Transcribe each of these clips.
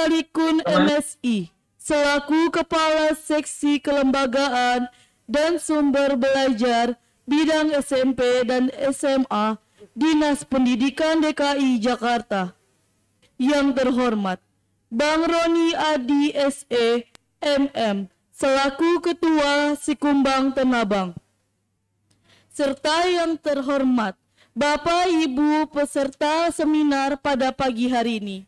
Malikun MSI selaku Kepala Seksi Kelembagaan dan Sumber Belajar Bidang SMP dan SMA Dinas Pendidikan DKI Jakarta. Yang terhormat Bang Roni Adi SE MM selaku Ketua Sikumbang Tenabang. Serta yang terhormat Bapak Ibu peserta seminar pada pagi hari ini.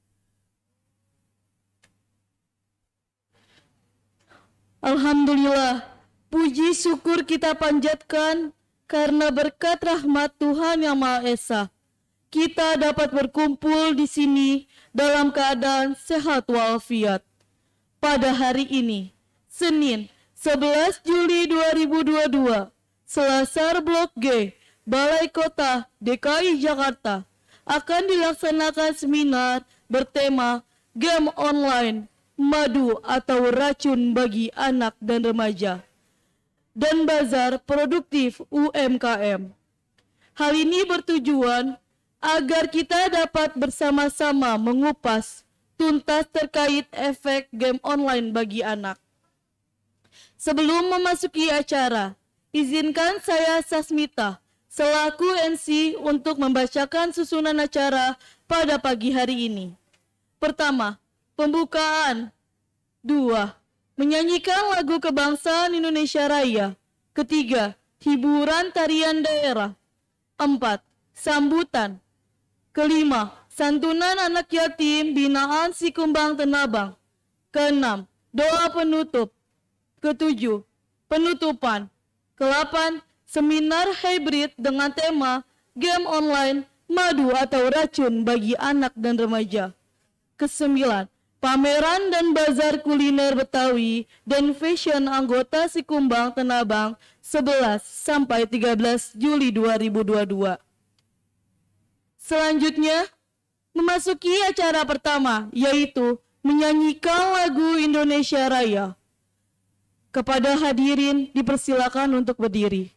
Alhamdulillah, puji syukur kita panjatkan karena berkat rahmat Tuhan Yang Maha Esa, kita dapat berkumpul di sini dalam keadaan sehat walafiat. Pada hari ini, Senin 11 Juli 2022, Selasar Blok G, Balai Kota DKI Jakarta, akan dilaksanakan seminar bertema Game Online, Madu atau Racun bagi Anak dan Remaja, dan Bazar Produktif UMKM. Hal ini bertujuan agar kita dapat bersama-sama mengupas tuntas terkait efek game online bagi anak. Sebelum memasuki acara, izinkan saya Sasmita selaku MC untuk membacakan susunan acara pada pagi hari ini. Pertama, pembukaan. 2. Menyanyikan lagu kebangsaan Indonesia Raya. Ketiga, hiburan tarian daerah. 4. Sambutan. Kelima, santunan anak yatim binaan Sikumbang Tenabang. Keenam, doa penutup. Ketujuh, penutupan. Ke-8, seminar hybrid dengan tema Game Online, Madu atau Racun bagi Anak dan Remaja. Ke-9, pameran dan bazar kuliner Betawi dan fashion anggota Sikumbang Tenabang 11 sampai 13 Juli 2022. Selanjutnya, memasuki acara pertama, yaitu menyanyikan lagu Indonesia Raya. Kepada hadirin dipersilakan untuk berdiri.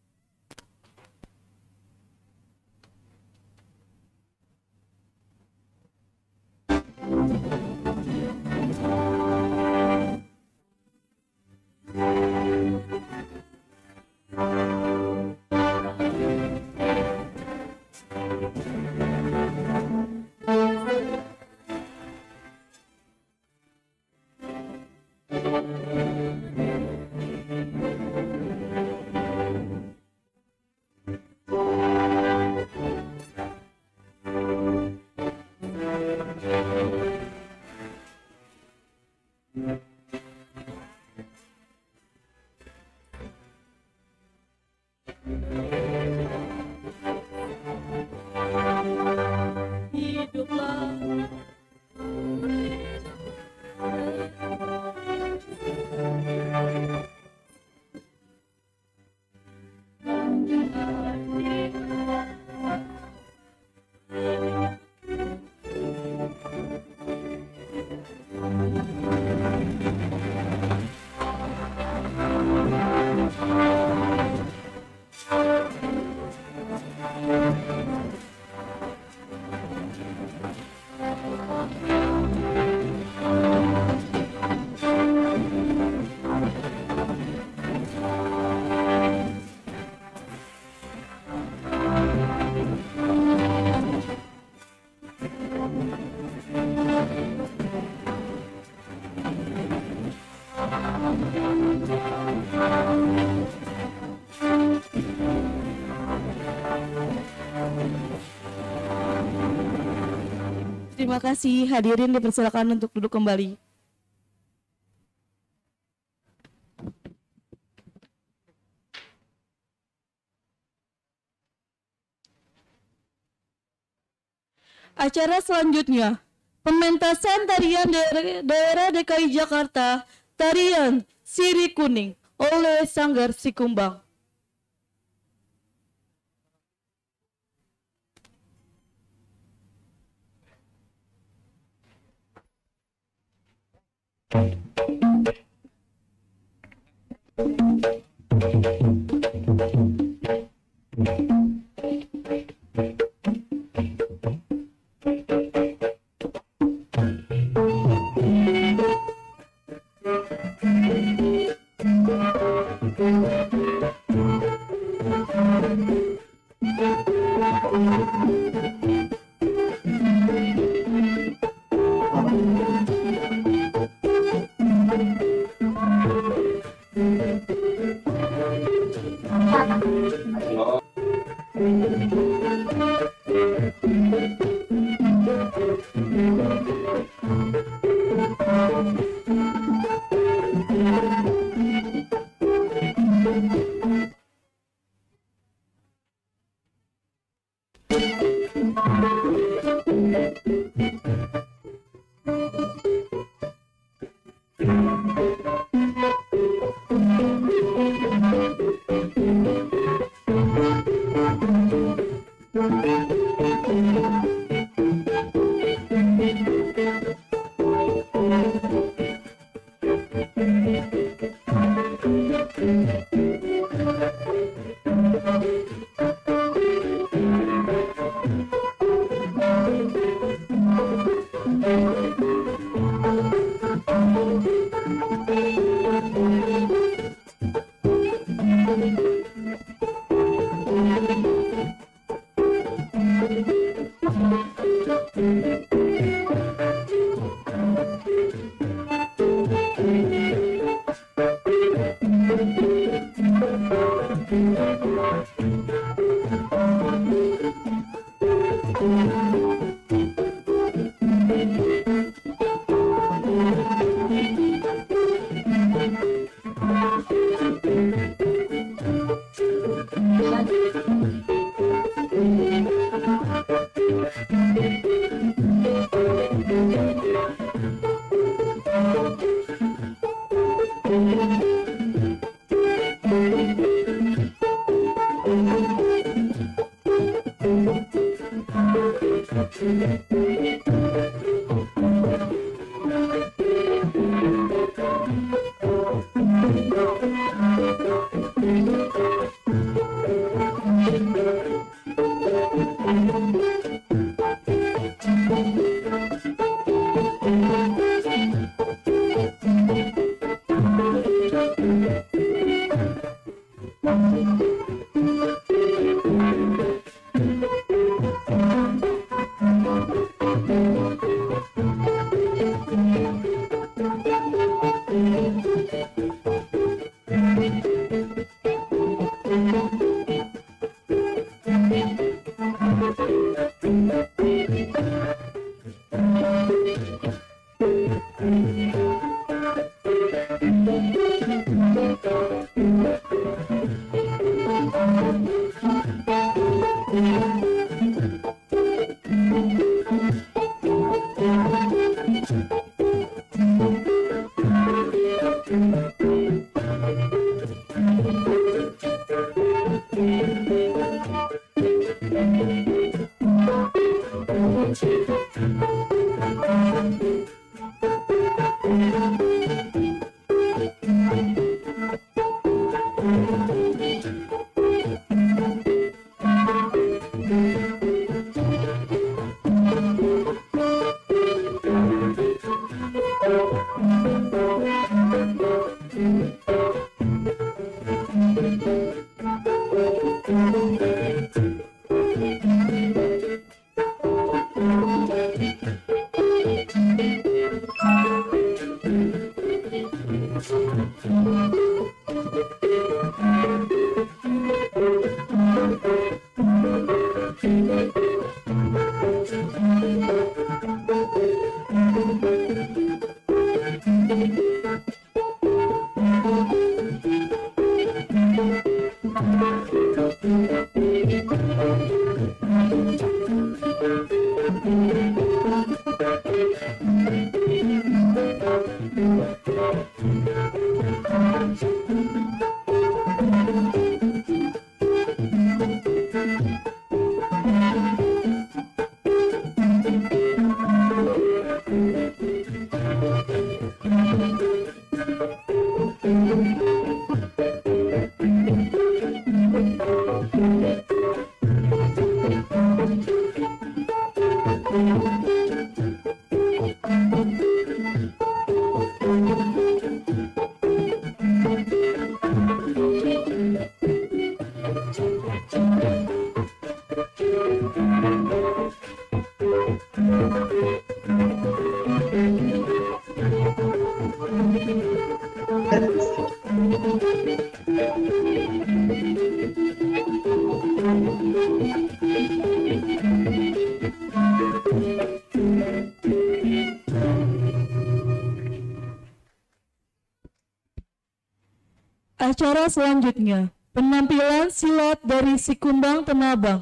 Terima kasih, hadirin dipersilakan untuk duduk kembali. Acara selanjutnya, pementasan tarian daerah DKI Jakarta, tarian Sirih Kuning oleh Sanggar Sikumbang. Acara selanjutnya, penampilan silat dari Sikumbang Tenabang.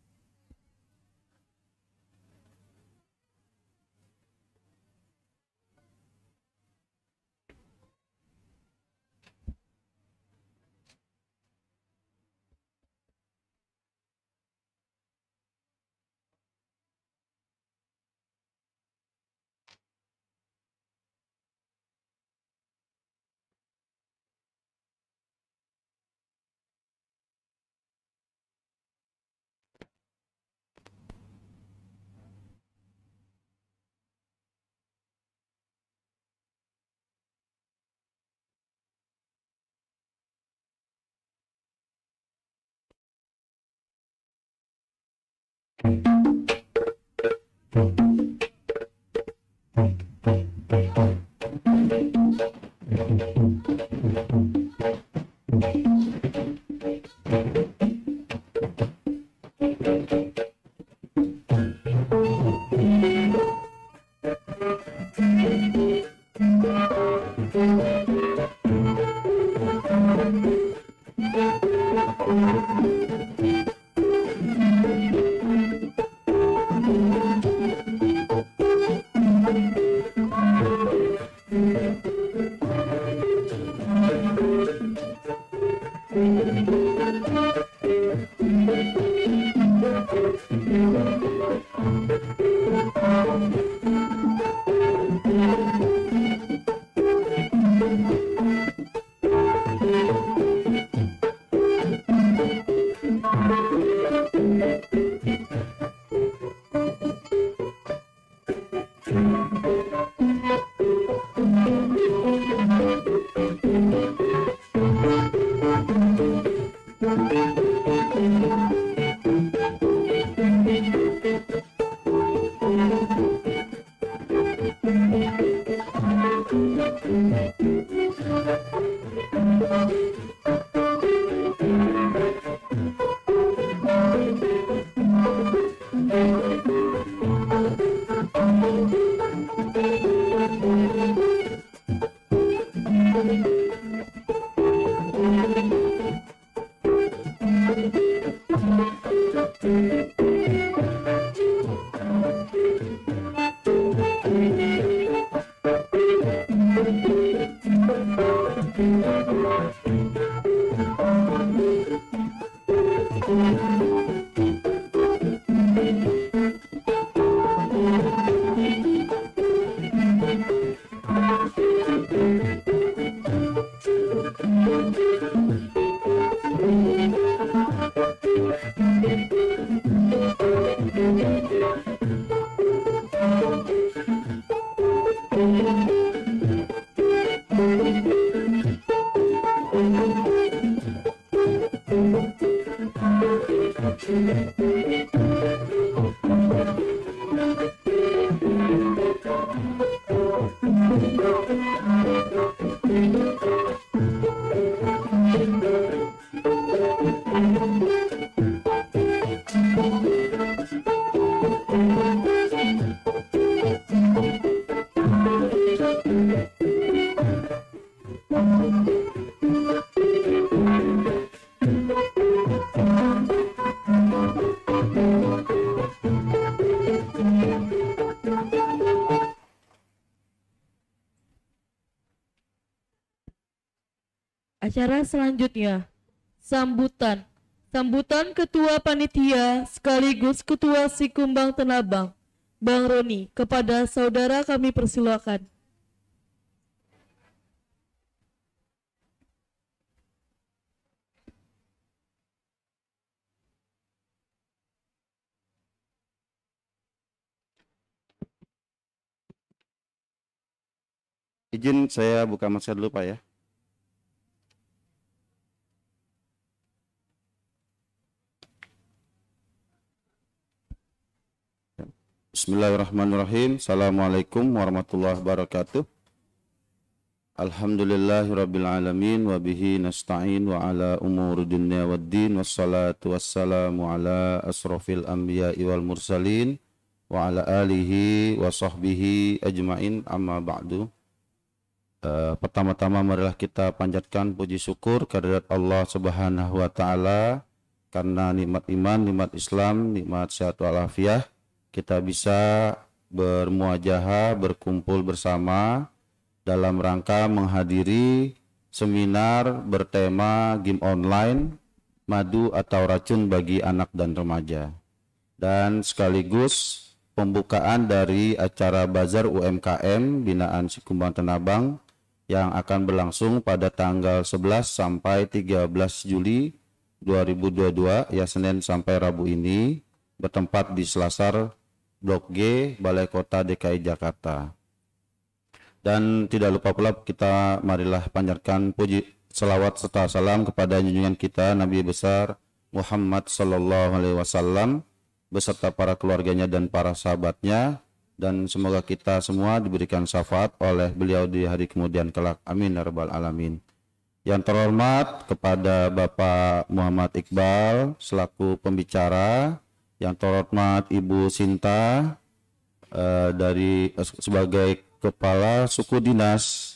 Acara selanjutnya, sambutan. Sambutan Ketua Panitia sekaligus Ketua Sikumbang Tenabang, Bang Roni, kepada saudara kami persilakan. Izin saya buka masker dulu Pak ya. Bismillahirrahmanirrahim. Assalamualaikum warahmatullahi wabarakatuh. Alhamdulillahirabbil alamin wa bihi nasta'in wa ala umuri dunya waddin wassalatu wassalamu ala asrofil anbiya'i wal mursalin wa ala alihi wa sahbihi ajmain, amma ba'du. Pertama-tama marilah kita panjatkan puji syukur kehadirat Allah Subhanahu wa taala karena nikmat iman, nikmat Islam, nikmat sehat walafiat kita bisa bermuajahah, berkumpul bersama dalam rangka menghadiri seminar bertema game online, madu atau racun bagi anak dan remaja, dan sekaligus pembukaan dari acara Bazar UMKM binaan Sikumbang Tanabang yang akan berlangsung pada tanggal 11 sampai 13 Juli 2022 ya, Senin sampai Rabu ini, bertempat di Selasar Blok G Balai Kota DKI Jakarta. Dan tidak lupa pula kita marilah panjatkan puji selawat serta salam kepada junjungan kita Nabi besar Muhammad sallallahu alaihi wasallam beserta para keluarganya dan para sahabatnya, dan semoga kita semua diberikan syafaat oleh beliau di hari kemudian kelak. Amin ya rabbal alamin. Yang terhormat kepada Bapak Muhammad Iqbal selaku pembicara, yang terhormat Ibu Sinta sebagai Kepala Suku Dinas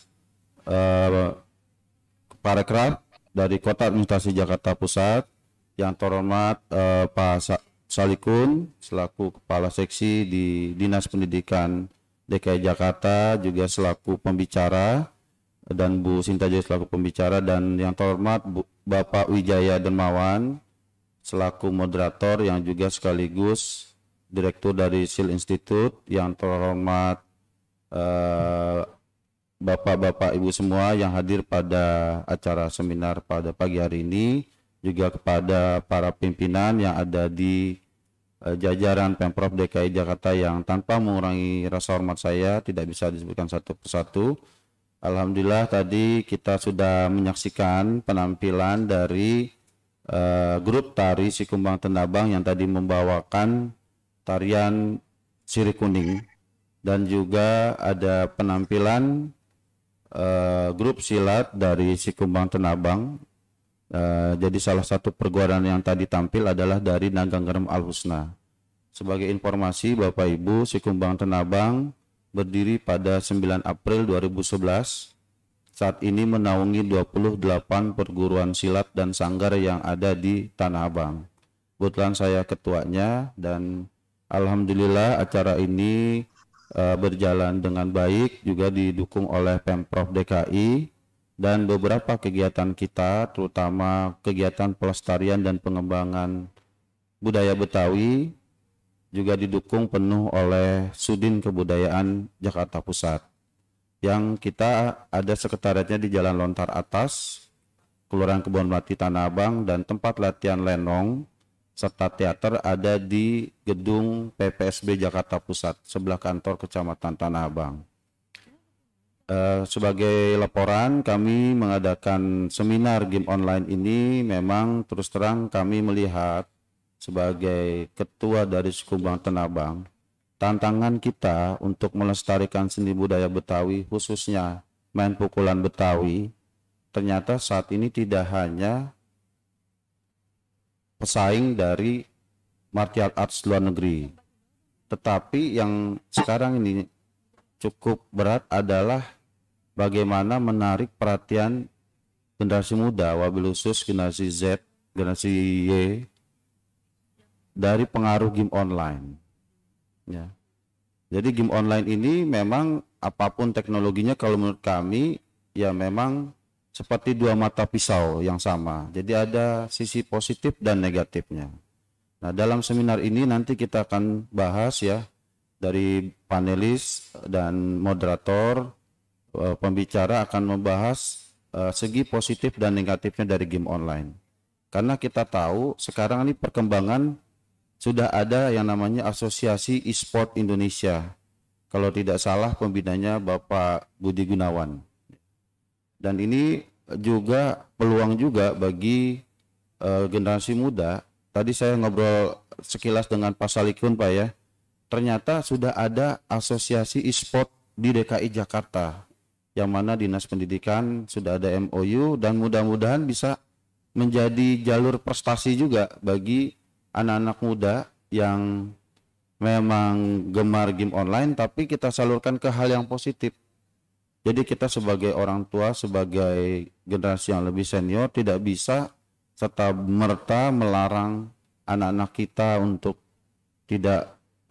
Parekraf dari Kota Administrasi Jakarta Pusat, yang terhormat Pak Salikun selaku Kepala Seksi di Dinas Pendidikan DKI Jakarta juga selaku pembicara, dan Bu Sinta juga selaku pembicara, dan yang terhormat Bapak Wijaya Dermawan selaku moderator yang juga sekaligus Direktur dari SEAL Institute, yang terhormat Bapak-bapak Ibu semua yang hadir pada acara seminar pada pagi hari ini, juga kepada para pimpinan yang ada di jajaran Pemprov DKI Jakarta yang tanpa mengurangi rasa hormat saya tidak bisa disebutkan satu persatu. Alhamdulillah tadi kita sudah menyaksikan penampilan dari grup tari Sikumbang Tanabang yang tadi membawakan tarian Sirih Kuning, dan juga ada penampilan grup silat dari Sikumbang Tanabang. Jadi salah satu perguruan yang tadi tampil adalah dari Naganggerem Al Husna. Sebagai informasi Bapak Ibu, Sikumbang Tanabang berdiri pada 9 April 2011. Saat ini menaungi 28 perguruan silat dan sanggar yang ada di Tanah Abang. Kebetulan saya ketuanya, dan alhamdulillah acara ini berjalan dengan baik, juga didukung oleh Pemprov DKI, dan beberapa kegiatan kita terutama kegiatan pelestarian dan pengembangan budaya Betawi juga didukung penuh oleh Sudin Kebudayaan Jakarta Pusat, yang kita ada sekretariatnya di Jalan Lontar Atas, Kelurahan Kebon Melati Tanah Abang, dan tempat latihan lenong serta teater ada di gedung PPSB Jakarta Pusat sebelah kantor Kecamatan Tanah Abang. Sebagai laporan, kami mengadakan seminar game online ini memang terus terang kami melihat sebagai ketua dari Sikumbang Tanabang, tantangan kita untuk melestarikan seni budaya Betawi khususnya main pukulan Betawi ternyata saat ini tidak hanya pesaing dari martial arts luar negeri, tetapi yang sekarang ini cukup berat adalah bagaimana menarik perhatian generasi muda, wabil khusus generasi Z, generasi Y, dari pengaruh game online. Ya. Jadi game online ini memang apapun teknologinya, kalau menurut kami ya memang seperti dua mata pisau yang sama. Jadi ada sisi positif dan negatifnya. Nah, dalam seminar ini nanti kita akan bahas ya, dari panelis dan moderator, pembicara akan membahas segi positif dan negatifnya dari game online. Karena kita tahu sekarang ini perkembangan sudah ada yang namanya Asosiasi E-Sport Indonesia. Kalau tidak salah pembinanya Bapak Budi Gunawan. Dan ini juga peluang juga bagi generasi muda. Tadi saya ngobrol sekilas dengan Pak Salikun Pak ya. ternyata sudah ada asosiasi e-sport di DKI Jakarta, yang mana Dinas Pendidikan sudah ada MOU, dan mudah-mudahan bisa menjadi jalur prestasi juga bagi anak-anak muda yang memang gemar game online, tapi kita salurkan ke hal yang positif. Jadi kita sebagai orang tua, sebagai generasi yang lebih senior, tidak bisa serta merta melarang anak-anak kita untuk tidak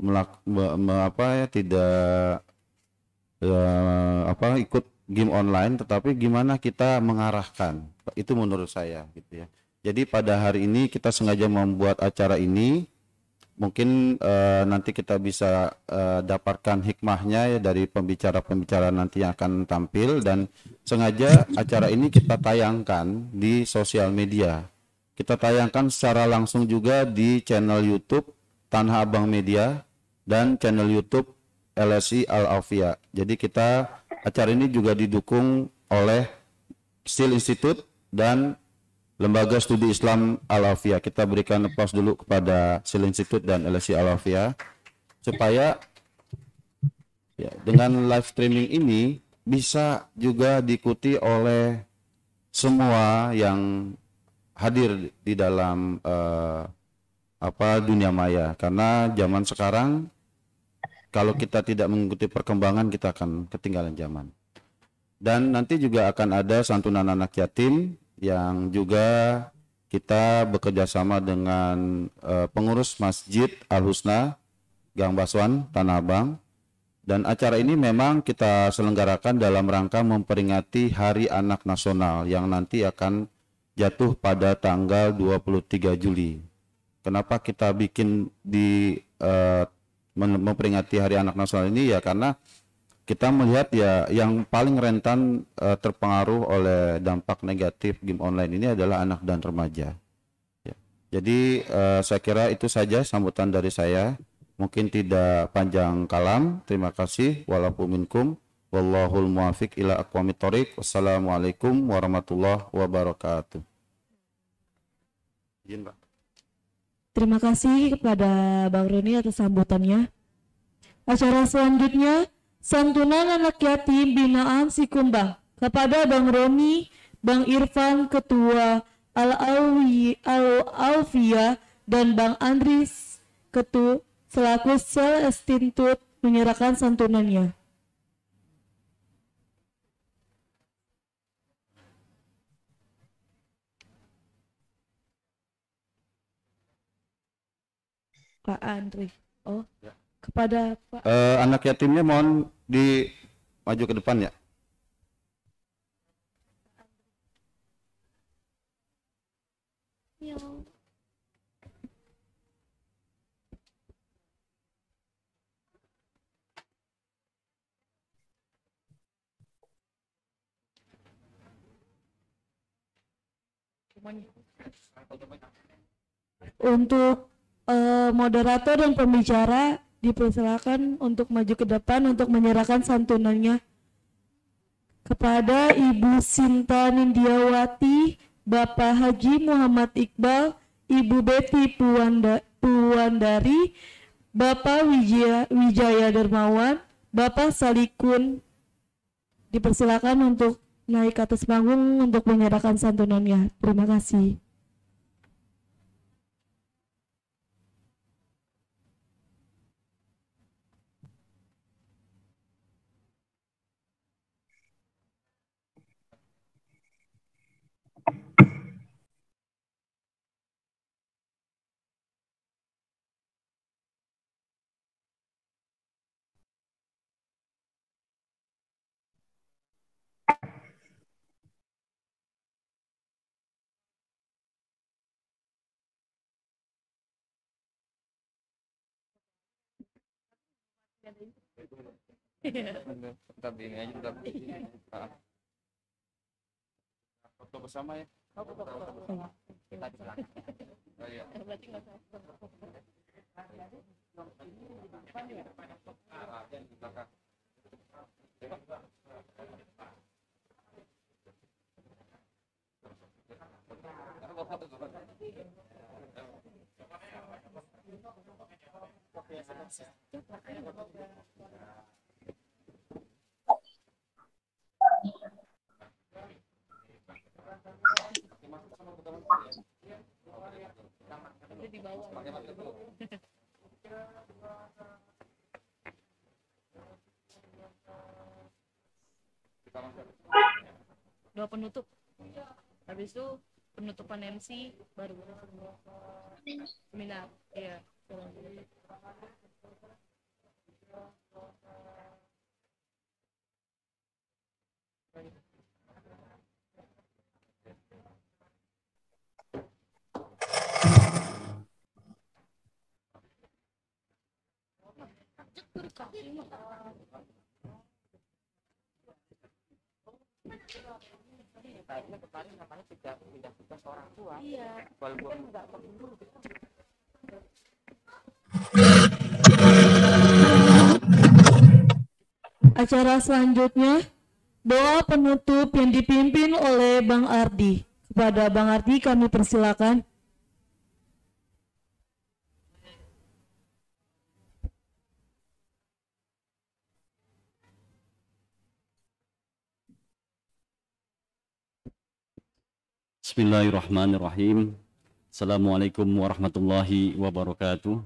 ikut game online, tetapi gimana kita mengarahkan, itu menurut saya gitu ya. Jadi pada hari ini kita sengaja membuat acara ini, mungkin nanti kita bisa dapatkan hikmahnya ya dari pembicara-pembicara nanti yang akan tampil, dan sengaja acara ini kita tayangkan di sosial media. Kita tayangkan secara langsung juga di channel YouTube Tanah Abang Media dan channel YouTube LSI Al-Alfia. Jadi acara ini juga didukung oleh Steel Institute dan Lembaga Studi Islam Al-Alfia. Kita berikan applause dulu kepada Steel Institute dan LSI Al-Alfia supaya ya, dengan live streaming ini bisa juga diikuti oleh semua yang hadir di dalam dunia maya, karena zaman sekarang kalau kita tidak mengikuti perkembangan kita akan ketinggalan zaman. Dan nanti juga akan ada santunan anak yatim yang juga kita bekerja sama dengan pengurus Masjid Al-Husna Gang Baswan Tanah Abang, dan acara ini memang kita selenggarakan dalam rangka memperingati Hari Anak Nasional yang nanti akan jatuh pada tanggal 23 Juli. Kenapa kita bikin memperingati Hari Anak Nasional ini ya, karena kita melihat ya yang paling rentan terpengaruh oleh dampak negatif game online ini adalah anak dan remaja. Ya. Jadi saya kira itu saja sambutan dari saya. Mungkin tidak panjang kalam. Terima kasih. Walaupun minkum. Wallahul muwafiq ila aqwamit thoriq. Wassalamualaikum warahmatullahi wabarakatuh. Izin, Pak. Terima kasih kepada Bang Roni atas sambutannya. Acara selanjutnya, santunan anak yatim binaan Sikumbang kepada Bang Roni, Bang Irfan, Ketua Al-Alfia, dan Bang Andris, Ketua selaku Sel Institute menyerahkan santunannya. Pak Andri. Oh, ya. Kepada Pak. Anak yatimnya mohon maju ke depan ya. Ya. Untuk moderator dan pembicara dipersilakan untuk maju ke depan untuk menyerahkan santunannya kepada Ibu Sinta Nindiawati, Bapak Haji Muhammad Iqbal, Ibu Betty Puwandari, Bapak Wijaya Dermawan, Bapak Salikun. Dipersilakan untuk naik ke atas panggung untuk menyerahkan santunannya. Terima kasih. Tetap ini aja, tetap foto bersama ya. Kita di belakang. Oh, iya. Berarti nggak usah. Doa penutup. Habis itu penutupan MC baru seminar. Iya. Baiknya kemarin namanya tidak pindah tugas orang tua. Iya. Walaupun nggak keburu. Acara selanjutnya doa penutup yang dipimpin oleh Bang Ardi. Kepada Bang Ardi kami persilakan. Bismillahirrahmanirrahim. Assalamualaikum warahmatullahi wabarakatuh.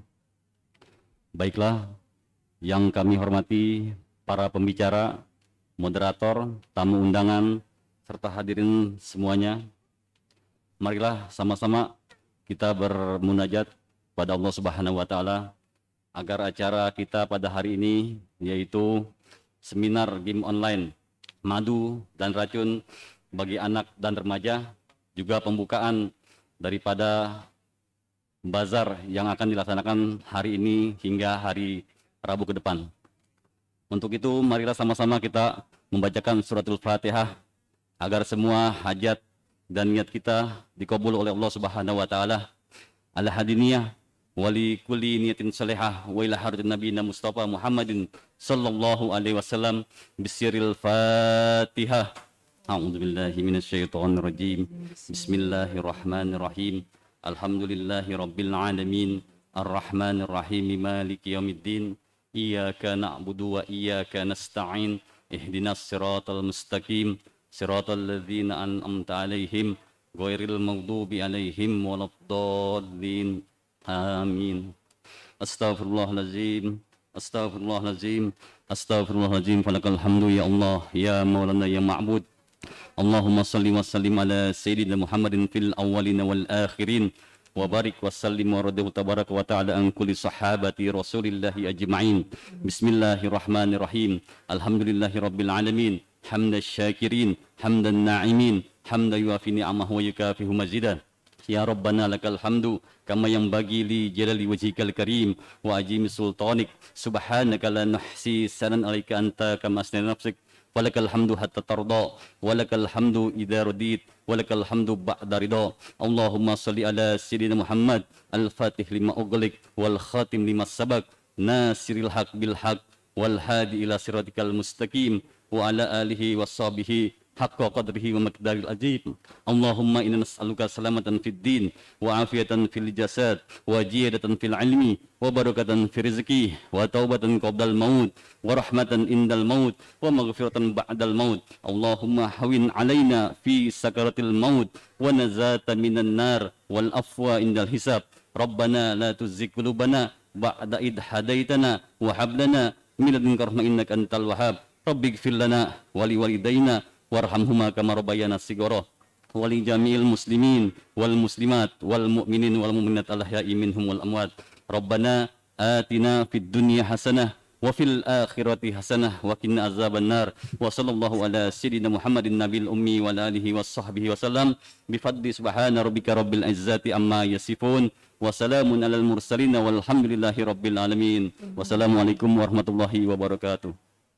Baiklah, yang kami hormati para pembicara, moderator, tamu undangan, serta hadirin semuanya. Marilah sama-sama kita bermunajat pada Allah Subhanahu wa Ta'ala agar acara kita pada hari ini, yaitu seminar game online Madu dan Racun bagi anak dan remaja, juga pembukaan daripada bazar yang akan dilaksanakan hari ini hingga hari Rabu ke depan. Untuk itu, marilah sama-sama kita membacakan suratul Fatihah agar semua hajat dan niat kita dikabul oleh Allah Subhanahu wa Ta'ala. Al-hadiniyah wali kulli niyatin salihah wa ila haratin nabiyina Mustafa Muhammadin sallallahu alaihi wasallam bisiril Fatihah. A'udzu billahi minasyaitonir rajim. Bismillahirrahmanirrahim. Alhamdulillahi rabbil alamin. Arrahmanir rahim. Maliki yaumiddin. Iyyaka na'budu wa iyyaka nasta'in. Ihdinas siratal mustaqim. Siratal ladzina an'amta 'alaihim ghairil maghdubi 'alaihim waladdallin. Amin. Astaghfirullahalazim. Astaghfirullahalazim. Astaghfirullahalazim. Falakal hamdu ya Allah, ya Maulana ya Ma'bud. Allahumma salli wa sallim ala Sayyidina Muhammadin fil awwalin wal akhirin wa barik wa sallim wa radihu tabaraka wa ta'ala an kulli sahabati rasulillahi ajma'in. Bismillahirrahmanirrahim. Alhamdulillahi rabbil alamin. Hamdan syakirin, hamdan na'imin, hamdan yuafi ni'amahu wa yukafihu mazidah. Ya Rabbana lakal hamdu kama yang bagi li jalali wajhikal karim wa ajimi sultanik. Subhanaka la nuhsi sanan alaika anta kama asna nafsik. Walakal hamdu hatta tarda, walakal hamdu idza radit, walakal hamdu ba'da ridha. Allahumma salli ala sayyidina Muhammad al-fatih lima ughliq wal khatim lima sabaq, nasiril haq bil haq wal hadi ila siratikal mustaqim wa ala alihi washabihi haqqa qadrihi wa miqdaril ajib. Allahumma inna nas'aluka salamatan fid din wa afiyatan fil jasad wa jiyadatan fil ilmi wa barakatan fi rizqi wa taubatan qabdal maut wa rahmatan indal maut wa maghfiratan ba'dal maut. Allahumma hawin alaina fi sakaratil maut wa nazatan minan nar wal afwa indal hisab. Rabbana la tuzigh qulubana ba'da id hadaitana wa hab lana min ladunka rahmah innaka antal wahhab. Rabbighfir lana wa liwalidayna warhamhuma kama rabbayana shighara wa li jami'il muslimin wal muslimat wal mu'minin wal mu'minat al-ahya'i minhum wal amwat. Rabbana atina fid dunya hasanah wa fil akhirati hasanah wa qina azabannar. Wa sallallahu ala sayyidina Muhammadin nabil ummi wa alihi washabbihi wasallam bi fadli subhana rabbika rabbil izzati amma yasifun wa salamun alal mursalin walhamdulillahi rabbil alamin. Wassalamualaikum warahmatullahi wabarakatuh.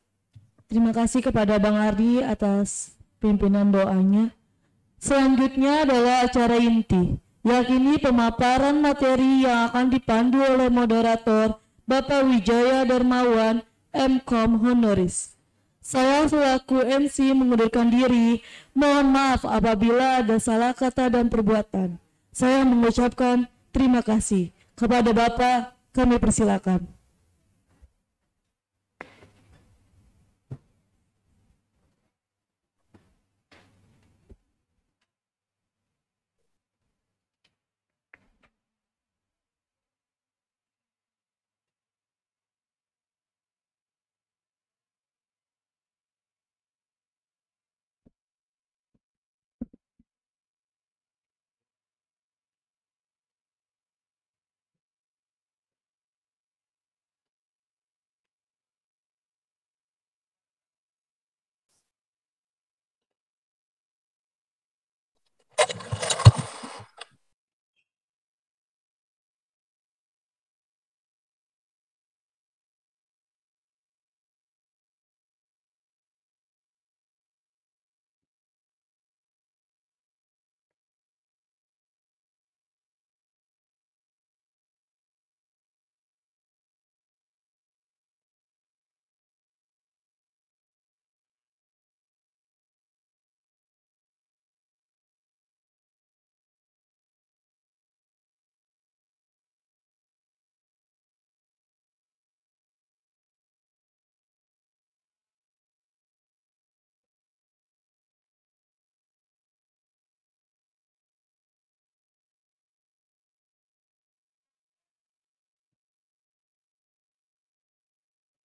Terima kasih kepada Bang Ardi atas pimpinan doanya. Selanjutnya adalah acara inti, yakni pemaparan materi yang akan dipandu oleh moderator Bapak Wijaya Darmawan, MKom Honoris. Saya selaku MC mengundurkan diri. Mohon maaf apabila ada salah kata dan perbuatan. Saya mengucapkan terima kasih. Kepada Bapak, kami persilakan.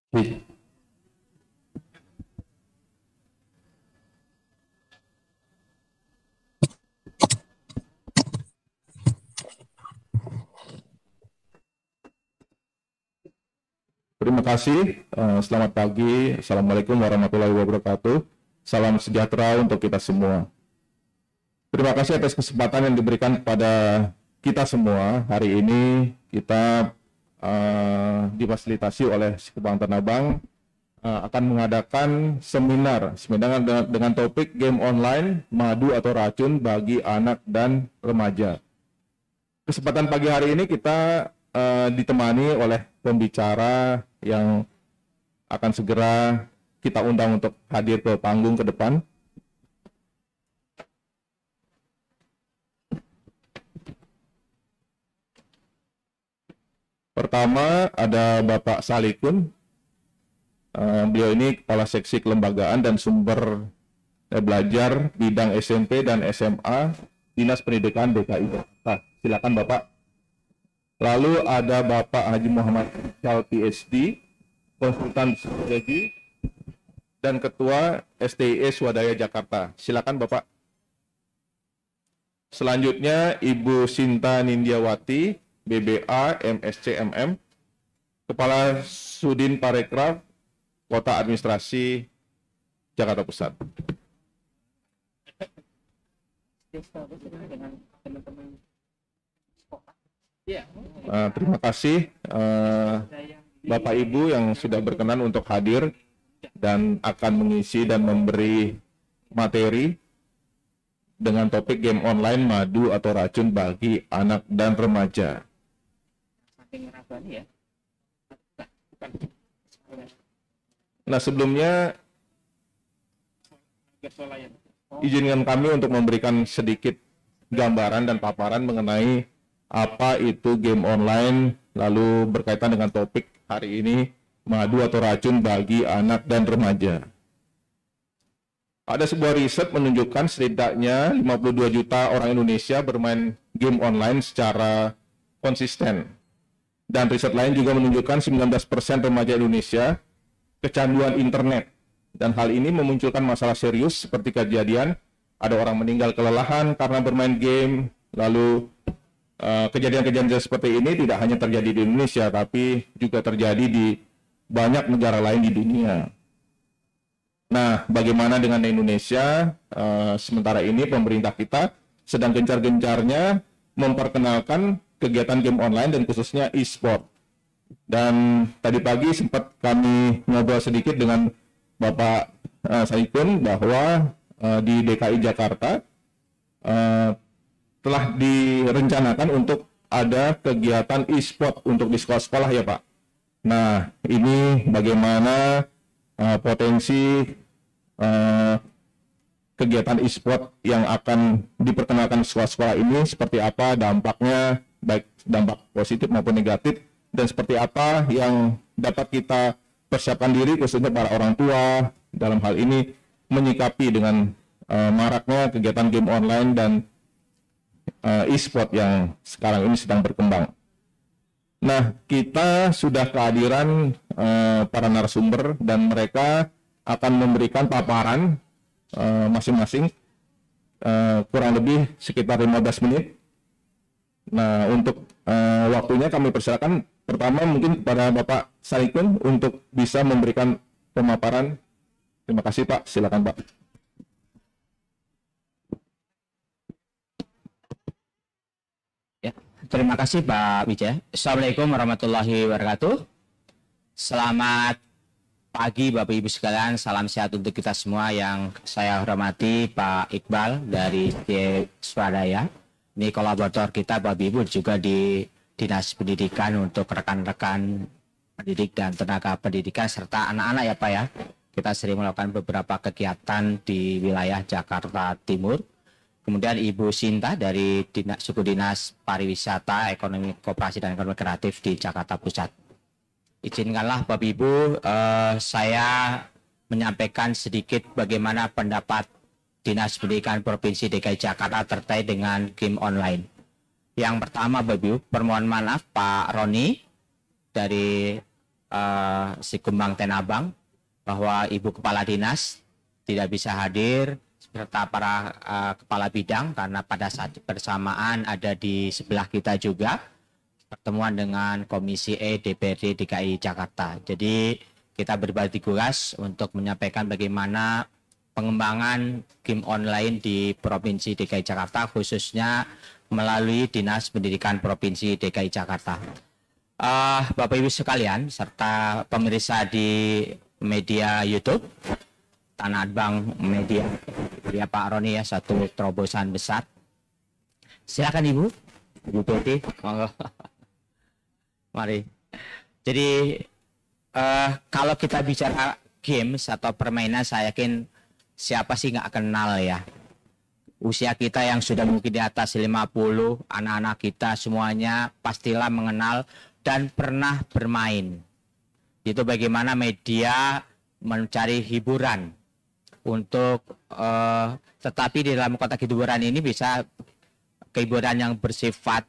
Terima kasih. Selamat pagi. Assalamualaikum warahmatullahi wabarakatuh. Salam sejahtera untuk kita semua. Terima kasih atas kesempatan yang diberikan kepada kita semua. Hari ini kita difasilitasi oleh Sikebang Tanah Abang akan mengadakan seminar dengan topik game online, madu atau racun bagi anak dan remaja. Kesempatan pagi hari ini kita ditemani oleh pembicara yang akan segera kita undang untuk hadir ke panggung ke depan. Pertama ada Bapak Salikun. Beliau ini Kepala Seksi Kelembagaan dan Sumber Belajar bidang SMP dan SMA Dinas Pendidikan DKI Jakarta. Silakan Bapak. Lalu ada Bapak Haji Muhammad Syal PhD, konsultan psikologi dan Ketua STIE Swadaya Jakarta. Silakan Bapak. Selanjutnya Ibu Sinta Nindiawati, BBA MSc MM, Kepala Sudin Parekraf Kota Administrasi Jakarta Pusat. Terima kasih Bapak Ibu yang sudah berkenan untuk hadir dan akan mengisi dan memberi materi dengan topik game online, madu atau racun bagi anak dan remaja. Nah, sebelumnya izinkan kami untuk memberikan sedikit gambaran dan paparan mengenai apa itu game online, lalu berkaitan dengan topik hari ini, madu atau racun bagi anak dan remaja. Ada sebuah riset menunjukkan setidaknya 52 juta orang Indonesia bermain game online secara konsisten. Dan riset lain juga menunjukkan 19% remaja Indonesia kecanduan internet. Dan hal ini memunculkan masalah serius seperti kejadian ada orang meninggal kelelahan karena bermain game. Lalu kejadian-kejadian seperti ini tidak hanya terjadi di Indonesia, tapi juga terjadi di banyak negara lain di dunia. Nah, bagaimana dengan Indonesia? Sementara ini pemerintah kita sedang gencar-gencarnya memperkenalkan kegiatan game online dan khususnya e-sport. Dan tadi pagi sempat kami ngobrol sedikit dengan Bapak Saikun bahwa di DKI Jakarta telah direncanakan untuk ada kegiatan e-sport untuk di sekolah-sekolah ya Pak. Nah, ini bagaimana potensi kegiatan e-sport yang akan diperkenalkan sekolah-sekolah ini, seperti apa dampaknya, baik dampak positif maupun negatif, dan seperti apa yang dapat kita persiapkan diri khususnya para orang tua dalam hal ini menyikapi dengan maraknya kegiatan game online dan e-sport yang sekarang ini sedang berkembang. Nah, kita sudah kehadiran para narasumber dan mereka akan memberikan paparan masing-masing kurang lebih sekitar 15 menit. Nah, untuk waktunya kami persilakan pertama mungkin kepada Bapak Saikun untuk bisa memberikan pemaparan. Terima kasih Pak, silakan Pak. Terima kasih Pak Wijaya. Assalamualaikum warahmatullahi wabarakatuh. Selamat pagi Bapak Ibu sekalian. Salam sehat untuk kita semua. Yang saya hormati Pak Iqbal dari Swadaya. Ini kolaborator kita Bapak Ibu juga di Dinas Pendidikan untuk rekan-rekan pendidik dan tenaga pendidikan serta anak-anak ya Pak ya. Kita sering melakukan beberapa kegiatan di wilayah Jakarta Timur. Kemudian Ibu Sinta dari Suku Dinas Pariwisata, Ekonomi Koperasi dan Ekonomi Kreatif di Jakarta Pusat. Izinkanlah Bapak Ibu, saya menyampaikan sedikit bagaimana pendapat Dinas Pendidikan Provinsi DKI Jakarta terkait dengan game online. Yang pertama Bapak Ibu, permohonan maaf Pak Roni dari si Kembang Tenabang bahwa Ibu Kepala Dinas tidak bisa hadir serta para kepala bidang karena pada saat bersamaan ada di sebelah kita juga pertemuan dengan Komisi E DPRD DKI Jakarta. Jadi kita berbagi tugas untuk menyampaikan bagaimana pengembangan game online di Provinsi DKI Jakarta khususnya melalui Dinas Pendidikan Provinsi DKI Jakarta. Bapak Ibu sekalian serta pemirsa di media YouTube Tanah Abang Media, ya Pak Roni ya, satu terobosan besar. Silakan Ibu Peti, monggo. Mari. Jadi kalau kita bicara games atau permainan, saya yakin siapa sih nggak kenal ya. Usia kita yang sudah mungkin di atas 50, anak-anak kita semuanya pastilah mengenal dan pernah bermain. Itu bagaimana media mencari hiburan untuk tetapi di dalam konteks hiburan ini bisa kehiburan yang bersifat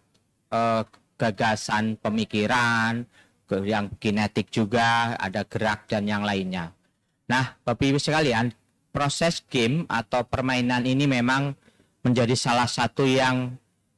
gagasan pemikiran, yang kinetik juga, ada gerak dan yang lainnya. Nah, Bapak Ibu sekalian, proses game atau permainan ini memang menjadi salah satu yang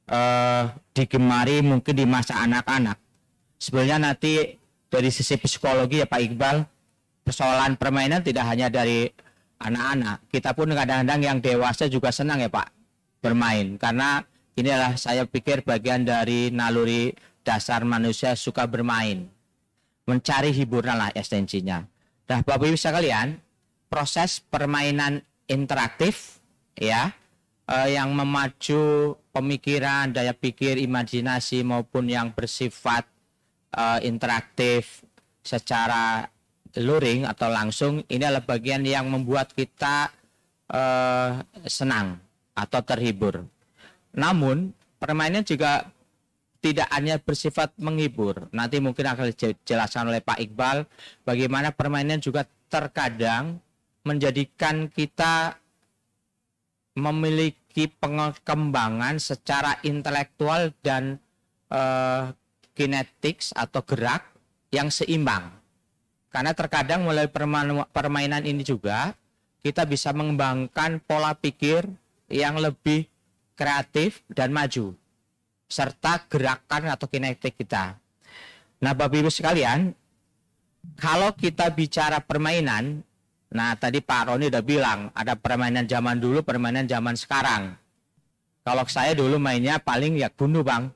digemari mungkin di masa anak-anak. Sebenarnya nanti dari sisi psikologi ya Pak Iqbal, persoalan permainan tidak hanya dari anak-anak. Kita pun kadang-kadang yang dewasa juga senang ya Pak bermain. Karena inilah saya pikir bagian dari naluri dasar manusia suka bermain. Mencari hiburan lah esensinya. Nah Bapak Ibu sekalian, proses permainan interaktif ya yang memacu pemikiran, daya pikir, imajinasi maupun yang bersifat interaktif secara luring atau langsung, ini adalah bagian yang membuat kita senang atau terhibur. Namun permainan juga tidak hanya bersifat menghibur. Nanti mungkin akan dijelaskan oleh Pak Iqbal bagaimana permainan juga terkadang menjadikan kita memiliki pengembangan secara intelektual dan kinetik atau gerak yang seimbang. Karena terkadang melalui permainan ini juga kita bisa mengembangkan pola pikir yang lebih kreatif dan maju serta gerakan atau kinetik kita. Nah, Bapak Ibu sekalian, kalau kita bicara permainan, nah tadi Pak Roni udah bilang ada permainan zaman dulu, permainan zaman sekarang. Kalau saya dulu mainnya paling ya gundu Bang.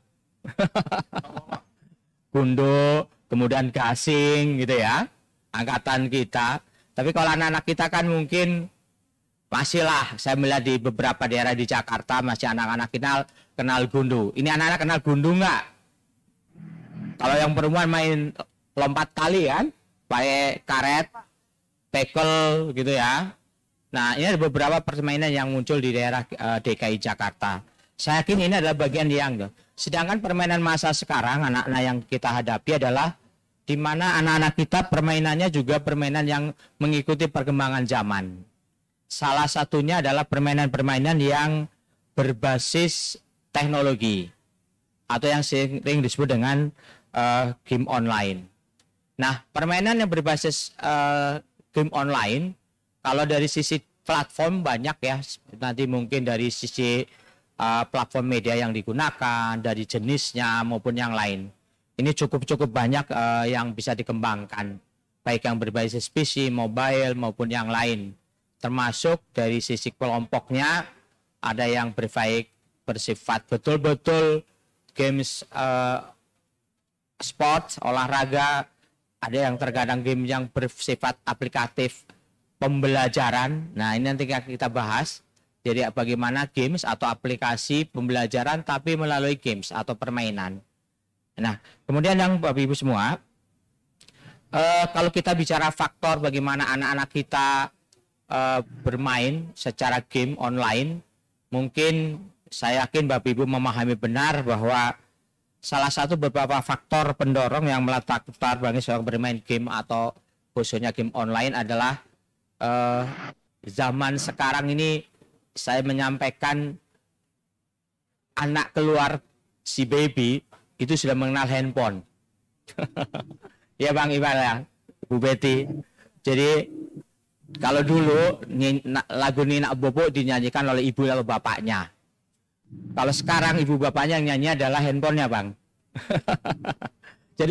Gundu, kemudian gasing gitu ya, angkatan kita. Tapi kalau anak-anak kita kan mungkin masih lah, saya melihat di beberapa daerah di Jakarta masih anak-anak kenal gundu. Ini anak-anak kenal gundu nggak? Kalau yang perempuan main lompat tali kan, pakai karet, tackle gitu ya. Nah ini ada beberapa permainan yang muncul di daerah DKI Jakarta. Saya yakin ini adalah bagian yang sedangkan permainan masa sekarang anak-anak yang kita hadapi adalah di mana anak-anak kita permainannya juga permainan yang mengikuti perkembangan zaman. Salah satunya adalah permainan-permainan yang berbasis teknologi atau yang sering disebut dengan game online. Nah, permainan yang berbasis game online, kalau dari sisi platform banyak ya, nanti mungkin dari sisi platform media yang digunakan, dari jenisnya maupun yang lain. Ini cukup banyak yang bisa dikembangkan, baik yang berbasis PC, mobile maupun yang lain. Termasuk dari sisi kelompoknya ada yang bersifat betul-betul games sport, olahraga, ada yang terkadang game yang bersifat aplikatif pembelajaran. Nah ini nanti kita bahas. Jadi bagaimana games atau aplikasi pembelajaran tapi melalui games atau permainan. Nah kemudian yang Bapak Ibu semua, kalau kita bicara faktor bagaimana anak-anak kita bermain secara game online, mungkin saya yakin Bapak Ibu memahami benar bahwa salah satu beberapa faktor pendorong yang melatar bagi seorang bermain game atau khususnya game online adalah zaman sekarang ini saya menyampaikan anak keluar si baby itu sudah mengenal handphone. Ya Bang Iwan ya, Bu Betty. Jadi kalau dulu lagu Nina Bobo dinyanyikan oleh ibu atau bapaknya. Kalau sekarang ibu bapaknya yang nyanyi adalah handphonenya Bang. Jadi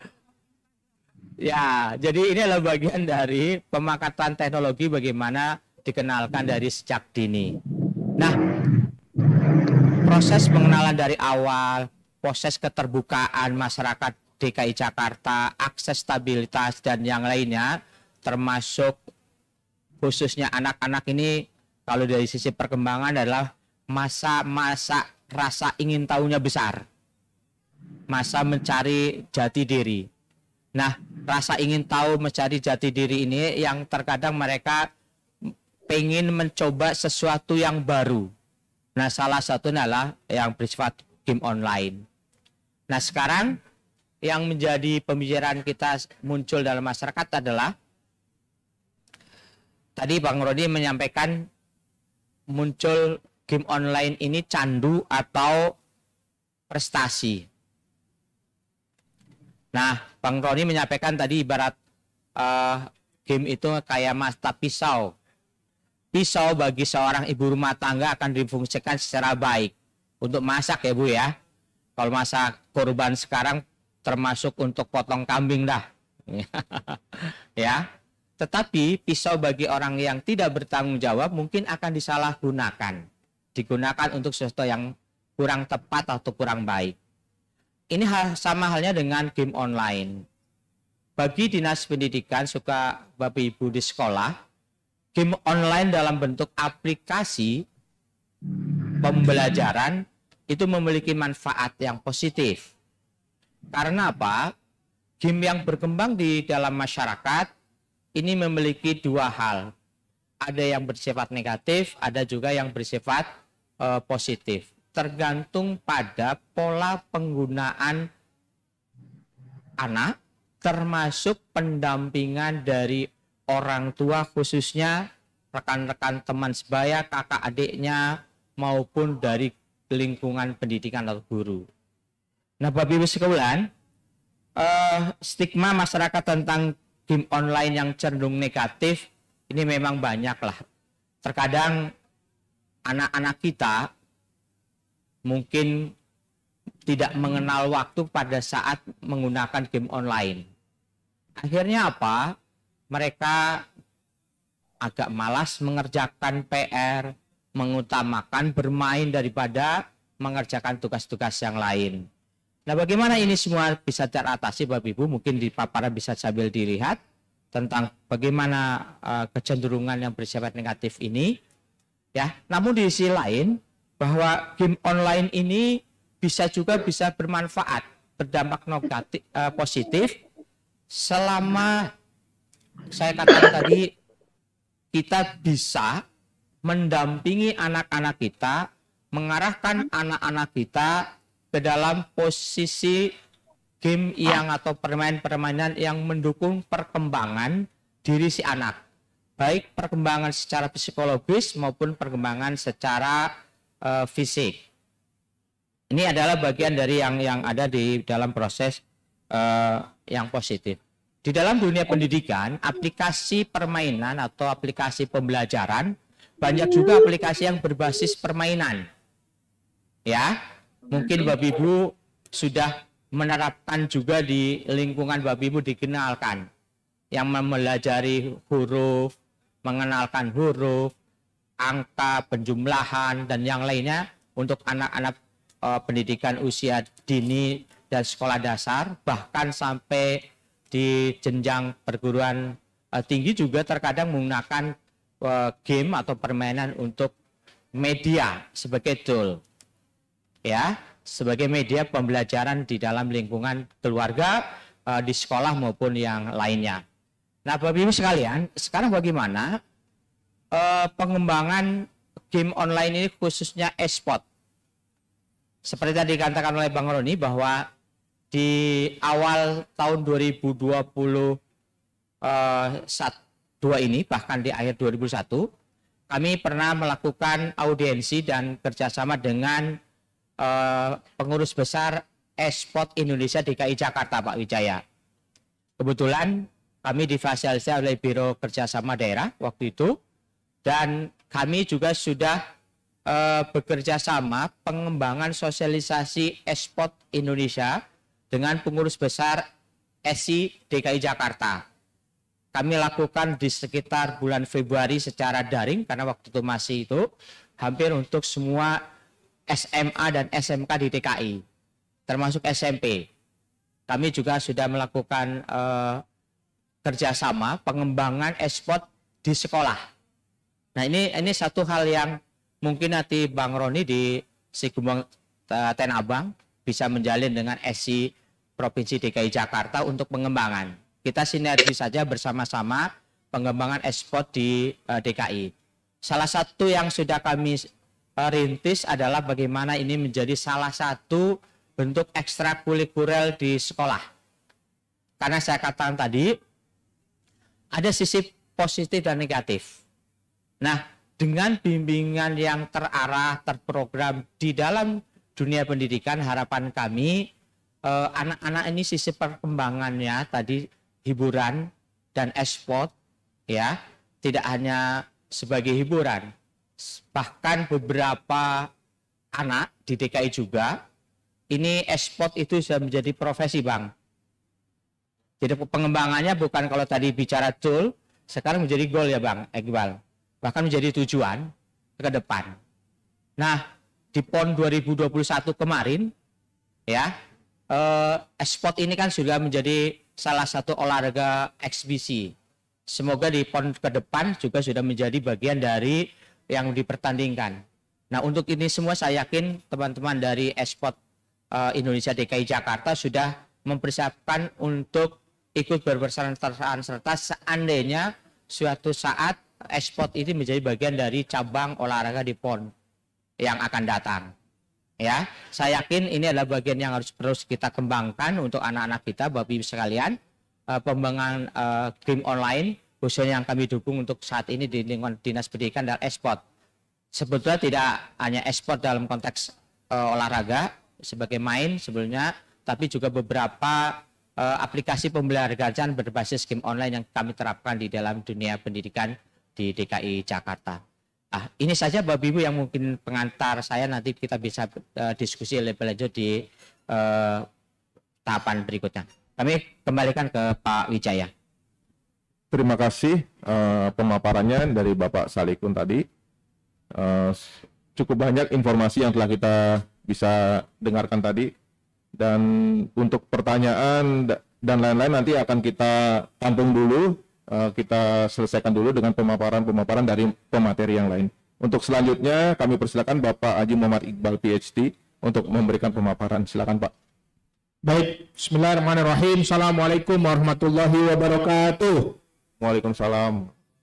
ya, jadi ini adalah bagian dari pemakatan teknologi bagaimana dikenalkan dari sejak dini. Nah, proses pengenalan dari awal, proses keterbukaan masyarakat DKI Jakarta, akses stabilitas dan yang lainnya, termasuk khususnya anak-anak ini, kalau dari sisi perkembangan adalah masa-masa rasa ingin tahunya besar, masa mencari jati diri. Nah, rasa ingin tahu mencari jati diri ini yang terkadang mereka pengen mencoba sesuatu yang baru. Nah, salah satunya adalah yang bersifat game online. Nah, sekarang yang menjadi pembicaraan kita muncul dalam masyarakat adalah tadi Bang Rodi menyampaikan muncul game online ini candu atau prestasi. Nah, Bang Rodi menyampaikan tadi ibarat game itu kayak mata pisau. Pisau bagi seorang ibu rumah tangga akan difungsikan secara baik untuk masak ya Bu ya. Kalau masak korban sekarang termasuk untuk potong kambing dah. Ya. Tetapi pisau bagi orang yang tidak bertanggung jawab mungkin akan disalahgunakan. Digunakan untuk sesuatu yang kurang tepat atau kurang baik. Ini sama halnya dengan game online. Bagi Dinas Pendidikan, suka Bapak Ibu di sekolah, game online dalam bentuk aplikasi pembelajaran itu memiliki manfaat yang positif. Karena apa? Game yang berkembang di dalam masyarakat ini memiliki dua hal. Ada yang bersifat negatif, ada juga yang bersifat positif. Tergantung pada pola penggunaan anak, termasuk pendampingan dari orang tua, khususnya rekan-rekan teman sebaya, kakak adiknya, maupun dari lingkungan pendidikan atau guru. Nah, Bapak Ibu sekalian, stigma masyarakat tentang game online yang cenderung negatif ini memang banyak lah. Terkadang anak-anak kita mungkin tidak mengenal waktu pada saat menggunakan game online. Akhirnya apa? Mereka agak malas mengerjakan PR, mengutamakan bermain daripada mengerjakan tugas-tugas yang lain. Nah, bagaimana ini semua bisa teratasi Bapak Ibu? Mungkin di paparan bisa sambil dilihat tentang bagaimana kecenderungan yang bersifat negatif ini. Ya, namun di sisi lain bahwa game online ini bisa bermanfaat, berdampak negatif, positif selama saya katakan tadi kita bisa mendampingi anak-anak kita, mengarahkan anak-anak kita ke dalam posisi game yang atau permainan-permainan yang mendukung perkembangan diri si anak, baik perkembangan secara psikologis maupun perkembangan secara fisik. Ini adalah bagian dari yang ada di dalam proses yang positif. Di dalam dunia pendidikan, aplikasi permainan atau aplikasi pembelajaran, banyak juga aplikasi yang berbasis permainan. Ya, mungkin Bapak Ibu sudah menerapkan juga di lingkungan Bapak Ibu dikenalkan. Yang mempelajari huruf, mengenalkan huruf, angka, penjumlahan, dan yang lainnya untuk anak-anak pendidikan usia dini dan sekolah dasar, bahkan sampai di jenjang perguruan tinggi juga terkadang menggunakan game atau permainan untuk media sebagai tool, ya, sebagai media pembelajaran di dalam lingkungan keluarga, di sekolah maupun yang lainnya. Nah, Bapak Ibu sekalian, sekarang bagaimana pengembangan game online ini khususnya e-sport? Seperti tadi dikatakan oleh Bang Roni bahwa di awal tahun 2022 ini, bahkan di akhir 2021, kami pernah melakukan audiensi dan kerjasama dengan pengurus besar e-sport Indonesia DKI Jakarta, Pak Wijaya. Kebetulan kami difasilitasi oleh Biro Kerjasama Daerah waktu itu, dan kami juga sudah bekerja sama pengembangan sosialisasi e-sport Indonesia dengan pengurus besar SI DKI Jakarta. Kami lakukan di sekitar bulan Februari secara daring karena waktu itu masih itu hampir untuk semua SMA dan SMK di DKI, termasuk SMP. Kami juga sudah melakukan kerjasama pengembangan e-sport di sekolah. Nah ini satu hal yang mungkin nanti Bang Roni di Sigembong Tanah Abang bisa menjalin dengan SI Provinsi DKI Jakarta untuk pengembangan. Kita sinergi saja bersama-sama pengembangan e-sport di DKI. Salah satu yang sudah kami rintis adalah bagaimana ini menjadi salah satu bentuk ekstrakurikuler di sekolah. Karena saya katakan tadi, ada sisi positif dan negatif. Nah, dengan bimbingan yang terarah, terprogram di dalam dunia pendidikan, harapan kami anak-anak ini sisi perkembangannya tadi hiburan dan e-sport ya, tidak hanya sebagai hiburan, bahkan beberapa anak di DKI juga ini e-sport itu sudah menjadi profesi, Bang. Jadi pengembangannya bukan kalau tadi bicara tool, sekarang menjadi goal ya Bang Iqbal, bahkan menjadi tujuan ke depan. Nah, di PON 2021 kemarin ya, e-sport ini kan sudah menjadi salah satu olahraga eksibisi. Semoga di PON ke depan juga sudah menjadi bagian dari yang dipertandingkan. Nah, untuk ini semua saya yakin teman-teman dari e-sport Indonesia DKI Jakarta sudah mempersiapkan untuk ikut berperan serta seandainya suatu saat e-sport ini menjadi bagian dari cabang olahraga di PON yang akan datang. Ya, saya yakin ini adalah bagian yang harus terus kita kembangkan untuk anak-anak kita, Bapak Ibu sekalian. Pengembangan game online khususnya yang kami dukung untuk saat ini di lingkungan Dinas Pendidikan dan e-sport. Sebetulnya tidak hanya e-sport dalam konteks olahraga sebagai main sebelumnya, tapi juga beberapa aplikasi pembelajaran berbasis game online yang kami terapkan di dalam dunia pendidikan di DKI Jakarta. Ini saja Bapak Ibu yang mungkin pengantar saya, nanti kita bisa diskusi lebih lanjut di tahapan berikutnya. Kami kembalikan ke Pak Wijaya. Terima kasih pemaparannya dari Bapak Salikun tadi. Cukup banyak informasi yang telah kita bisa dengarkan tadi. Dan untuk pertanyaan dan lain-lain nanti akan kita tampung dulu, kita selesaikan dulu dengan pemaparan-pemaparan dari pemateri yang lain. Untuk selanjutnya kami persilakan Bapak Haji Muhammad Iqbal PhD untuk memberikan pemaparan. Silakan Pak. Baik, bismillahirrahmanirrahim. Assalamualaikum warahmatullahi wabarakatuh. Waalaikumsalam.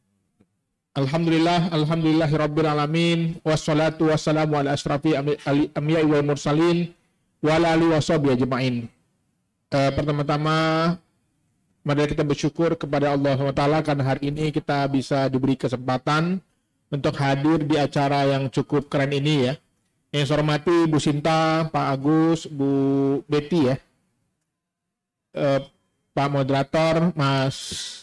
Alhamdulillahirabbil alamin, wassalatu wassalamu ala asrafi anbiya'i wal mursalin wa ala alihi washabihi ajmain. Pertama-tama mari kita bersyukur kepada Allah SWT karena hari ini kita bisa diberi kesempatan untuk hadir di acara yang cukup keren ini ya. Yang saya hormati Bu Sinta, Pak Agus, Bu Betty ya, Pak Moderator, Mas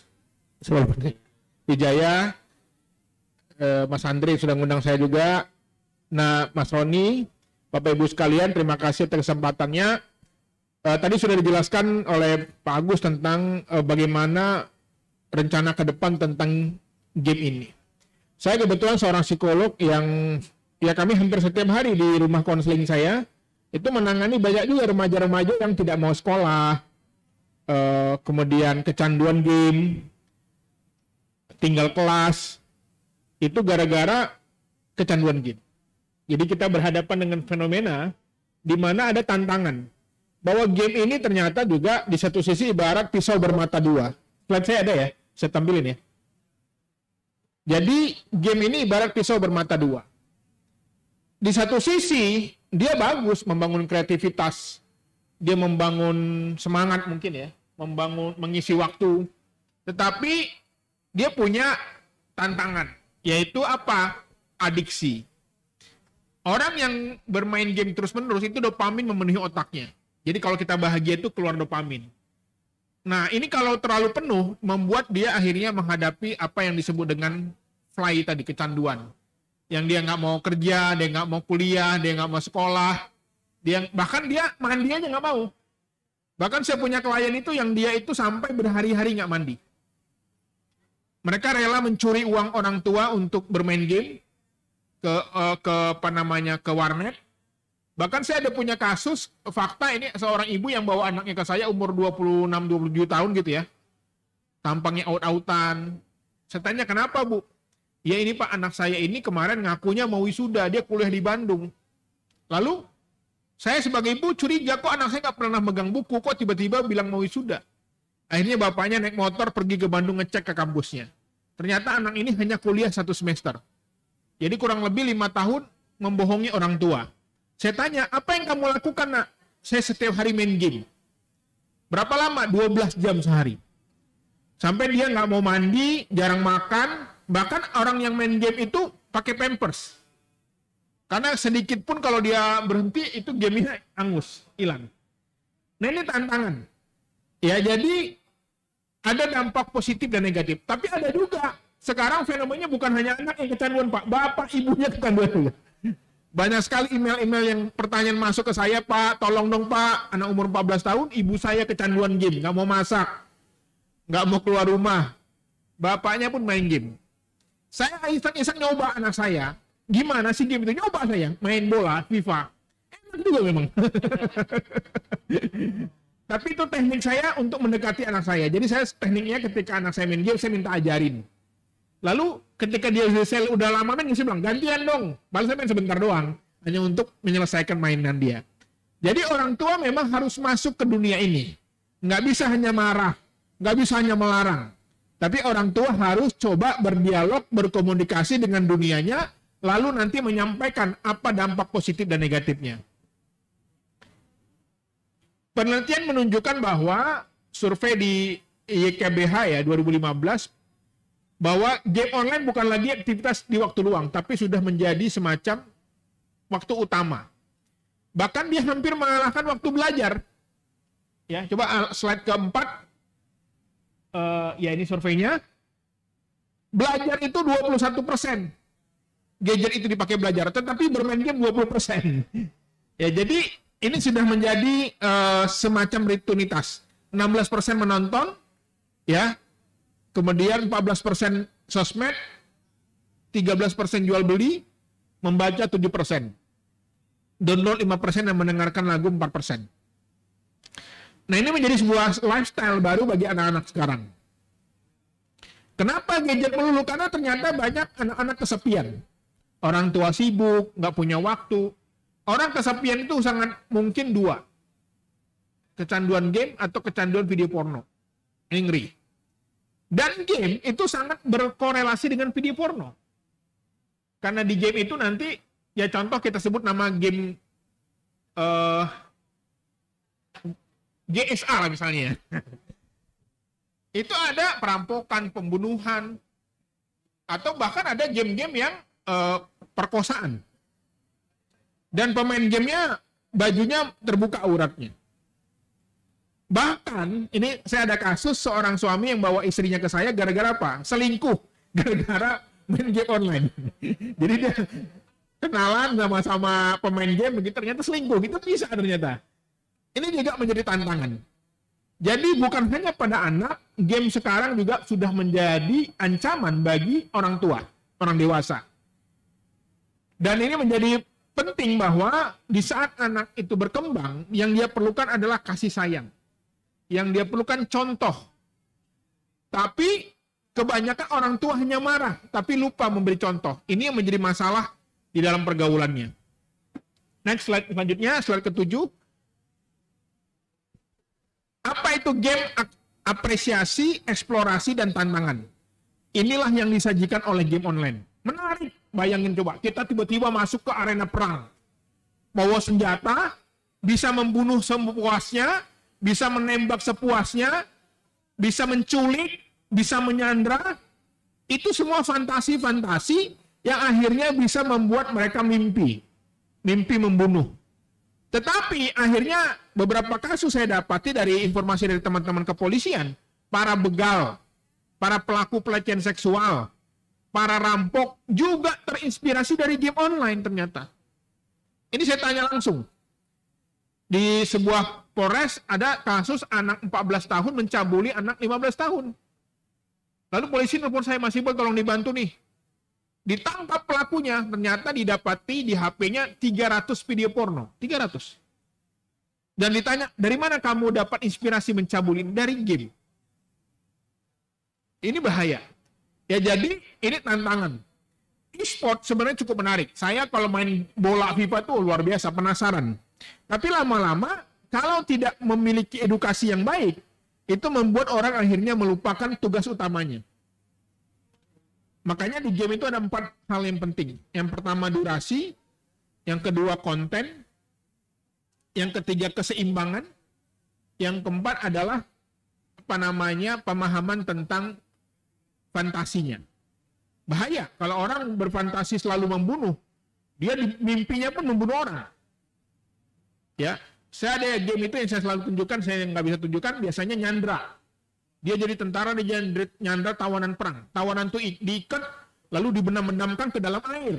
Wijaya, Mas Andri sudah mengundang saya juga. Nah, Mas Roni, Bapak Ibu sekalian, terima kasih atas kesempatannya. Tadi sudah dijelaskan oleh Pak Agus tentang bagaimana rencana ke depan tentang game ini. Saya kebetulan seorang psikolog yang ya kami hampir setiap hari di rumah konseling saya itu menangani banyak juga remaja-remaja yang tidak mau sekolah, kemudian kecanduan game, tinggal kelas, itu gara-gara kecanduan game. Jadi kita berhadapan dengan fenomena di mana ada tantangan bahwa game ini ternyata juga di satu sisi ibarat pisau bermata dua. Slide saya ada ya, saya tampilin ya. Jadi game ini ibarat pisau bermata dua. Di satu sisi dia bagus membangun kreativitas, dia membangun semangat mungkin ya, mengisi waktu. Tetapi dia punya tantangan, yaitu apa? Adiksi. Orang yang bermain game terus-menerus itu dopamin memenuhi otaknya. Jadi kalau kita bahagia itu keluar dopamin. Nah, ini kalau terlalu penuh, membuat dia akhirnya menghadapi apa yang disebut dengan fly tadi, kecanduan. Yang dia nggak mau kerja, dia nggak mau kuliah, dia nggak mau sekolah, bahkan dia mandi aja nggak mau. Bahkan saya punya klien itu yang dia itu sampai berhari-hari nggak mandi. Mereka rela mencuri uang orang tua untuk bermain game ke warnet. Bahkan saya ada punya kasus fakta, ini seorang ibu yang bawa anaknya ke saya umur 26-27 tahun gitu ya. Tampangnya out-outan. Saya tanya, kenapa Bu? Ya ini Pak, anak saya ini kemarin ngakunya mau wisuda, dia kuliah di Bandung. Lalu saya sebagai ibu curiga, kok anak saya nggak pernah megang buku, kok tiba-tiba bilang mau wisuda. Akhirnya bapaknya naik motor pergi ke Bandung ngecek ke kampusnya. Ternyata anak ini hanya kuliah 1 semester. Jadi kurang lebih 5 tahun membohongi orang tua. Saya tanya, apa yang kamu lakukan nak? Saya setiap hari main game. Berapa lama? 12 jam sehari. Sampai dia nggak mau mandi, jarang makan. Bahkan orang yang main game itu pakai pampers. Karena sedikit pun kalau dia berhenti, itu gamenya angus, hilang. Nah ini tantangan. Ya jadi ada dampak positif dan negatif. Tapi ada juga, sekarang fenomenanya bukan hanya anak yang kecanduan Pak, bapak ibunya kecanduan juga. Banyak sekali email-email yang pertanyaan masuk ke saya, Pak, tolong dong Pak, anak umur 14 tahun, ibu saya kecanduan game, nggak mau masak, nggak mau keluar rumah, bapaknya pun main game. Saya iseng-iseng nyoba anak saya, gimana sih game itu? Nyoba saya, main bola, FIFA, enak juga memang. Tapi itu teknik saya untuk mendekati anak saya. Jadi saya tekniknya ketika anak saya main game, saya minta ajarin. Lalu ketika dia selesai udah lama main, saya bilang, gantian dong. Baru saya main sebentar doang. Hanya untuk menyelesaikan mainan dia. Jadi orang tua memang harus masuk ke dunia ini. Nggak bisa hanya marah. Nggak bisa hanya melarang. Tapi orang tua harus coba berdialog, berkomunikasi dengan dunianya, lalu nanti menyampaikan apa dampak positif dan negatifnya. Penelitian menunjukkan bahwa survei di YKBH ya 2015, bahwa game online bukan lagi aktivitas di waktu luang, tapi sudah menjadi semacam waktu utama. Bahkan dia hampir mengalahkan waktu belajar. Ya, coba slide keempat. Ya ini surveinya. Belajar itu 21%. Gadget itu dipakai belajar, tetapi bermain game 20%. Ya, jadi ini sudah menjadi semacam rutinitas. 16% menonton, ya. Kemudian 14% sosmed, 13% jual beli, membaca 7%. Download 5% dan mendengarkan lagu 4%. Nah ini menjadi sebuah lifestyle baru bagi anak-anak sekarang. Kenapa gadget melulu? Karena ternyata banyak anak-anak kesepian. Orang tua sibuk, nggak punya waktu. Orang kesepian itu sangat mungkin 2. Kecanduan game atau kecanduan video porno. Ngeri. Dan game itu sangat berkorelasi dengan video porno. Karena di game itu nanti, ya contoh kita sebut nama game GSA lah misalnya. Itu ada perampokan, pembunuhan, atau bahkan ada game-game yang perkosaan. Dan pemain gamenya bajunya terbuka auratnya. Bahkan, ini saya ada kasus seorang suami yang bawa istrinya ke saya gara-gara apa? Selingkuh. Gara-gara main game online. Jadi dia kenalan sama pemain game, begitu ternyata selingkuh. Gitu bisa ternyata. Ini juga menjadi tantangan. Jadi bukan hanya pada anak, game sekarang juga sudah menjadi ancaman bagi orang tua, orang dewasa. Dan ini menjadi penting bahwa di saat anak itu berkembang, yang dia perlukan adalah kasih sayang. Yang dia perlukan contoh. Tapi kebanyakan orang tua hanya marah, tapi lupa memberi contoh. Ini yang menjadi masalah di dalam pergaulannya. Next slide selanjutnya, slide ke-7. Apa itu game? Apresiasi, eksplorasi, dan tantangan. Inilah yang disajikan oleh game online. Menarik. Bayangin coba, kita tiba-tiba masuk ke arena perang. Bawa senjata, bisa membunuh sepuasnya, bisa menembak sepuasnya, bisa menculik, bisa menyandra. Itu semua fantasi-fantasi yang akhirnya bisa membuat mereka mimpi. Mimpi membunuh. Tetapi akhirnya beberapa kasus saya dapati dari informasi dari teman-teman kepolisian, para begal, para pelaku pelecehan seksual, para rampok juga terinspirasi dari game online ternyata. Ini saya tanya langsung. Di sebuah Polres ada kasus anak 14 tahun mencabuli anak 15 tahun. Lalu polisi nelfon saya, Mas Iqbal tolong dibantu nih. Ditangkap pelakunya, ternyata didapati di HP-nya 300 video porno. 300. Dan ditanya, dari mana kamu dapat inspirasi mencabuli? Dari game. Ini bahaya. Ya jadi, ini tantangan. E-sport sebenarnya cukup menarik. Saya kalau main bola FIFA tuh luar biasa, penasaran. Tapi lama-lama, kalau tidak memiliki edukasi yang baik, itu membuat orang akhirnya melupakan tugas utamanya. Makanya di game itu ada 4 hal yang penting. Yang pertama durasi, yang kedua konten, yang ketiga keseimbangan, yang keempat adalah pemahaman tentang fantasinya. Bahaya kalau orang berfantasi selalu membunuh, dia di mimpinya pun membunuh orang. Ya, saya ada game itu yang saya selalu tunjukkan, saya nggak bisa tunjukkan, biasanya nyandra. Dia jadi tentara, dia nyandra tawanan perang. Tawanan itu diikat, lalu dibenam-benamkan ke dalam air.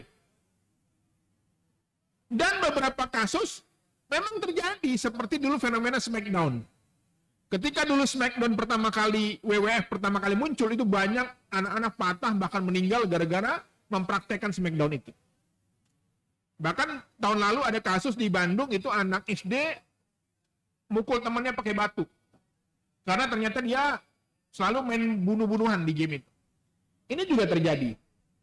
Dan beberapa kasus memang terjadi, seperti dulu fenomena Smackdown. Ketika dulu Smackdown pertama kali, WWF pertama kali muncul, itu banyak anak-anak patah, bahkan meninggal gara-gara mempraktekkan Smackdown itu. Bahkan tahun lalu ada kasus di Bandung, itu anak SD mukul temannya pakai batu. Karena ternyata dia selalu main bunuh-bunuhan di game itu. Ini juga terjadi.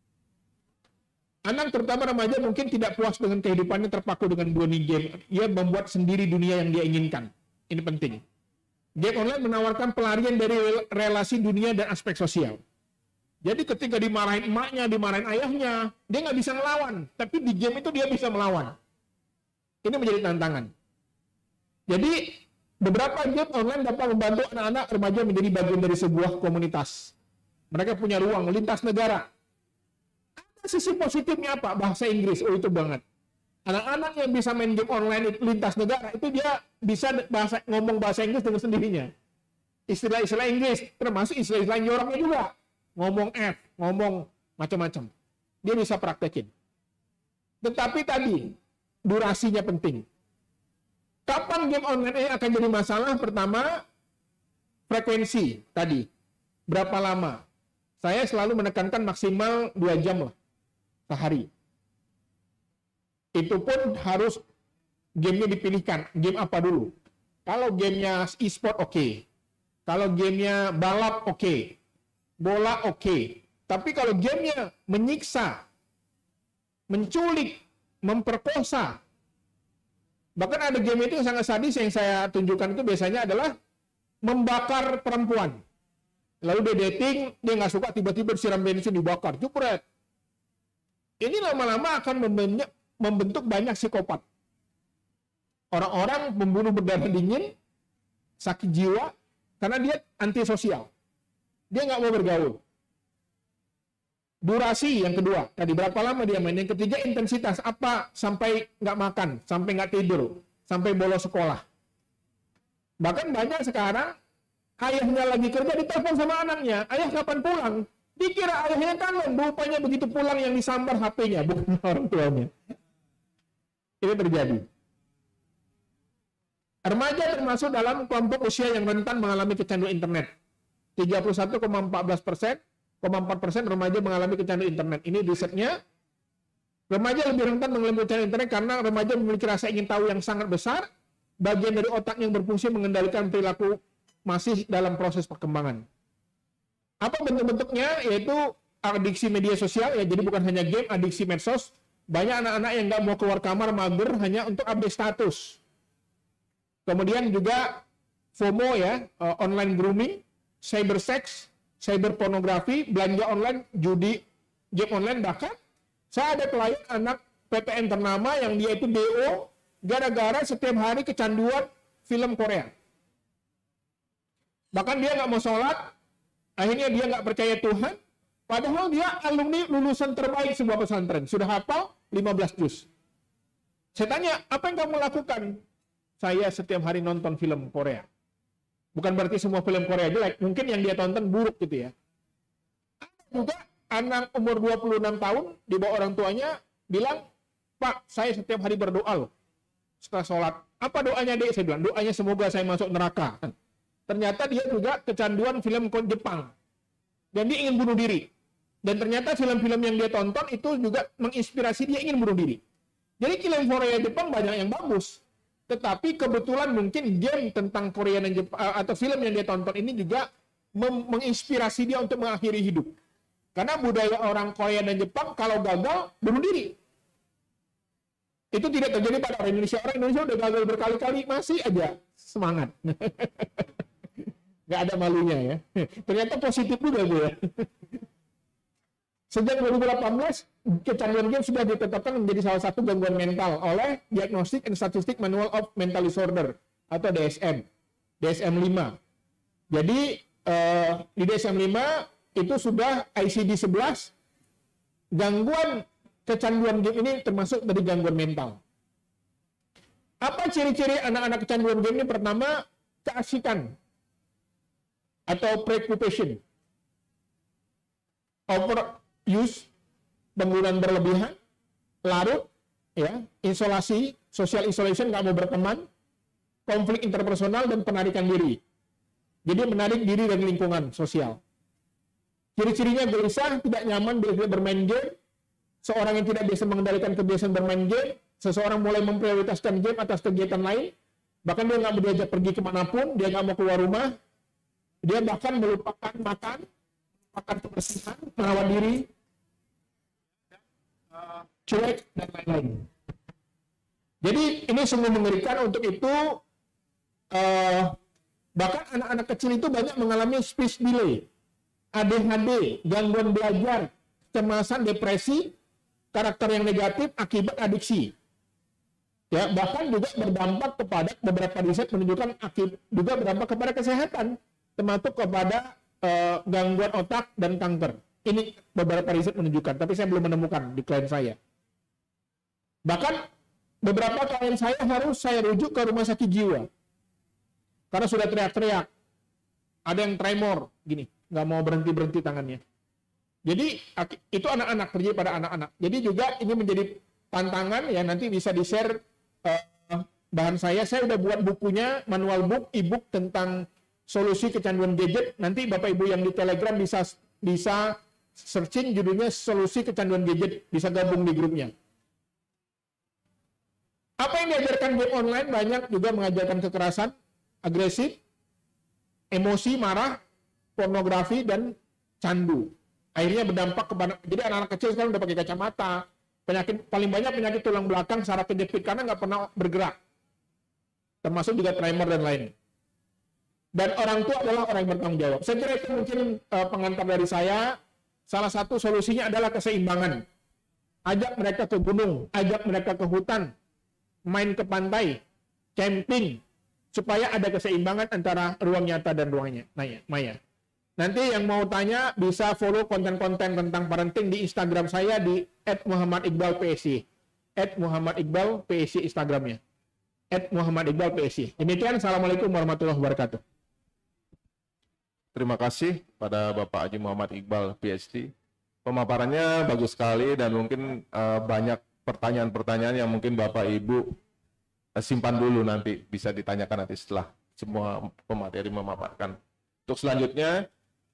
Anak terutama remaja mungkin tidak puas dengan kehidupannya terpaku dengan dunia game. Ia membuat sendiri dunia yang dia inginkan. Ini penting. Game online menawarkan pelarian dari relasi dunia dan aspek sosial. Jadi ketika dimarahin emaknya, dimarahin ayahnya, dia nggak bisa ngelawan. Tapi di game itu dia bisa melawan. Ini menjadi tantangan. Jadi beberapa game online dapat membantu anak-anak remaja menjadi bagian dari sebuah komunitas. Mereka punya ruang lintas negara. Ada sisi positifnya apa? Bahasa Inggris, oh itu banget. Anak-anak yang bisa main game online lintas negara, itu dia bisa ngomong bahasa Inggris dengan sendirinya. Istilah-istilah Inggris, termasuk istilah-istilah joroknya juga. Ngomong F, ngomong macam-macam. Dia bisa praktekin. Tetapi tadi, durasinya penting. Kapan game online ini akan jadi masalah? Pertama, frekuensi tadi. Berapa lama? Saya selalu menekankan maksimal 2 jam lah sehari. Itu pun harus gamenya dipilihkan. Game apa dulu? Kalau gamenya e-sport oke. Kalau gamenya balap oke. Bola oke. Tapi kalau gamenya menyiksa, menculik, memperkosa, bahkan ada game itu yang sangat sadis yang saya tunjukkan itu biasanya adalah membakar perempuan. Lalu dia dating, dia nggak suka, tiba-tiba disiram bensin, dibakar, jupret. Ini lama-lama akan membentuk banyak psikopat. Orang-orang membunuh berdarah dingin, sakit jiwa, karena dia antisosial. Dia nggak mau bergaul. Durasi yang kedua, tadi berapa lama dia main. Yang ketiga intensitas, apa sampai nggak makan, sampai nggak tidur, sampai bolos sekolah. Bahkan banyak sekarang, ayahnya lagi kerja ditelepon sama anaknya, ayah kapan pulang? Dikira ayahnya kangen, rupanya begitu pulang yang disambar HP-nya, bukan orang tuanya. Ini terjadi. Remaja termasuk dalam kelompok usia yang rentan mengalami kecanduan internet. 31,4% remaja mengalami kecanduan internet. Ini risetnya. Remaja lebih rentan mengalami kecanduan internet karena remaja memiliki rasa ingin tahu yang sangat besar. Bagian dari otak yang berfungsi mengendalikan perilaku masih dalam proses perkembangan. Apa bentuk-bentuknya? Yaitu adiksi media sosial, ya, jadi bukan hanya game, adiksi medsos. Banyak anak-anak yang nggak mau keluar kamar, mager hanya untuk update status. Kemudian juga FOMO, ya, online grooming, cyber sex, cyber pornografi, belanja online, judi, game online. Bahkan saya ada klien anak PTN ternama yang dia itu DO gara-gara setiap hari kecanduan film Korea. Bahkan dia nggak mau sholat, akhirnya dia nggak percaya Tuhan, padahal dia alumni lulusan terbaik sebuah pesantren, sudah hafal 15 juz. Saya tanya, apa yang kamu lakukan? Saya setiap hari nonton film Korea. Bukan berarti semua film Korea jelek, mungkin yang dia tonton buruk gitu ya. Juga anak umur 26 tahun di bawah orang tuanya bilang, Pak, saya setiap hari berdoa loh setelah sholat. Apa doanya dek? Saya bilang, doanya semoga saya masuk neraka. Ternyata dia juga kecanduan film Jepang. Dan dia ingin bunuh diri. Dan ternyata film-film yang dia tonton itu juga menginspirasi dia ingin bunuh diri. Jadi film Korea Jepang banyak yang bagus. Tetapi kebetulan mungkin game tentang Korea dan Jepang, atau film yang dia tonton ini juga menginspirasi dia untuk mengakhiri hidup. Karena budaya orang Korea dan Jepang kalau gagal bunuh diri. Itu tidak terjadi pada orang Indonesia. Orang Indonesia udah gagal berkali-kali masih aja semangat. Nggak ada malunya ya. Ternyata positif juga gue ya. Sejak 2018, kecanduan game sudah ditetapkan menjadi salah satu gangguan mental oleh Diagnostic and Statistics Manual of Mental Disorder atau DSM. DSM-5. Jadi di DSM-5 itu sudah ICD-11 gangguan kecanduan game ini termasuk dari gangguan mental. Apa ciri-ciri anak-anak kecanduan game ini? Pertama, keasikan atau preoccupation, overuse, penggunaan berlebihan, larut, ya, isolasi, social isolation, nggak mau berteman, konflik interpersonal, dan penarikan diri. Jadi menarik diri dari lingkungan sosial. Ciri-cirinya gelisah, tidak nyaman bila bermain game, seorang yang tidak bisa mengendalikan kebiasaan bermain game, seseorang mulai memprioritaskan game atas kegiatan lain, bahkan dia nggak mau diajak pergi kemanapun, dia nggak mau keluar rumah, dia bahkan melupakan makan, melupakan kebersihan, merawat diri, cuek, dan lain-lain. Jadi ini sungguh mengerikan. Untuk itu bahkan anak-anak kecil itu banyak mengalami speech delay, ADHD, gangguan belajar, kecemasan, depresi, karakter yang negatif akibat adiksi. Ya, bahkan juga berdampak kepada beberapa riset menunjukkan juga berdampak kepada kesehatan, termasuk kepada gangguan otak dan kanker. Ini beberapa riset menunjukkan, tapi saya belum menemukan di klien saya. Bahkan beberapa klien saya harus saya rujuk ke rumah sakit jiwa karena sudah teriak-teriak, ada yang tremor, gini, nggak mau berhenti tangannya. Jadi itu anak-anak, terjadi pada anak-anak. Jadi juga ini menjadi tantangan ya, nanti bisa di-share bahan saya udah buat bukunya, manual book, e-book tentang solusi kecanduan gadget. Nanti Bapak Ibu yang di Telegram bisa searching judulnya solusi kecanduan gadget, bisa gabung di grupnya. Apa yang diajarkan game online banyak juga mengajarkan kekerasan, agresif, emosi, marah, pornografi, dan candu. Akhirnya berdampak kepada, jadi anak-anak kecil sekarang udah pakai kacamata, penyakit paling banyak penyakit tulang belakang, saraf kejepit karena nggak pernah bergerak, termasuk juga tremor dan lain. Dan orang tua adalah orang yang bertanggung jawab. Saya kira itu mungkin pengantar dari saya. Salah satu solusinya adalah keseimbangan. Ajak mereka ke gunung, ajak mereka ke hutan, main ke pantai, camping, supaya ada keseimbangan antara ruang nyata dan ruang maya. Nanti yang mau tanya bisa follow konten-konten tentang parenting di Instagram saya di @muhammadiqbalpsi. @muhammadiqbalpsi Instagramnya. @muhammadiqbalpsi. Demikian, assalamualaikum warahmatullahi wabarakatuh. Terima kasih pada Bapak Haji Muhammad Iqbal, PhD. Pemaparannya bagus sekali dan mungkin banyak pertanyaan-pertanyaan yang mungkin Bapak Ibu simpan dulu, nanti bisa ditanyakan nanti setelah semua pemateri memaparkan. Untuk selanjutnya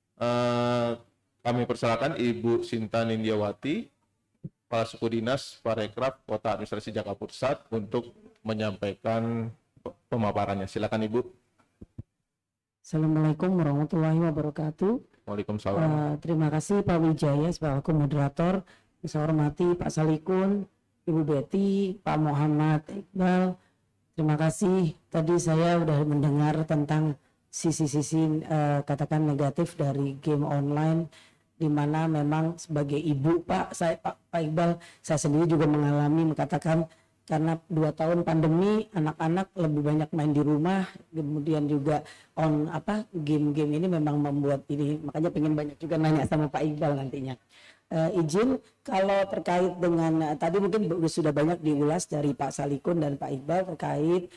kami persilakan Ibu Sinta Nindiawati, Kepala Suku Dinas Parekraf Kota Administrasi Jakarta Pusat untuk menyampaikan pemaparannya. Silakan Ibu. Assalamualaikum warahmatullahi wabarakatuh. Waalaikumsalam. Terima kasih Pak Wijaya sebagai moderator. Saya hormati Pak Salikun, Ibu Betty, Pak Muhammad Iqbal. Terima kasih. Tadi saya sudah mendengar tentang sisi-sisi katakan negatif dari game online, di mana memang sebagai ibu Pak Iqbal, saya sendiri juga mengalami, mengatakan karena 2 tahun pandemi, anak-anak lebih banyak main di rumah, kemudian juga game-game ini memang membuat ini, makanya pengen banyak juga nanya sama Pak Iqbal nantinya. izin kalau terkait dengan tadi mungkin sudah banyak diulas dari Pak Salikun dan Pak Iqbal terkait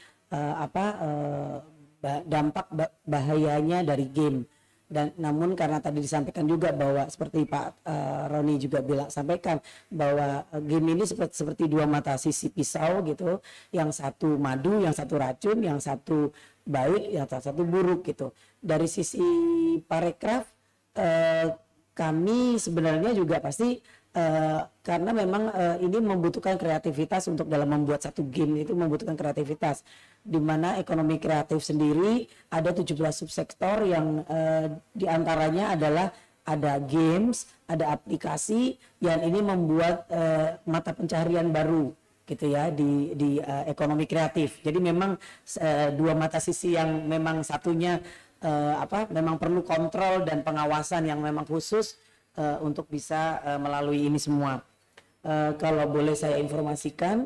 dampak bahayanya dari game. Dan namun karena tadi disampaikan juga bahwa seperti Pak Roni juga sampaikan bahwa game ini seperti dua mata sisi pisau gitu, yang satu madu, yang satu racun, yang satu baik, yang satu buruk gitu. Dari sisi Parekraf kami sebenarnya juga pasti karena memang ini membutuhkan kreativitas untuk dalam membuat satu game itu membutuhkan kreativitas, di mana ekonomi kreatif sendiri ada 17 subsektor yang diantaranya adalah ada games, ada aplikasi yang ini membuat mata pencaharian baru gitu ya di ekonomi kreatif. Jadi memang dua mata sisi yang memang satunya memang perlu kontrol dan pengawasan yang memang khusus untuk bisa melalui ini semua. Kalau boleh saya informasikan,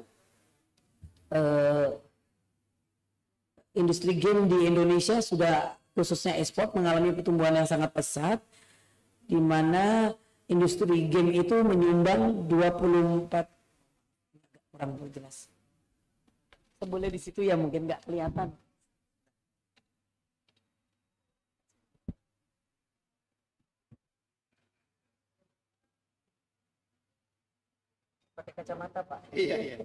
industri game di Indonesia sudah khususnya e-sport mengalami pertumbuhan yang sangat pesat, di mana industri game itu menyumbang 24 kurang jelas. Boleh di situ ya, mungkin nggak kelihatan. Pakai kacamata, Pak. Iya, iya.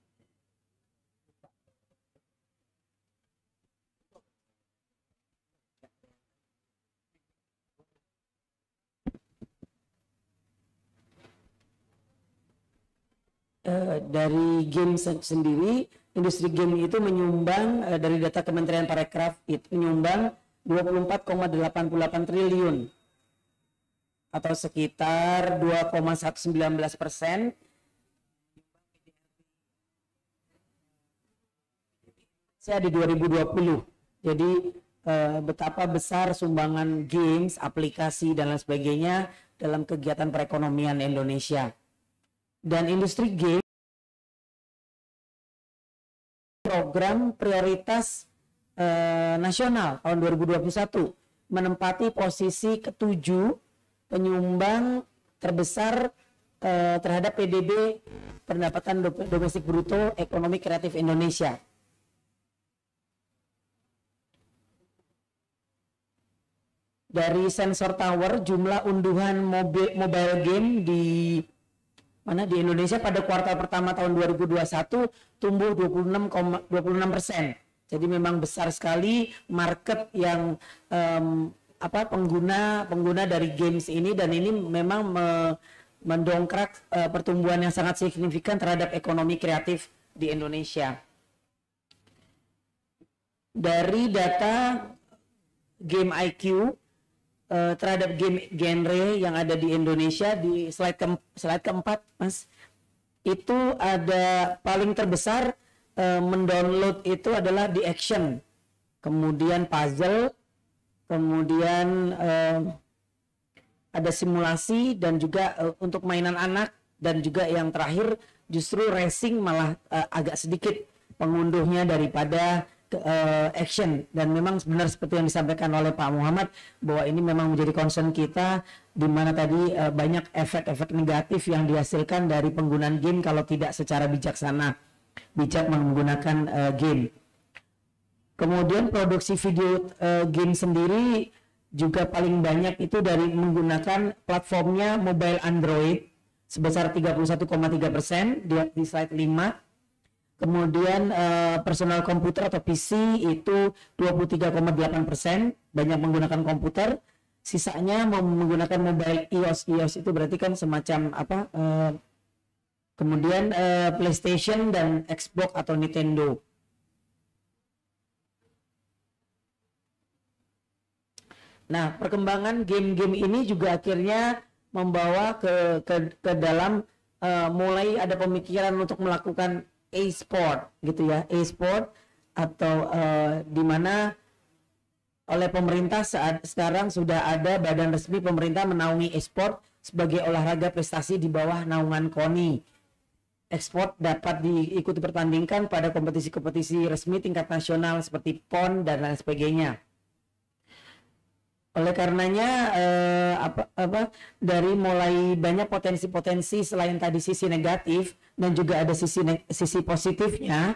Dari game sendiri, industri game itu menyumbang dari data Kementerian Parekraf itu menyumbang 24,88 triliun atau sekitar 2,119%. Saya di 2020. Jadi betapa besar sumbangan games, aplikasi dan lain sebagainya dalam kegiatan perekonomian Indonesia. Dan industri game program prioritas nasional tahun 2021 menempati posisi ke-7 penyumbang terbesar terhadap PDB pendapatan domestik bruto ekonomi kreatif Indonesia. Dari Sensor Tower, jumlah unduhan mobile game di Indonesia pada kuartal pertama tahun 2021 tumbuh 26%. Jadi memang besar sekali market yang pengguna dari games ini, dan ini memang mendongkrak pertumbuhan yang sangat signifikan terhadap ekonomi kreatif di Indonesia. Dari data Game IQ terhadap game genre yang ada di Indonesia di slide keempat, Mas, itu ada paling terbesar mendownload itu adalah di action, kemudian puzzle, kemudian ada simulasi dan juga untuk mainan anak, dan juga yang terakhir justru racing malah agak sedikit pengunduhnya daripada action. Dan memang benar seperti yang disampaikan oleh Pak Muhammad bahwa ini memang menjadi concern kita, di mana tadi banyak efek-efek negatif yang dihasilkan dari penggunaan game kalau tidak secara bijak menggunakan game. Kemudian produksi video game sendiri juga paling banyak itu dari menggunakan platformnya mobile Android sebesar 31,3% di slide 5. Kemudian personal komputer atau PC itu 23,8%, banyak menggunakan komputer. Sisanya menggunakan mobile iOS itu berarti kan semacam kemudian PlayStation dan Xbox atau Nintendo. Nah, perkembangan game-game ini juga akhirnya membawa ke dalam mulai ada pemikiran untuk melakukan e-sport gitu ya, e-sport atau di mana oleh pemerintah sekarang sudah ada badan resmi pemerintah menaungi e-sport sebagai olahraga prestasi di bawah naungan KONI. E-sport dapat diikuti pertandingkan pada kompetisi-kompetisi resmi tingkat nasional seperti PON dan lain sebagainya. Oleh karenanya dari mulai banyak potensi-potensi selain tadi sisi negatif dan juga ada sisi positifnya,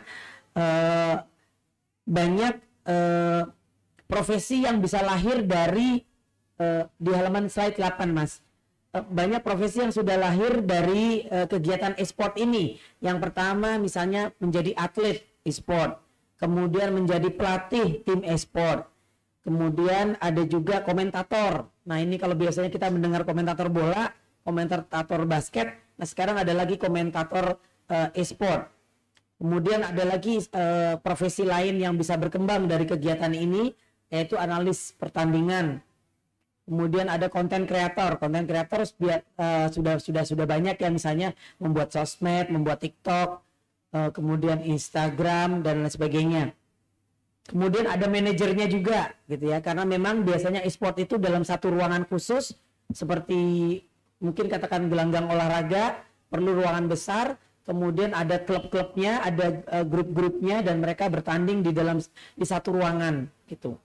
banyak profesi yang bisa lahir dari di halaman slide 8 Mas. Banyak profesi yang sudah lahir dari kegiatan e-sport ini. Yang pertama misalnya menjadi atlet e-sport, kemudian menjadi pelatih tim e-sport. Kemudian ada juga komentator. Nah ini kalau biasanya kita mendengar komentator bola, komentator basket, nah sekarang ada lagi komentator e-sport. Kemudian ada lagi profesi lain yang bisa berkembang dari kegiatan ini, yaitu analis pertandingan. Kemudian ada konten kreator. Konten kreator sudah banyak yang misalnya membuat sosmed, membuat TikTok, kemudian Instagram dan lain sebagainya. Kemudian ada manajernya juga gitu ya, karena memang biasanya e-sport itu dalam satu ruangan khusus seperti mungkin katakan gelanggang olahraga, perlu ruangan besar, kemudian ada klub-klubnya, ada grup-grupnya dan mereka bertanding di satu ruangan gitu.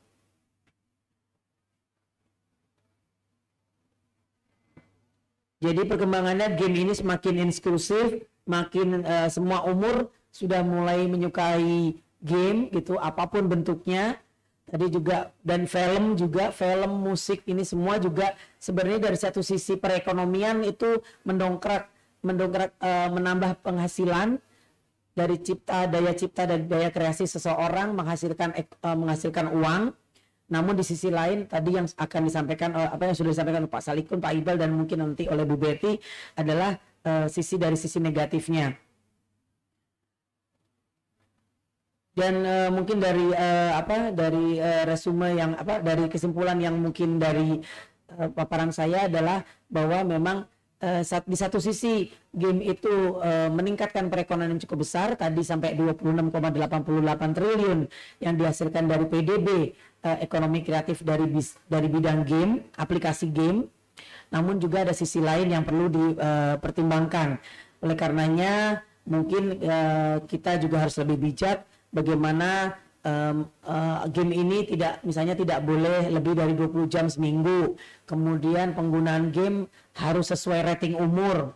Jadi perkembangannya game ini semakin inklusif, makin semua umur sudah mulai menyukai game gitu, apapun bentuknya. Tadi juga dan film juga, film, musik ini semua juga sebenarnya dari satu sisi perekonomian itu mendongkrak menambah penghasilan dari daya cipta dan daya kreasi seseorang, menghasilkan uang. Namun di sisi lain tadi yang akan disampaikan apa yang sudah disampaikan oleh Pak Salikun, Pak Iqbal dan mungkin nanti oleh Bu Betty adalah sisi negatifnya. Dan mungkin dari resume yang dari kesimpulan yang mungkin dari paparan saya adalah bahwa memang di satu sisi game itu meningkatkan perekonomian yang cukup besar, tadi sampai 26,88 triliun yang dihasilkan dari PDB ekonomi kreatif dari bidang game, aplikasi game. Namun juga ada sisi lain yang perlu dipertimbangkan. Oleh karenanya mungkin kita juga harus lebih bijak bagaimana game ini tidak boleh lebih dari 20 jam seminggu. Kemudian penggunaan game harus sesuai rating umur.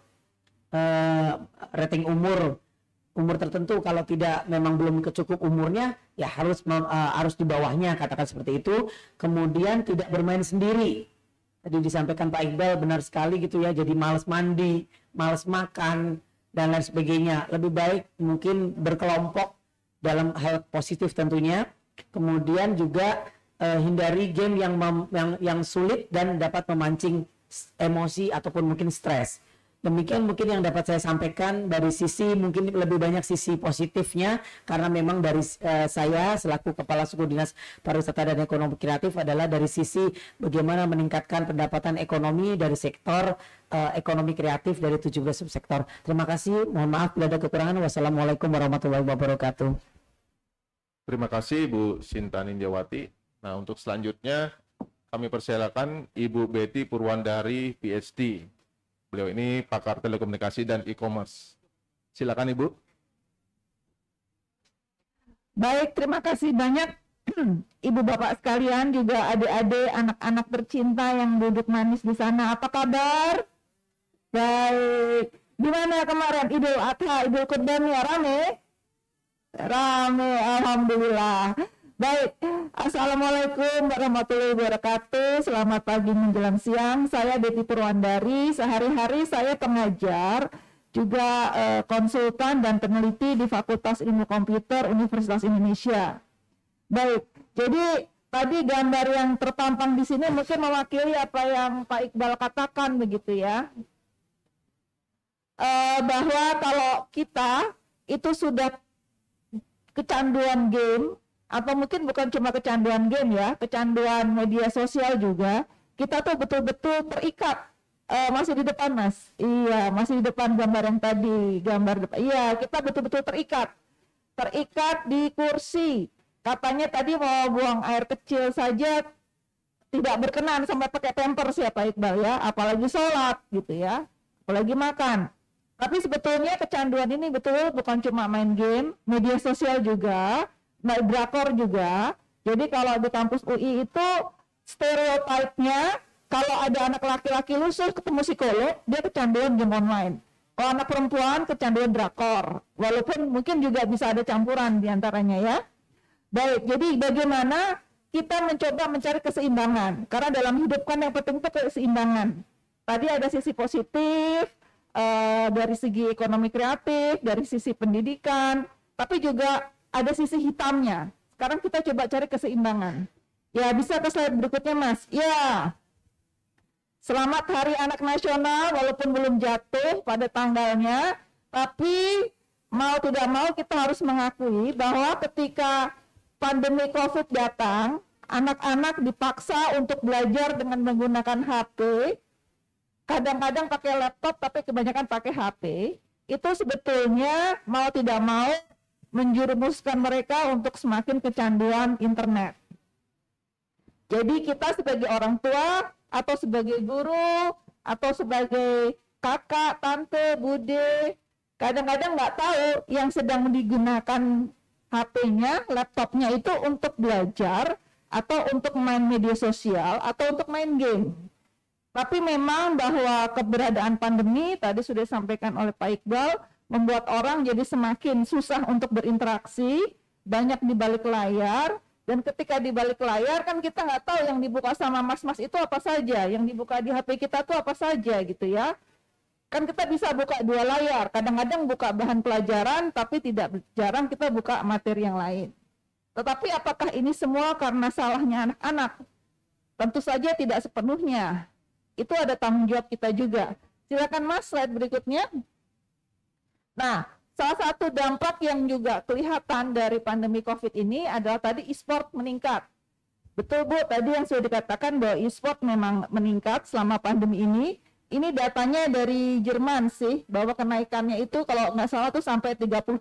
Umur tertentu, kalau tidak memang belum cukup umurnya ya harus di bawahnya, katakan seperti itu. Kemudian tidak bermain sendiri. Tadi disampaikan Pak Iqbal benar sekali gitu ya, jadi malas mandi, malas makan dan lain sebagainya. Lebih baik mungkin berkelompok dalam hal positif tentunya. Kemudian juga hindari game yang sulit dan dapat memancing emosi ataupun mungkin stres. Demikian mungkin yang dapat saya sampaikan dari sisi mungkin lebih banyak sisi positifnya, karena memang dari saya selaku Kepala Suku Dinas Pariwisata dan Ekonomi Kreatif adalah dari sisi bagaimana meningkatkan pendapatan ekonomi dari sektor ekonomi kreatif dari 17 subsektor. Terima kasih, mohon maaf bila ada kekurangan. Wassalamualaikum warahmatullahi wabarakatuh. Terima kasih Bu Sinta Ninjawati. Nah, untuk selanjutnya kami persilakan Ibu Betty Purwandari, PhD. Beliau ini pakar telekomunikasi dan e-commerce. Silakan Ibu. Baik, terima kasih banyak Ibu Bapak sekalian, juga adik-adik, anak-anak tercinta yang duduk manis di sana. Apa kabar? Baik. Gimana kemarin Idul Adha, Idul Kurban ya, rame? Rame, alhamdulillah. Baik, assalamualaikum warahmatullahi wabarakatuh. Selamat pagi menjelang siang. Saya Betty Purwandari. Sehari-hari saya pengajar, juga konsultan dan peneliti di Fakultas Ilmu Komputer Universitas Indonesia. Baik, jadi tadi gambar yang terpampang di sini mungkin mewakili apa yang Pak Iqbal katakan begitu ya. Bahwa kalau kita itu sudah kecanduan game, atau mungkin bukan cuma kecanduan game ya, kecanduan media sosial juga, kita tuh betul-betul terikat. Masih di depan Mas, iya masih di depan gambar yang tadi, gambar depan, iya kita betul-betul terikat di kursi. Katanya tadi mau buang air kecil saja tidak berkenan sampai pakai pampers ya Pak Iqbal ya, apalagi sholat gitu ya, apalagi makan. Tapi sebetulnya kecanduan ini betul bukan cuma main game, media sosial juga, drakor juga. Jadi kalau di kampus UI itu stereotipnya kalau ada anak laki-laki lusuh ketemu psikolog, dia kecanduan game online. Kalau anak perempuan kecanduan drakor, walaupun mungkin juga bisa ada campuran diantaranya ya. Baik, jadi bagaimana kita mencoba mencari keseimbangan, karena dalam hidup kan yang penting itu keseimbangan. Tadi ada sisi positif, dari segi ekonomi kreatif, dari sisi pendidikan, tapi juga ada sisi hitamnya. Sekarang kita coba cari keseimbangan. Ya, bisa ke slide berikutnya, Mas. Ya. Selamat Hari Anak Nasional, walaupun belum jatuh pada tanggalnya, tapi mau tidak mau kita harus mengakui bahwa ketika pandemi COVID datang, anak-anak dipaksa untuk belajar dengan menggunakan HP, kadang-kadang pakai laptop tapi kebanyakan pakai HP, itu sebetulnya mau tidak mau menjerumuskan mereka untuk semakin kecanduan internet. Jadi kita sebagai orang tua, atau sebagai guru, atau sebagai kakak, tante, bude, kadang-kadang nggak tahu yang sedang digunakan HP-nya, laptopnya itu untuk belajar, atau untuk main media sosial, atau untuk main game. Tapi memang bahwa keberadaan pandemi, tadi sudah disampaikan oleh Pak Iqbal, membuat orang jadi semakin susah untuk berinteraksi, banyak di balik layar, dan ketika di balik layar kan kita nggak tahu yang dibuka sama mas-mas itu apa saja, yang dibuka di HP kita tuh apa saja gitu ya. Kan kita bisa buka dua layar, kadang-kadang buka bahan pelajaran, tapi tidak jarang kita buka materi yang lain. Tetapi apakah ini semua karena salahnya anak-anak? Tentu saja tidak sepenuhnya. Itu ada tanggung jawab kita juga. Silakan Mas, slide berikutnya. Nah, salah satu dampak yang juga kelihatan dari pandemi COVID ini adalah tadi e-sport meningkat. Betul Bu, tadi yang sudah dikatakan bahwa e-sport memang meningkat selama pandemi ini. Ini datanya dari Jerman sih, bahwa kenaikannya itu kalau nggak salah tuh sampai 30%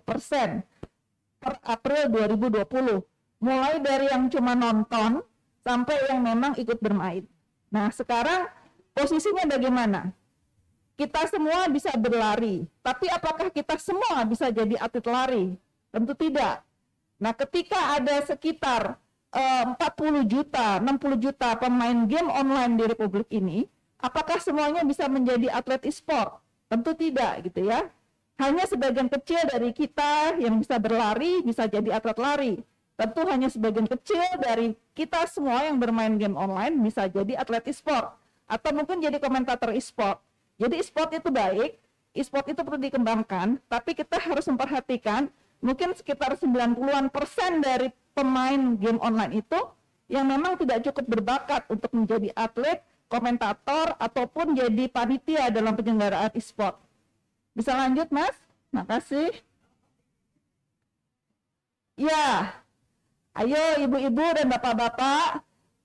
per April 2020. Mulai dari yang cuma nonton sampai yang memang ikut bermain. Nah sekarang posisinya bagaimana? Kita semua bisa berlari, tapi apakah kita semua bisa jadi atlet lari? Tentu tidak. Nah ketika ada sekitar 40 juta, 60 juta pemain game online di Republik ini, apakah semuanya bisa menjadi atlet e-sport? Tentu tidak gitu ya. Hanya sebagian kecil dari kita yang bisa berlari, bisa jadi atlet lari. Tentu hanya sebagian kecil dari kita semua yang bermain game online bisa jadi atlet e-sport. Atau mungkin jadi komentator e-sport. Jadi e-sport itu baik, e-sport itu perlu dikembangkan, tapi kita harus memperhatikan mungkin sekitar 90% dari pemain game online itu yang memang tidak cukup berbakat untuk menjadi atlet, komentator, ataupun jadi panitia dalam penyelenggaraan e-sport. Bisa lanjut Mas? Makasih. Ya, ayo ibu-ibu dan bapak-bapak,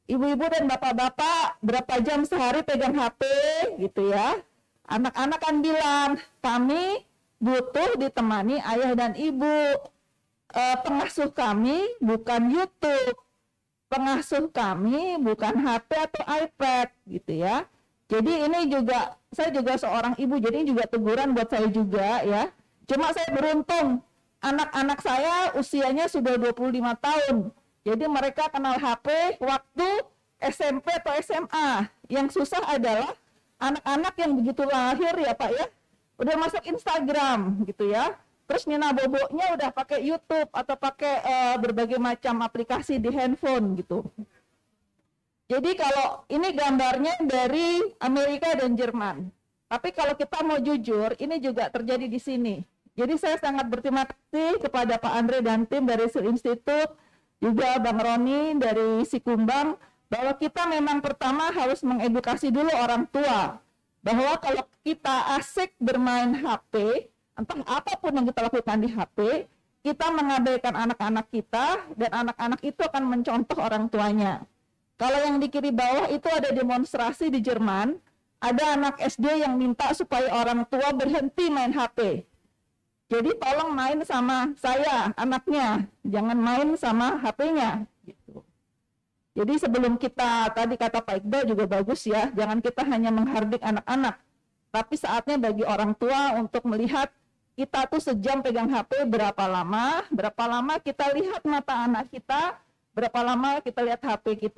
berapa jam sehari pegang HP gitu ya. Anak-anak kan bilang, kami butuh ditemani ayah dan ibu. Pengasuh kami bukan YouTube, pengasuh kami bukan HP atau iPad gitu ya. Jadi ini juga, saya juga seorang ibu, jadi ini juga teguran buat saya juga ya. Cuma saya beruntung, anak-anak saya usianya sudah 25 tahun. Jadi mereka kenal HP waktu SMP atau SMA. Yang susah adalah anak-anak yang begitu lahir ya Pak ya, udah masuk Instagram gitu ya. Terus Nina boboknya udah pakai YouTube atau pakai berbagai macam aplikasi di handphone gitu. Jadi kalau ini gambarnya dari Amerika dan Jerman. Tapi kalau kita mau jujur, ini juga terjadi di sini. Jadi saya sangat berterima kasih kepada Pak Andre dan tim dari SIL Institute, juga Bang Roni dari Sikumbang, bahwa kita memang pertama harus mengedukasi dulu orang tua. Bahwa kalau kita asik bermain HP, entah apapun yang kita lakukan di HP, kita mengabaikan anak-anak kita, dan anak-anak itu akan mencontoh orang tuanya. Kalau yang di kiri bawah itu ada demonstrasi di Jerman, ada anak SD yang minta supaya orang tua berhenti main HP. Jadi tolong main sama saya, anaknya, jangan main sama HP-nya. Gitu. Jadi sebelum kita, tadi kata Pak Iqbal juga bagus ya, jangan kita hanya menghardik anak-anak, tapi saatnya bagi orang tua untuk melihat kita tuh sejam pegang HP berapa lama kita lihat mata anak kita, berapa lama kita lihat HP kita.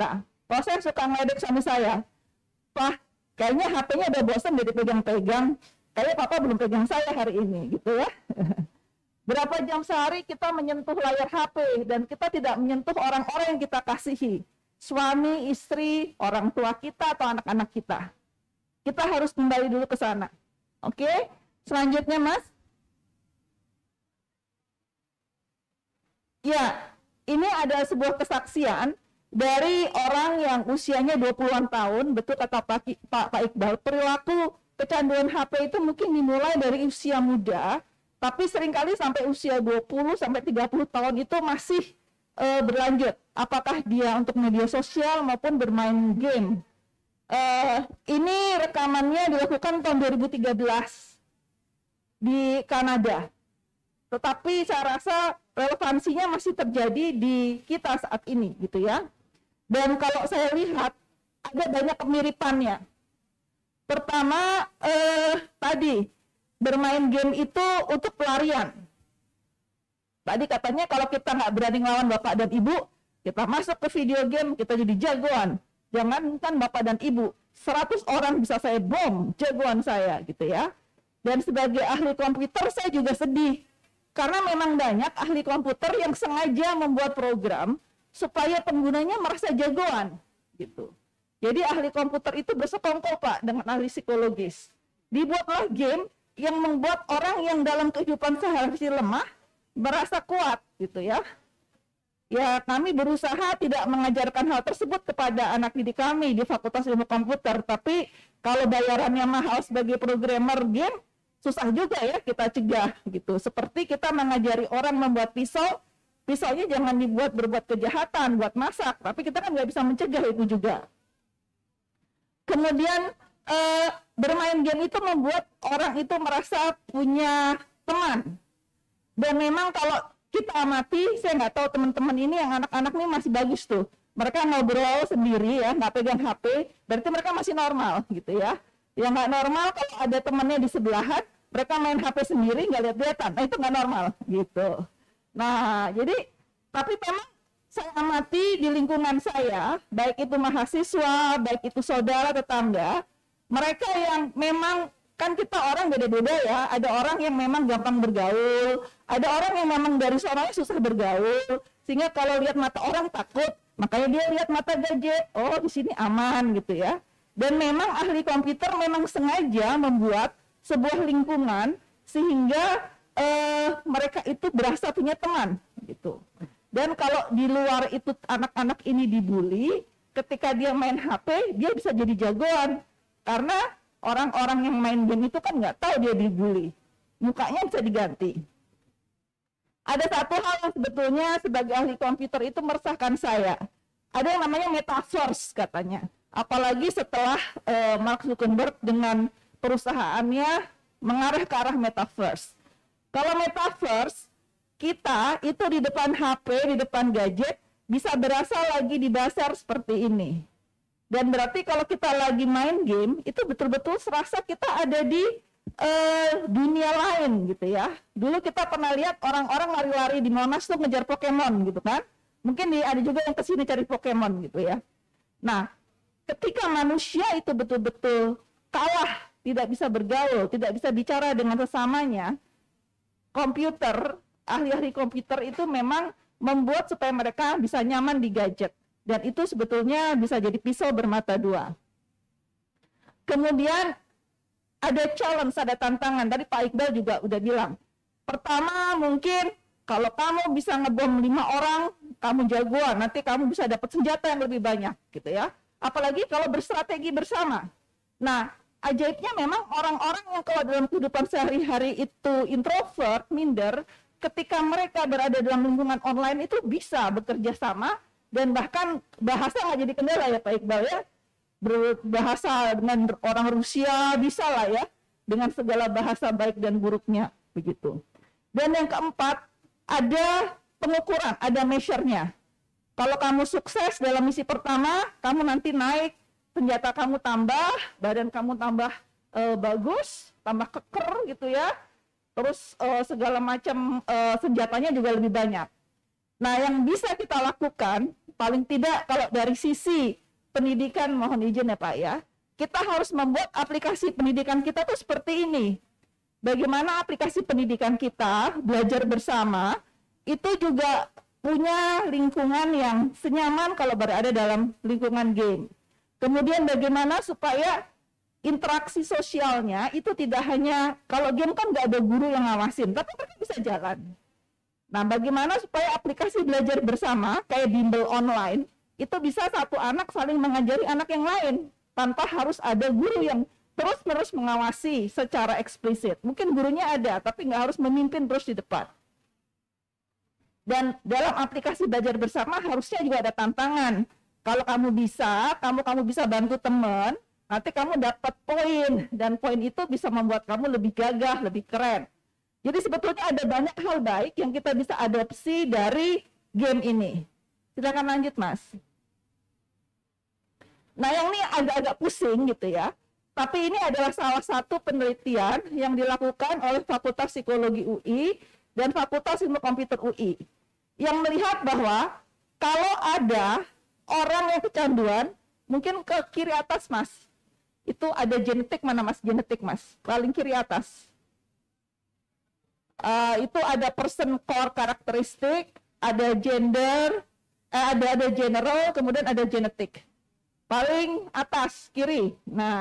Kalau saya suka ngeledek suami saya, Pak, kayaknya HP-nya udah bosan jadi pegang-pegang. Kayaknya Papa belum pegang saya hari ini, gitu ya. Berapa jam sehari kita menyentuh layar HP dan kita tidak menyentuh orang-orang yang kita kasihi. Suami, istri, orang tua kita atau anak-anak kita. Kita harus kembali dulu ke sana. Oke? Selanjutnya, Mas. Ya, ini ada sebuah kesaksian dari orang yang usianya 20-an tahun, betul kata Pak Iqbal, perilaku kecanduan HP itu mungkin dimulai dari usia muda, tapi seringkali sampai usia 20 sampai 30 tahun itu masih berlanjut. Apakah dia untuk media sosial maupun bermain game. Ini rekamannya dilakukan tahun 2013 di Kanada. Tetapi saya rasa relevansinya masih terjadi di kita saat ini, gitu ya. Dan kalau saya lihat ada banyak kemiripannya. Pertama, tadi bermain game itu untuk pelarian. Tadi katanya kalau kita nggak berani ngelawan bapak dan ibu, kita masuk ke video game, kita jadi jagoan. Jangankan bapak dan ibu, 100 orang bisa saya bom jagoan saya, gitu ya. Dan sebagai ahli komputer saya juga sedih. Karena memang banyak ahli komputer yang sengaja membuat program supaya penggunanya merasa jagoan, gitu. Jadi ahli komputer itu bersekongkol, Pak, dengan ahli psikologis. Dibuatlah game yang membuat orang yang dalam kehidupan sehari-hari lemah merasa kuat, gitu ya. Ya, kami berusaha tidak mengajarkan hal tersebut kepada anak didik kami di Fakultas Ilmu Komputer, tapi kalau bayarannya mahal sebagai programmer game, susah juga ya kita cegah, gitu. Seperti kita mengajari orang membuat pisau, pisaunya jangan dibuat berbuat kejahatan, buat masak, tapi kita kan nggak bisa mencegah itu juga. Kemudian bermain game itu membuat orang itu merasa punya teman. Dan memang kalau kita amati, saya nggak tahu teman-teman ini yang anak-anak ini masih bagus tuh. Mereka ngobrol sendiri ya, nggak pegang HP, berarti mereka masih normal, gitu ya. Yang nggak normal kalau ada temannya di sebelahan, mereka main HP sendiri nggak lihat-lihatan, nah itu nggak normal, gitu. Nah, jadi tapi memang saya amati di lingkungan saya, baik itu mahasiswa, baik itu saudara, tetangga, mereka yang memang, kan kita orang beda-beda ya, ada orang yang memang gampang bergaul, ada orang yang memang dari sononya susah bergaul, sehingga kalau lihat mata orang takut, makanya dia lihat mata gadget, oh di sini aman, gitu ya. Dan memang ahli komputer memang sengaja membuat sebuah lingkungan sehingga mereka itu berasa punya teman, gitu. Dan kalau di luar itu anak-anak ini dibully, ketika dia main HP, dia bisa jadi jagoan. Karena orang-orang yang main game itu kan nggak tahu dia dibully. Mukanya bisa diganti. Ada satu hal yang sebetulnya sebagai ahli komputer itu meresahkan saya. Ada yang namanya metaverse katanya. Apalagi setelah Mark Zuckerberg dengan perusahaannya mengarah ke arah metaverse. Kalau metaverse, kita itu di depan HP, di depan gadget, bisa berasa lagi di dasar seperti ini. Dan berarti kalau kita lagi main game, itu betul-betul serasa kita ada di dunia lain, gitu ya. Dulu kita pernah lihat orang-orang lari-lari di Monas tuh ngejar Pokemon, gitu kan. Mungkin ada juga yang kesini cari Pokemon, gitu ya. Nah, ketika manusia itu betul-betul kalah, tidak bisa bergaul, tidak bisa bicara dengan sesamanya, komputer, ahli-ahli komputer itu memang membuat supaya mereka bisa nyaman di gadget. Dan itu sebetulnya bisa jadi pisau bermata dua. Kemudian ada challenge, ada tantangan. Tadi Pak Iqbal juga udah bilang. Pertama mungkin kalau kamu bisa ngebom 5 orang, kamu jagoan, nanti kamu bisa dapat senjata yang lebih banyak, gitu ya. Apalagi kalau berstrategi bersama. Nah, ajaibnya memang orang-orang yang kalau dalam kehidupan sehari-hari itu introvert, minder, ketika mereka berada dalam lingkungan online itu bisa bekerja sama, dan bahkan bahasa nggak jadi kendala ya Pak Iqbal ya. Berbahasa dengan orang Rusia bisa lah ya, dengan segala bahasa baik dan buruknya, begitu. Dan yang keempat, ada pengukuran, ada measure-nya. Kalau kamu sukses dalam misi pertama, kamu nanti naik, senjata kamu tambah, badan kamu tambah bagus, tambah keker gitu ya. Terus segala macam senjatanya juga lebih banyak. Nah, yang bisa kita lakukan, paling tidak kalau dari sisi pendidikan, mohon izin ya Pak ya, kita harus membuat aplikasi pendidikan kita tuh seperti ini. Bagaimana aplikasi pendidikan kita, belajar bersama, itu juga punya lingkungan yang senyaman kalau berada dalam lingkungan game. Kemudian bagaimana supaya interaksi sosialnya itu tidak hanya, kalau game kan nggak ada guru yang ngawasin, tapi mereka bisa jalan. Nah, bagaimana supaya aplikasi belajar bersama, kayak bimbel online, itu bisa satu anak saling mengajari anak yang lain, tanpa harus ada guru yang terus-menerus mengawasi secara eksplisit. Mungkin gurunya ada, tapi nggak harus memimpin terus di depan. Dan dalam aplikasi belajar bersama harusnya juga ada tantangan. Kalau kamu bisa bantu teman, nanti kamu dapat poin, dan poin itu bisa membuat kamu lebih gagah, lebih keren. Jadi sebetulnya ada banyak hal baik yang kita bisa adopsi dari game ini. Silakan lanjut, Mas. Nah, yang ini agak-agak pusing gitu ya. Tapi ini adalah salah satu penelitian yang dilakukan oleh Fakultas Psikologi UI dan Fakultas Ilmu Komputer UI, yang melihat bahwa kalau ada orang yang kecanduan, mungkin ke kiri atas Mas, itu ada genetik, mana Mas? Genetik Mas, paling kiri atas. Itu ada person core karakteristik, ada gender, ada general, kemudian ada genetik. Paling atas kiri.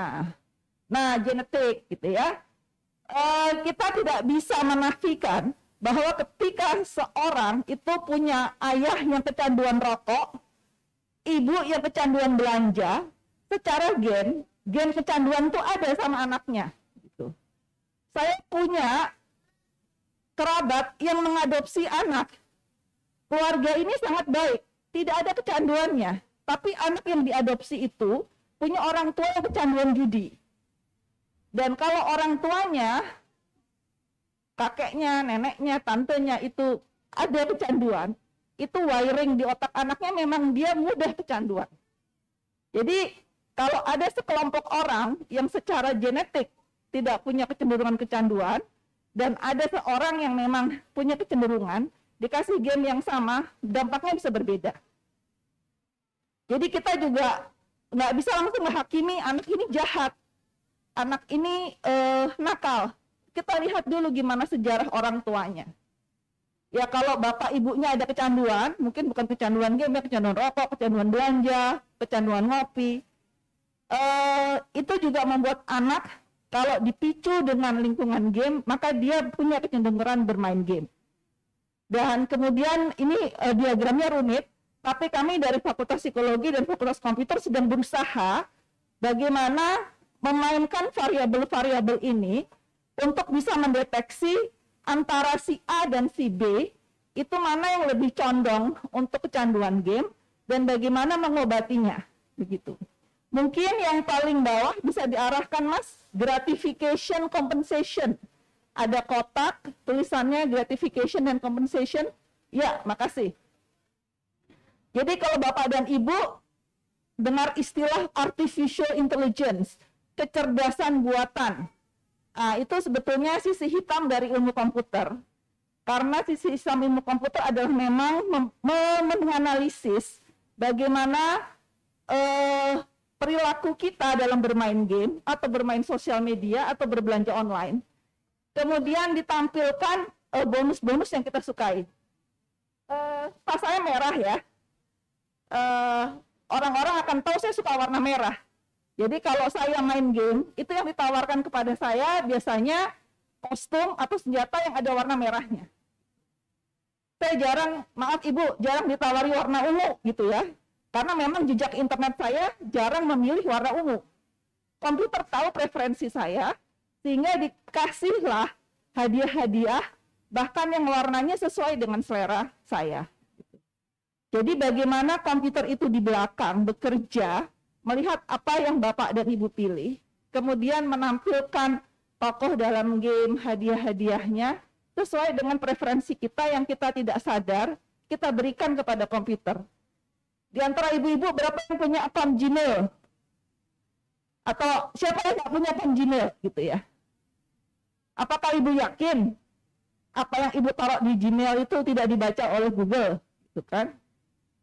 Nah genetik gitu ya. Kita tidak bisa menafikan bahwa ketika seorang itu punya ayah yang kecanduan rokok, ibu yang kecanduan belanja, secara gen kecanduan itu ada sama anaknya. Gitu. Saya punya kerabat yang mengadopsi anak. Keluarga ini sangat baik, tidak ada kecanduannya. Tapi anak yang diadopsi itu punya orang tua yang kecanduan judi. Dan kalau orang tuanya, kakeknya, neneknya, tantenya itu ada kecanduan, itu wiring di otak anaknya memang dia mudah kecanduan. Jadi kalau ada sekelompok orang yang secara genetik tidak punya kecenderungan kecanduan, dan ada seorang yang memang punya kecenderungan, dikasih game yang sama, dampaknya bisa berbeda. Jadi kita juga nggak bisa langsung menghakimi anak ini jahat, anak ini nakal. Kita lihat dulu gimana sejarah orang tuanya. Ya kalau bapak ibunya ada kecanduan, mungkin bukan kecanduan game, ya kecanduan rokok, kecanduan belanja, kecanduan ngopi. Itu juga membuat anak kalau dipicu dengan lingkungan game, maka dia punya kecenderungan bermain game. Dan kemudian ini diagramnya rumit, tapi kami dari Fakultas Psikologi dan Fakultas Komputer sedang berusaha bagaimana memainkan variabel-variabel ini untuk bisa mendeteksi antara si A dan si B, itu mana yang lebih condong untuk kecanduan game, dan bagaimana mengobatinya. Begitu. Mungkin yang paling bawah bisa diarahkan Mas, gratification compensation. Ada kotak tulisannya gratification dan compensation. Ya, makasih. Jadi kalau Bapak dan Ibu dengar istilah artificial intelligence, kecerdasan buatan. Nah, itu sebetulnya sisi hitam dari ilmu komputer. Karena sisi hitam ilmu komputer adalah memang menganalisis bagaimana perilaku kita dalam bermain game atau bermain sosial media atau berbelanja online. Kemudian ditampilkan bonus-bonus yang kita sukai. Tas saya merah ya. Orang-orang akan tahu saya suka warna merah. Jadi kalau saya main game, itu yang ditawarkan kepada saya biasanya kostum atau senjata yang ada warna merahnya. Saya jarang, maaf Ibu, jarang ditawari warna ungu gitu ya. Karena memang jejak internet saya jarang memilih warna ungu. Komputer tahu preferensi saya, sehingga dikasihlah hadiah-hadiah, bahkan yang warnanya sesuai dengan selera saya. Jadi bagaimana komputer itu di belakang bekerja, melihat apa yang Bapak dan Ibu pilih, kemudian menampilkan tokoh dalam game, hadiah-hadiahnya, sesuai dengan preferensi kita yang kita tidak sadar, kita berikan kepada komputer. Di antara ibu-ibu berapa yang punya akun Gmail? Atau siapa yang nggak punya akun Gmail gitu ya? Apakah Ibu yakin apa yang Ibu taruh di Gmail itu tidak dibaca oleh Google? Gitu kan?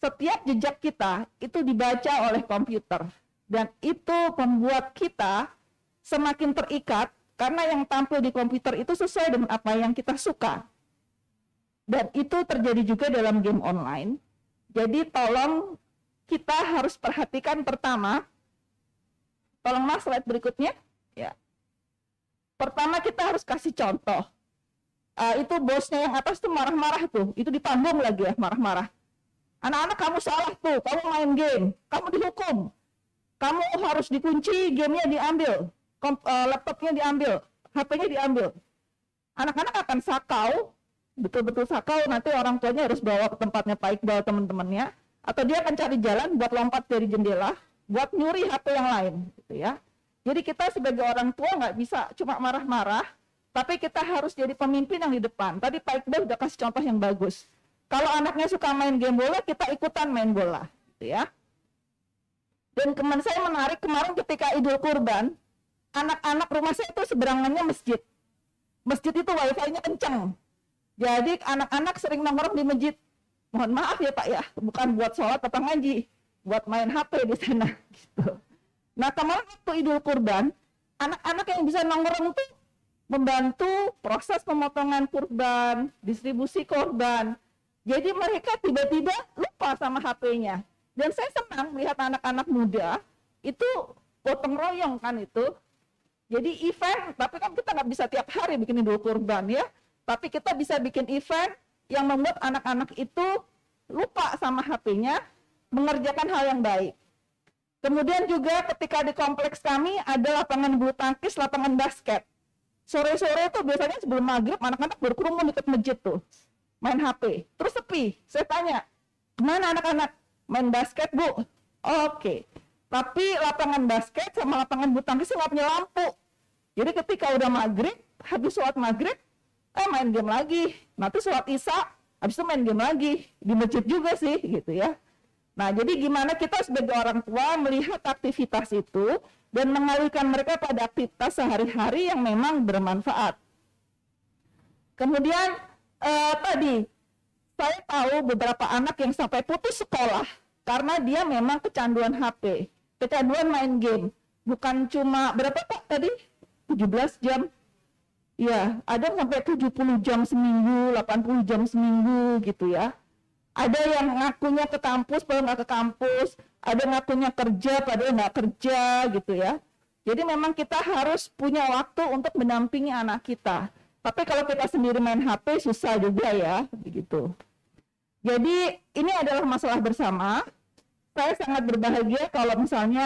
setiap jejak kita itu dibaca oleh komputer. Dan itu membuat kita semakin terikat karena yang tampil di komputer itu sesuai dengan apa yang kita suka. Dan itu terjadi juga dalam game online. Jadi tolong kita harus perhatikan pertama, tolong mas slide berikutnya. Ya. Pertama kita harus kasih contoh. Itu bosnya yang atas tuh marah-marah tuh, itu dipanggung lagi ya marah-marah. Anak-anak kamu salah tuh, kamu main game, kamu dihukum. Kamu harus dikunci, gamenya diambil, laptopnya diambil, HP-nya diambil. Anak-anak akan sakau, betul-betul sakau, nanti orang tuanya harus bawa ke tempatnya Pak Iqbal teman-temannya, atau dia akan cari jalan buat lompat dari jendela, buat nyuri HP yang lain, gitu ya. Jadi kita sebagai orang tua nggak bisa cuma marah-marah, tapi kita harus jadi pemimpin yang di depan. Tadi Pak Iqbal udah kasih contoh yang bagus. Kalau anaknya suka main game bola, kita ikutan main bola, gitu ya. Dan teman saya menarik kemarin ketika Idul Kurban, anak-anak rumah saya itu seberangannya masjid. Masjid itu wifi-nya kencang. Jadi anak-anak sering nongkrong di masjid. Mohon maaf ya Pak ya, bukan buat sholat atau ngaji, buat main HP di sana. Gitu. Nah kemarin waktu Idul Kurban, anak-anak yang bisa nongkrong itu membantu proses pemotongan kurban, distribusi kurban. Jadi mereka tiba-tiba lupa sama HP-nya. Dan saya senang melihat anak-anak muda itu gotong royong kan itu. Jadi event, tapi kan kita nggak bisa tiap hari bikin Idul Kurban ya. Tapi kita bisa bikin event yang membuat anak-anak itu lupa sama HP-nya, mengerjakan hal yang baik. Kemudian juga ketika di kompleks kami ada lapangan bulu tangkis, lapangan basket. Sore-sore itu biasanya sebelum maghrib anak-anak berkerumun dekat masjid tuh. Main HP, terus sepi. Saya tanya, kemana anak-anak? Main basket, Bu? Oke. Tapi lapangan basket sama lapangan bulu tangkis nggak punya lampu. Jadi ketika udah maghrib, habis sholat maghrib, main game lagi. Nanti sholat isya, habis itu main game lagi. Di masjid juga sih, gitu ya. Nah, jadi gimana kita sebagai orang tua melihat aktivitas itu dan mengalihkan mereka pada aktivitas sehari-hari yang memang bermanfaat. Kemudian, tadi saya tahu beberapa anak yang sampai putus sekolah karena dia memang kecanduan HP, kecanduan main game. Bukan cuma berapa Pak tadi? 17 jam. Ya, ada sampai 70 jam seminggu, 80 jam seminggu gitu ya. Ada yang ngakunya ke kampus padahal nggak ke kampus, ada ngakunya kerja padahal nggak kerja gitu ya. Jadi memang kita harus punya waktu untuk mendampingi anak kita. Tapi kalau kita sendiri main HP susah juga ya, begitu. Jadi ini adalah masalah bersama. Saya sangat berbahagia kalau misalnya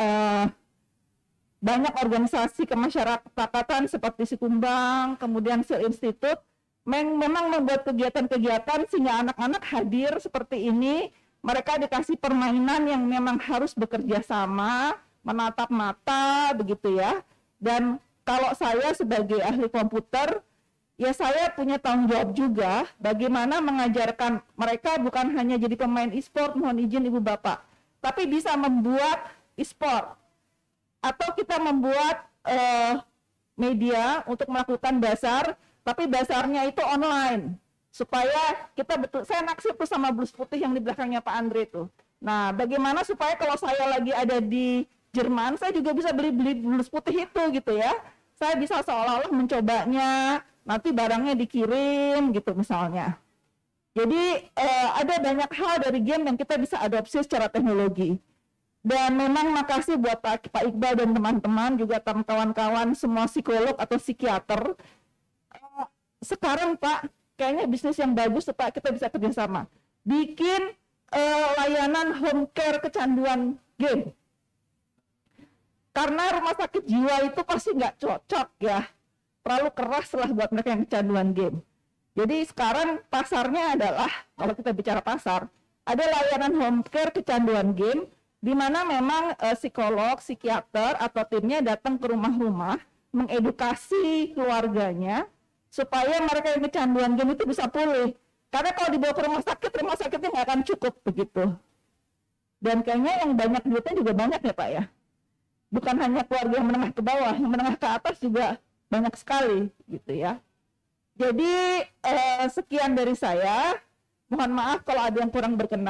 banyak organisasi kemasyarakatan seperti Sikumbang, kemudian Sil Institute, memang membuat kegiatan-kegiatan sehingga anak-anak hadir seperti ini. Mereka dikasih permainan yang memang harus bekerja sama, menatap mata, begitu ya. Dan kalau saya sebagai ahli komputer, ya saya punya tanggung jawab juga bagaimana mengajarkan mereka bukan hanya jadi pemain e-sport, mohon izin Ibu Bapak, tapi bisa membuat e-sport. Atau kita membuat media untuk melakukan dasar, tapi dasarnya itu online. Supaya kita betul, saya naksir tuh sama blus putih yang di belakangnya Pak Andre tuh. Nah, bagaimana supaya kalau saya lagi ada di Jerman, saya juga bisa beli blus putih itu gitu ya. Saya bisa seolah-olah mencobanya, nanti barangnya dikirim gitu misalnya. Jadi ada banyak hal dari game yang kita bisa adopsi secara teknologi. Dan memang makasih buat Pak Iqbal dan teman-teman, juga kawan-kawan semua psikolog atau psikiater. Sekarang Pak, kayaknya bisnis yang bagus Pak, kita bisa kerjasama. Bikin layanan home care kecanduan game. Karena rumah sakit jiwa itu pasti nggak cocok ya. Terlalu keras lah buat mereka yang kecanduan game. Jadi sekarang pasarnya adalah, kalau kita bicara pasar, ada layanan home care kecanduan game, di mana memang psikolog, psikiater, atau timnya datang ke rumah-rumah, mengedukasi keluarganya, supaya mereka yang kecanduan game itu bisa pulih. Karena kalau dibawa ke rumah sakitnya nggak akan cukup begitu. Dan kayaknya yang banyak duitnya juga banyak ya Pak ya. Bukan hanya keluarga yang menengah ke bawah, yang menengah ke atas juga banyak sekali gitu ya. Jadi sekian dari saya. Mohon maaf kalau ada yang kurang berkenan.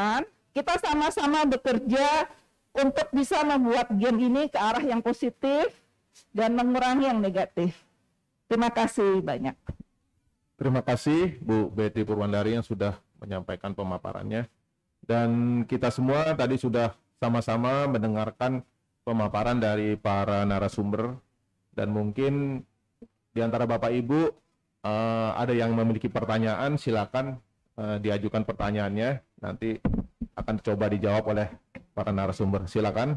kita sama-sama bekerja untuk bisa membuat game ini ke arah yang positif dan mengurangi yang negatif. Terima kasih banyak. Terima kasih Bu Betty Purwandari yang sudah menyampaikan pemaparannya. Dan kita semua tadi sudah sama-sama mendengarkan pemaparan dari para narasumber. Dan mungkin di antara Bapak Ibu ada yang memiliki pertanyaan, silakan diajukan pertanyaannya. Nanti akan coba dijawab oleh para narasumber. Silakan.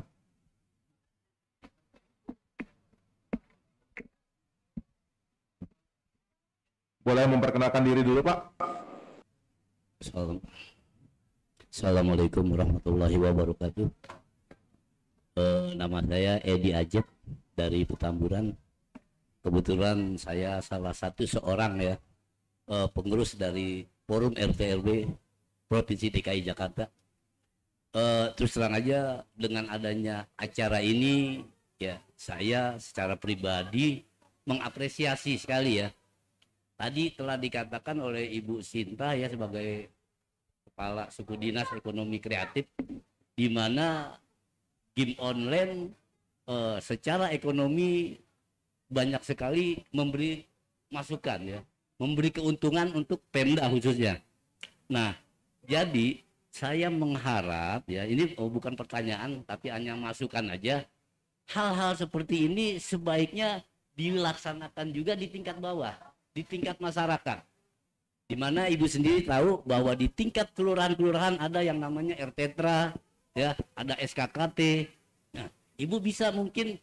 Boleh memperkenalkan diri dulu, Pak? Assalamualaikum warahmatullahi wabarakatuh. Nama saya Edi Ajep dari Petamburan. Kebetulan saya salah satu seorang ya pengurus dari Forum RT/RW Provinsi DKI Jakarta. Terus terang aja dengan adanya acara ini ya saya secara pribadi mengapresiasi sekali ya. Tadi telah dikatakan oleh Ibu Sinta ya sebagai Kepala Suku Dinas Ekonomi Kreatif, di mana game online secara ekonomi banyak sekali memberi masukan ya, memberi keuntungan untuk Pemda khususnya. Nah, jadi saya mengharap ya, ini bukan pertanyaan tapi hanya masukan aja. Hal-hal seperti ini sebaiknya dilaksanakan juga di tingkat bawah, di tingkat masyarakat, di mana Ibu sendiri tahu bahwa di tingkat kelurahan-kelurahan ada yang namanya RTTRA, ya, ada SKKT. Nah, Ibu bisa mungkin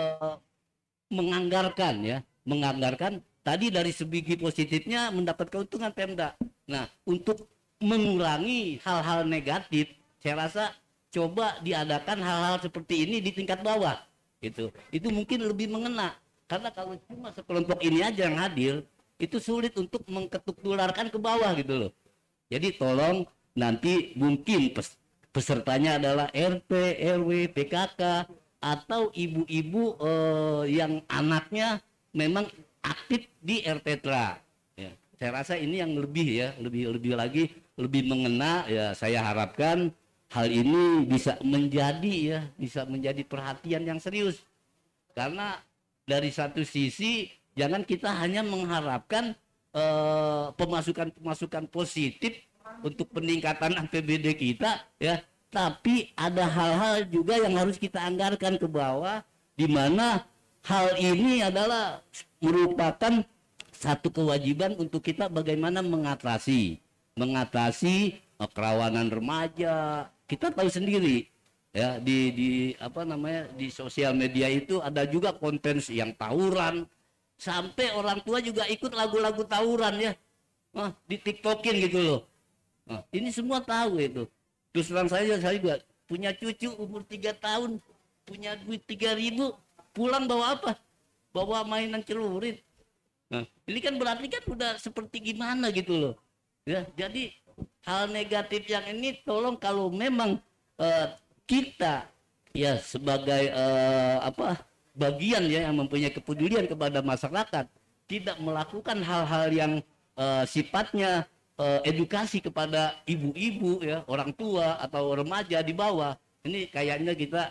menganggarkan tadi dari segi positifnya mendapat keuntungan Pemda. Nah, untuk mengurangi hal-hal negatif, saya rasa coba diadakan hal-hal seperti ini di tingkat bawah, gitu. Itu mungkin lebih mengena, karena kalau cuma sekelompok ini aja yang hadir, itu sulit untuk mengketuk tularkan ke bawah gitu loh. Jadi tolong nanti mungkin pesertanya adalah RT, RW, PKK atau ibu-ibu yang anaknya memang aktif di RTTRA. Ya, saya rasa ini yang lebih ya, lebih lagi lebih mengena ya. Saya harapkan hal ini bisa menjadi perhatian yang serius. Karena dari satu sisi jangan kita hanya mengharapkan pemasukan positif untuk peningkatan APBD kita ya, tapi ada hal-hal juga yang harus kita anggarkan ke bawah, di mana hal ini adalah merupakan satu kewajiban untuk kita bagaimana mengatasi kerawanan remaja. Kita tahu sendiri ya, di sosial media itu ada juga konten yang tawuran. Sampai orang tua juga ikut lagu-lagu tawuran ya, di TikTokin gitu loh. Ini semua tahu itu. Terus terang saya juga punya cucu umur 3 tahun, punya duit 3.000, pulang bawa apa? Bawa mainan celurit. Nah, ini kan berarti kan udah seperti gimana gitu loh. Ya, jadi hal negatif yang ini tolong kalau memang kita ya sebagai bagian ya yang mempunyai kepedulian kepada masyarakat, tidak melakukan hal-hal yang sifatnya edukasi kepada ibu-ibu ya, orang tua atau remaja di bawah. Ini kayaknya kita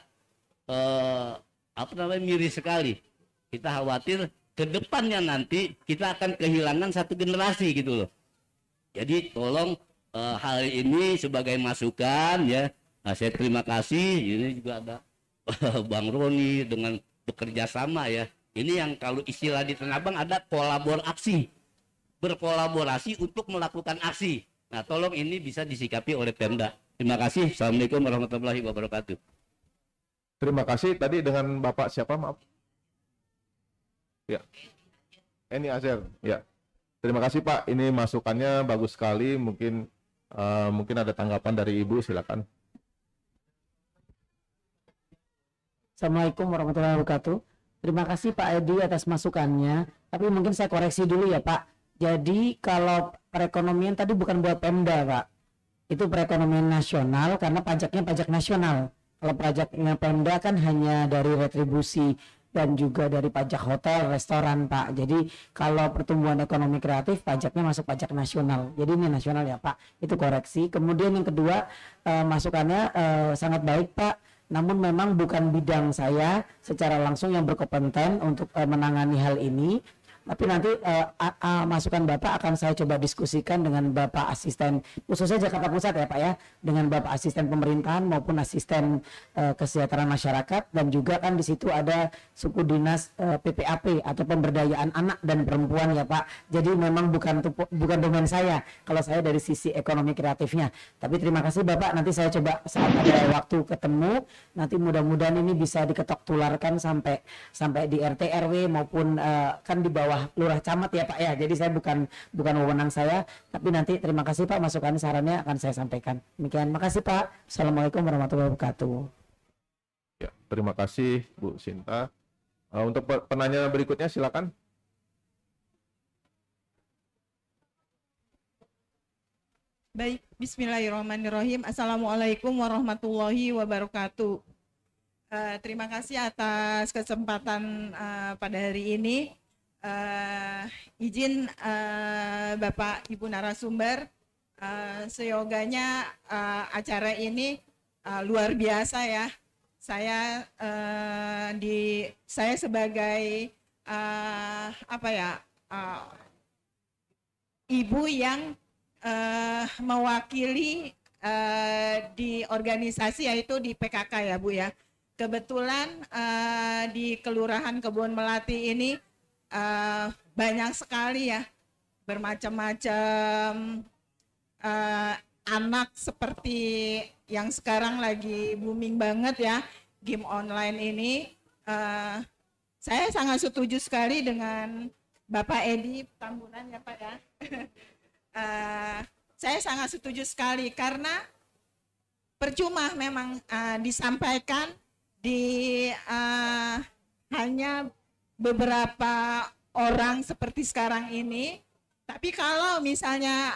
miris sekali. Kita khawatir ke depannya nanti kita akan kehilangan satu generasi gitu loh. Jadi tolong hal ini sebagai masukan ya. Nah, saya terima kasih. Ini juga ada Bang Roni dengan bekerja sama ya. Ini yang kalau istilah di Tanah Abang ada kolaborasi, berkolaborasi untuk melakukan aksi. Nah, tolong ini bisa disikapi oleh Pemda. Terima kasih. Assalamualaikum warahmatullahi wabarakatuh. Terima kasih. Tadi dengan Bapak siapa, maaf? Ya, Eni Azer. Ya, terima kasih Pak. Ini masukannya bagus sekali. Mungkin ada tanggapan dari Ibu, silakan. Assalamualaikum warahmatullahi wabarakatuh. Terima kasih Pak Edi atas masukannya. Tapi mungkin saya koreksi dulu ya Pak. Jadi kalau perekonomian tadi bukan buat Pemda Pak. Itu perekonomian nasional karena pajaknya pajak nasional. Kalau pajaknya Pemda kan hanya dari retribusi dan juga dari pajak hotel, restoran Pak. Jadi kalau pertumbuhan ekonomi kreatif pajaknya masuk pajak nasional. Jadi ini nasional ya Pak. Itu koreksi. Kemudian yang kedua masukannya sangat baik Pak. Namun memang bukan bidang saya secara langsung yang berkompeten untuk menangani hal ini. Tapi nanti masukan Bapak akan saya coba diskusikan dengan Bapak Asisten, khususnya Jakarta Pusat ya Pak ya, dengan Bapak Asisten Pemerintahan maupun Asisten Kesejahteraan Masyarakat, dan juga kan di situ ada suku dinas PPAP atau Pemberdayaan Anak dan Perempuan ya Pak. Jadi memang bukan domain saya kalau saya dari sisi ekonomi kreatifnya. Tapi terima kasih Bapak, nanti saya coba saat ada waktu ketemu, nanti mudah-mudahan ini bisa diketok tularkan sampai di RT RW maupun kan di bawah lurah camat ya Pak ya. Jadi saya bukan wewenang saya, tapi nanti terima kasih Pak, masukan sarannya akan saya sampaikan. Demikian, makasih Pak. Assalamualaikum warahmatullahi wabarakatuh. Ya, terima kasih Bu Sinta. Untuk penanya berikutnya silakan. Baik, bismillahirrahmanirrahim. Assalamualaikum warahmatullahi wabarakatuh. Terima kasih atas kesempatan pada hari ini. Izin Bapak Ibu narasumber, seyoganya acara ini luar biasa ya. Saya sebagai ibu yang mewakili di organisasi, yaitu di PKK ya Bu ya. Kebetulan di Kelurahan Kebon Melati ini banyak sekali ya, bermacam-macam anak seperti yang sekarang lagi booming banget ya, game online ini. Saya sangat setuju sekali dengan Bapak Edi Tambunan ya Pak ya. Saya sangat setuju sekali karena percuma memang disampaikan di hanya beberapa orang seperti sekarang ini, tapi kalau misalnya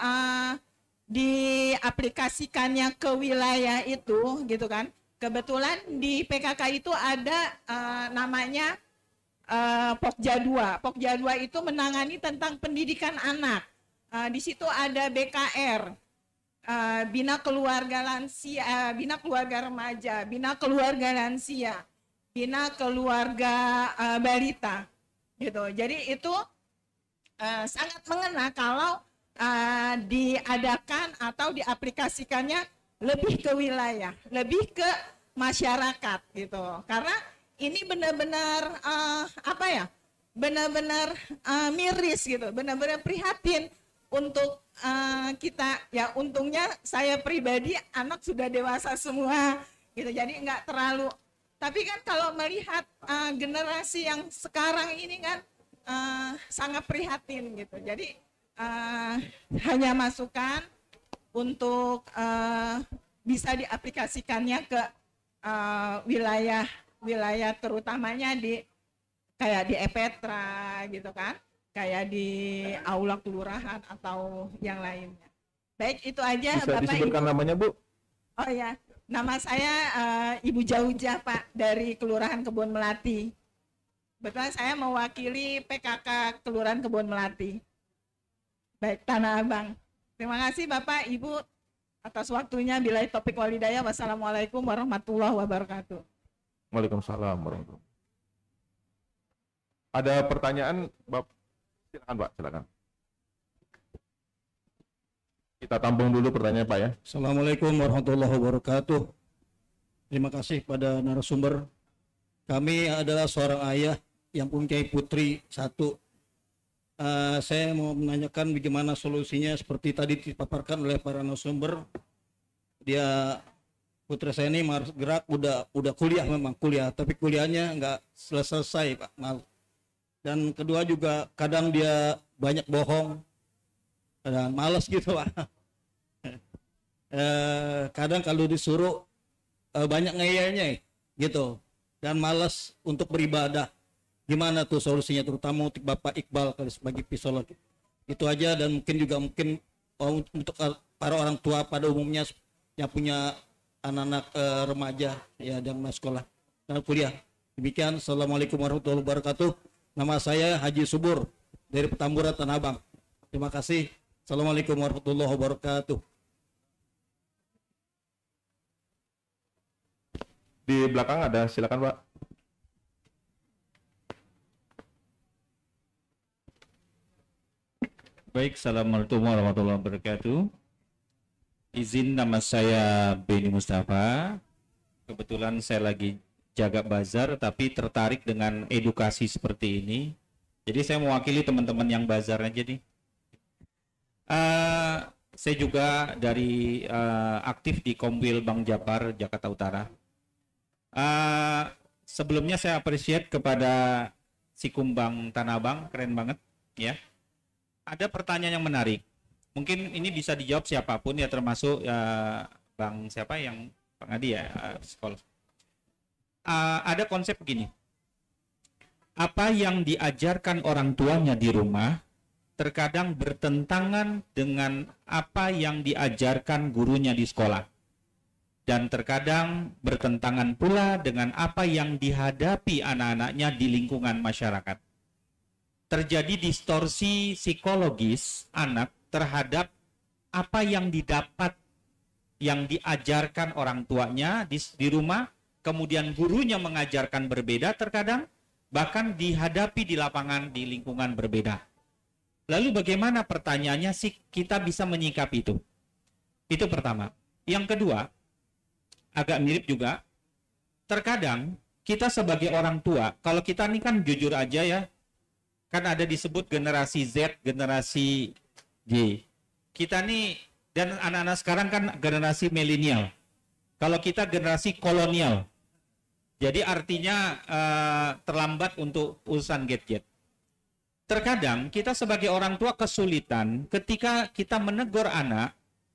diaplikasikannya ke wilayah itu gitu kan, kebetulan di PKK itu ada namanya Pokja 2. Pokja 2 itu menangani tentang pendidikan anak. Di situ ada BKR, Bina Keluarga Lansia, Bina Keluarga Remaja, Bina Keluarga Lansia, Bina Keluarga Balita gitu. Jadi itu sangat mengena kalau diadakan atau diaplikasikannya lebih ke wilayah, lebih ke masyarakat gitu. Karena ini benar-benar benar-benar miris gitu, benar-benar prihatin untuk kita ya. Untungnya saya pribadi anak sudah dewasa semua gitu, jadi nggak terlalu. Tapi kan kalau melihat generasi yang sekarang ini kan sangat prihatin gitu. Jadi hanya masukan untuk bisa diaplikasikannya ke wilayah terutamanya di kayak di Epetra gitu kan, kayak di aula kelurahan atau yang lainnya. Baik, itu aja. Bisa Bapak disebutkan Ibu. namanya Bu? Oh ya, nama saya Ibu Jaujah Pak, dari Kelurahan Kebon Melati. Betul, saya mewakili PKK Kelurahan Kebon Melati. Baik, Tanah Abang. Terima kasih Bapak Ibu atas waktunya. Bila topik walidayah. Wassalamualaikum warahmatullahi wabarakatuh. Waalaikumsalam warahmatullahi. Ada pertanyaan, Bapak? Silakan Pak, silakan. Kita tampung dulu pertanyaan Pak ya. Assalamualaikum warahmatullahi wabarakatuh. Terima kasih pada narasumber. Kami adalah seorang ayah yang mempunyai putri satu. Saya mau menanyakan bagaimana solusinya seperti tadi dipaparkan oleh para narasumber. Putri saya ini harus gerak, udah kuliah, memang kuliah, tapi kuliahnya nggak selesai Pak. Dan kedua juga kadang dia banyak bohong, kadang malas gitu Pak. Kadang kalau disuruh banyak ngeyelnya gitu, dan malas untuk beribadah. Gimana tuh solusinya, terutama untuk Bapak Iqbal kalau sebagai psikolog? Itu aja. Dan mungkin untuk para orang tua pada umumnya yang punya anak-anak remaja ya dan sekolah dan kuliah, Demikian, Assalamualaikum warahmatullahi wabarakatuh. Nama saya Haji Subur dari Petamburan Tanah Abang. Terima kasih. Assalamualaikum warahmatullahi wabarakatuh. Di belakang ada, silakan Pak. Baik, Assalamualaikum warahmatullahi wabarakatuh. Izin, nama saya Beni Mustafa. Kebetulan saya lagi jaga bazar, tapi tertarik dengan edukasi seperti ini. Jadi saya mewakili teman-teman yang bazar aja nih. Saya juga dari aktif di Komwil Bank Japar, Jakarta Utara. Sebelumnya saya appreciate kepada si Kumbang Tanah Abang, keren banget ya. Ada pertanyaan yang menarik. Mungkin ini bisa dijawab siapapun ya, termasuk Bang siapa yang Bang Adi ya, sekolah. Ada konsep begini. Apa yang diajarkan orang tuanya di rumah terkadang bertentangan dengan apa yang diajarkan gurunya di sekolah. Dan terkadang bertentangan pula dengan apa yang dihadapi anak-anaknya di lingkungan masyarakat. Terjadi distorsi psikologis anak terhadap apa yang didapat, yang diajarkan orang tuanya di rumah, kemudian gurunya mengajarkan berbeda terkadang, bahkan dihadapi di lapangan di lingkungan berbeda. Lalu bagaimana pertanyaannya sih kita bisa menyikapi itu? Itu pertama. Yang kedua, agak mirip juga, terkadang kita sebagai orang tua, kalau kita ini kan jujur aja ya, kan ada disebut generasi Z, generasi Y. Kita nih, dan anak-anak sekarang kan generasi milenial. Kalau kita generasi kolonial. Jadi artinya terlambat untuk urusan gadget. Terkadang kita sebagai orang tua kesulitan ketika kita menegur anak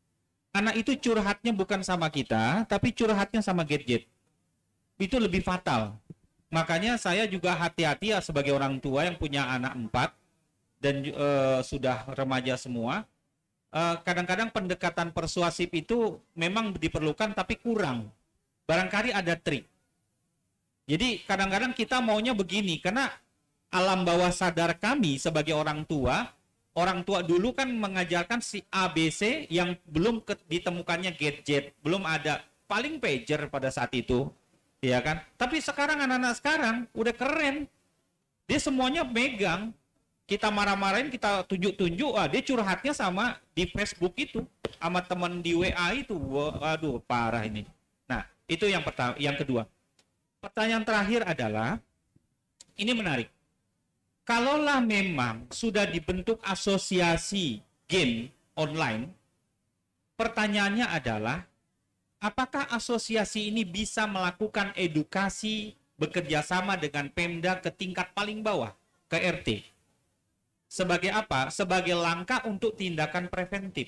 itu curhatnya bukan sama kita, tapi curhatnya sama gadget. Itu lebih fatal. Makanya saya juga hati-hati ya sebagai orang tua yang punya anak 4 dan sudah remaja semua. Kadang-kadang pendekatan persuasif itu memang diperlukan tapi kurang. Barangkali ada trik. Jadi kadang-kadang kita maunya begini, karena alam bawah sadar kami sebagai orang tua dulu kan mengajarkan si ABC yang belum ditemukannya gadget, belum ada, paling pager pada saat itu. Ya kan? Tapi sekarang anak-anak sekarang udah keren. Dia semuanya megang. Kita marah-marahin, kita tunjuk-tunjuk, dia curhatnya sama di Facebook itu, sama teman di WA itu. Waduh, parah ini. Nah, itu yang pertama, yang kedua. Pertanyaan terakhir adalah, ini menarik. Kalaulah memang sudah dibentuk asosiasi game online, pertanyaannya adalah, apakah asosiasi ini bisa melakukan edukasi bekerja sama dengan Pemda ke tingkat paling bawah, ke RT? Sebagai apa? Sebagai langkah untuk tindakan preventif.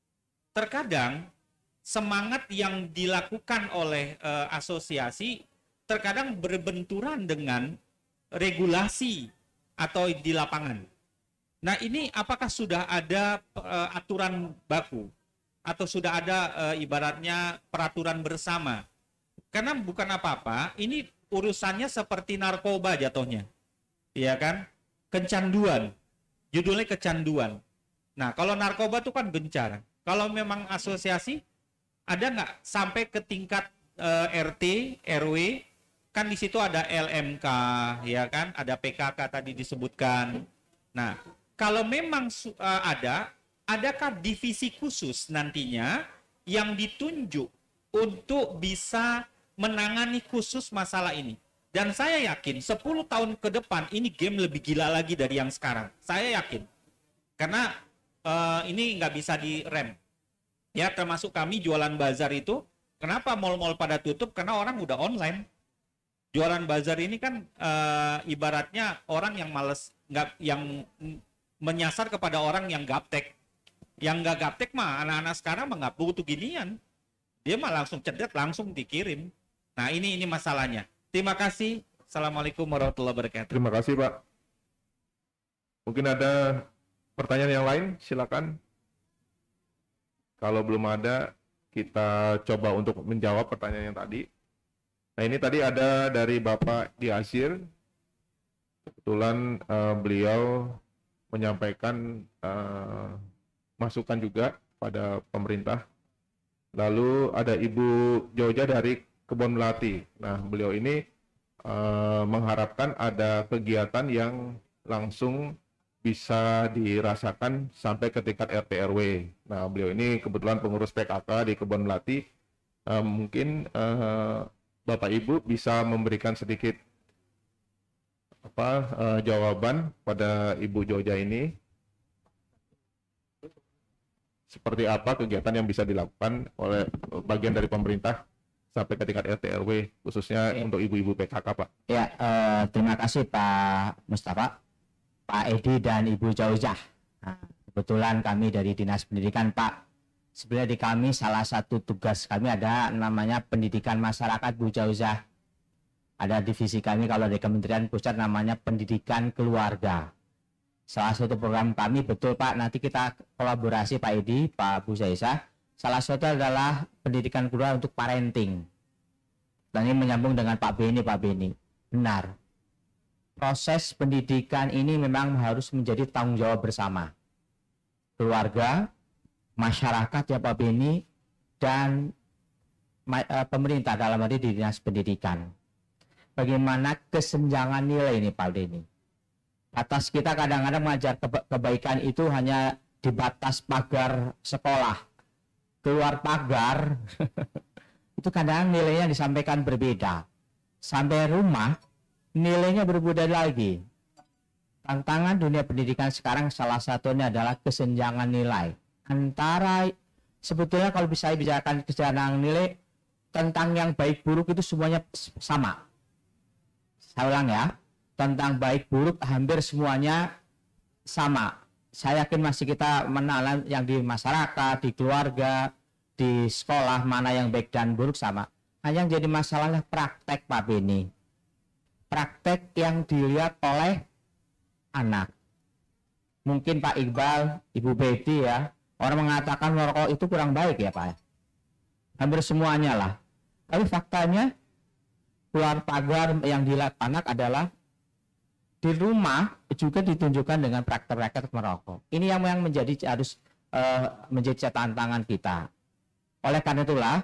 Terkadang semangat yang dilakukan oleh asosiasi terkadang berbenturan dengan regulasi atau di lapangan. Nah, ini apakah sudah ada aturan baku? Atau sudah ada ibaratnya peraturan bersama? Karena bukan apa-apa, ini urusannya seperti narkoba jatuhnya. Iya kan? Kecanduan. Judulnya kecanduan. Nah, kalau narkoba itu kan gencar. Kalau memang asosiasi, ada nggak sampai ke tingkat RT, RW, kan di situ ada LMK, ya kan? Ada PKK tadi disebutkan. Nah, kalau memang adakah divisi khusus nantinya yang ditunjuk untuk bisa menangani khusus masalah ini? Dan saya yakin 10 tahun ke depan ini game lebih gila lagi dari yang sekarang. Saya yakin. Karena ini nggak bisa direm. Ya, termasuk kami jualan bazar itu. Kenapa mall-mall pada tutup? Karena orang udah online. Jualan bazar ini kan ibaratnya orang yang males, yang menyasar kepada orang yang gaptek. Yang nggak gaptek mah anak-anak sekarang mah nggak butuh ginian. Dia mah langsung cedet, langsung dikirim. Nah, ini masalahnya. Terima kasih. Assalamualaikum warahmatullahi wabarakatuh. Terima kasih, Pak. Mungkin ada pertanyaan yang lain, silakan. Kalau belum ada, kita coba untuk menjawab pertanyaan yang tadi. Nah ini tadi ada dari Bapak Diasir, kebetulan beliau menyampaikan masukan juga pada pemerintah. Lalu ada Ibu Joja dari Kebon Melati. Nah beliau ini mengharapkan ada kegiatan yang langsung bisa dirasakan sampai ke tingkat RT RW. Nah beliau ini kebetulan pengurus PKK di Kebon Melati. Mungkin Bapak Ibu bisa memberikan sedikit jawaban pada Ibu Joja ini, seperti apa kegiatan yang bisa dilakukan oleh bagian dari pemerintah sampai ke tingkat RT RW, khususnya untuk ibu-ibu PKK, Pak. Ya, terima kasih Pak Mustafa, Pak Edi dan Ibu Jauzah. Nah, kebetulan kami dari Dinas Pendidikan, Pak. Sebenarnya di kami salah satu tugas kami ada namanya pendidikan masyarakat, Bu Jauzah. Ada divisi kami kalau di Kementerian Pusat namanya pendidikan keluarga. Salah satu program kami, betul Pak, nanti kita kolaborasi Pak Edi, Pak Bu Jauzah. Salah satu adalah pendidikan keluarga untuk parenting. Dan ini menyambung dengan Pak Beni, Pak Beni. Benar. Proses pendidikan ini memang harus menjadi tanggung jawab bersama. Keluarga, masyarakat ya Pak Beni, dan pemerintah dalam arti di Dinas Pendidikan. Bagaimana kesenjangan nilai ini Pak Beni? Atas kita kadang-kadang mengajar kebaikan itu hanya di batas pagar sekolah. Keluar pagar, itu kadang nilainya disampaikan berbeda. Sampai rumah, nilainya berbeda lagi. Tantangan dunia pendidikan sekarang salah satunya adalah kesenjangan nilai. Antara sebetulnya kalau bisa bicarakan kesenjangan nilai tentang yang baik buruk itu semuanya sama. Saya ulang ya, tentang baik buruk hampir semuanya sama. Saya yakin masih kita mengenal yang di masyarakat, di keluarga, di sekolah mana yang baik dan buruk sama. Hanya yang jadi masalahnya praktek Pak Beni. Praktek yang dilihat oleh anak. Mungkin Pak Iqbal, Ibu Betty ya, orang mengatakan merokok itu kurang baik ya Pak. Hampir semuanya lah. Tapi faktanya keluar pagar yang dilihat anak adalah di rumah juga ditunjukkan dengan praktek-praktek merokok. Ini yang menjadi harus menjadi tantangan kita. Oleh karena itulah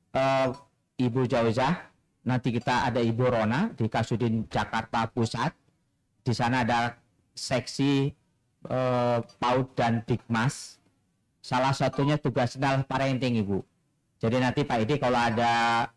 Ibu Jauzah, nanti kita ada Ibu Rona di Kasudin Jakarta Pusat. Di sana ada seksi PAUD dan Dikmas. Salah satunya tugasnya adalah parenting Ibu. Jadi nanti Pak Edi kalau ada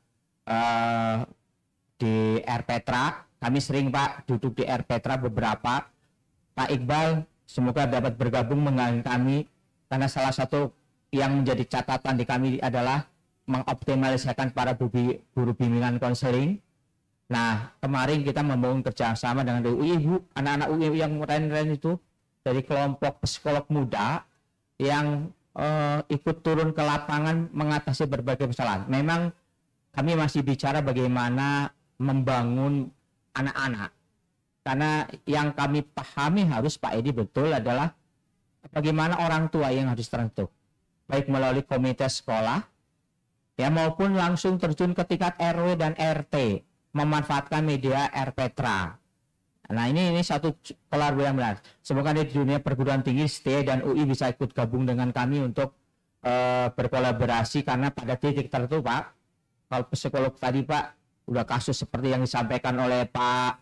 di RPetra, kami sering Pak duduk di RPetra beberapa. Pak Iqbal semoga dapat bergabung dengan kami, karena salah satu yang menjadi catatan di kami adalah mengoptimalisasikan para guru bimbingan konseling. Nah kemarin kita membangun kerjasama dengan UI, Bu, anak-anak UI yang keren-keren itu dari kelompok psikolog muda yang ikut turun ke lapangan mengatasi berbagai persoalan. Memang kami masih bicara bagaimana membangun anak-anak, karena yang kami pahami harus Pak Edi betul adalah bagaimana orang tua yang harus tersentuh, baik melalui komite sekolah ya maupun langsung terjun ke tingkat RW dan RT, memanfaatkan media RPetra. Nah ini satu kelar yang benar. Semoga di dunia perguruan tinggi STE dan UI bisa ikut gabung dengan kami untuk berkolaborasi, karena pada titik tertentu Pak, kalau psikolog tadi Pak udah kasus seperti yang disampaikan oleh Pak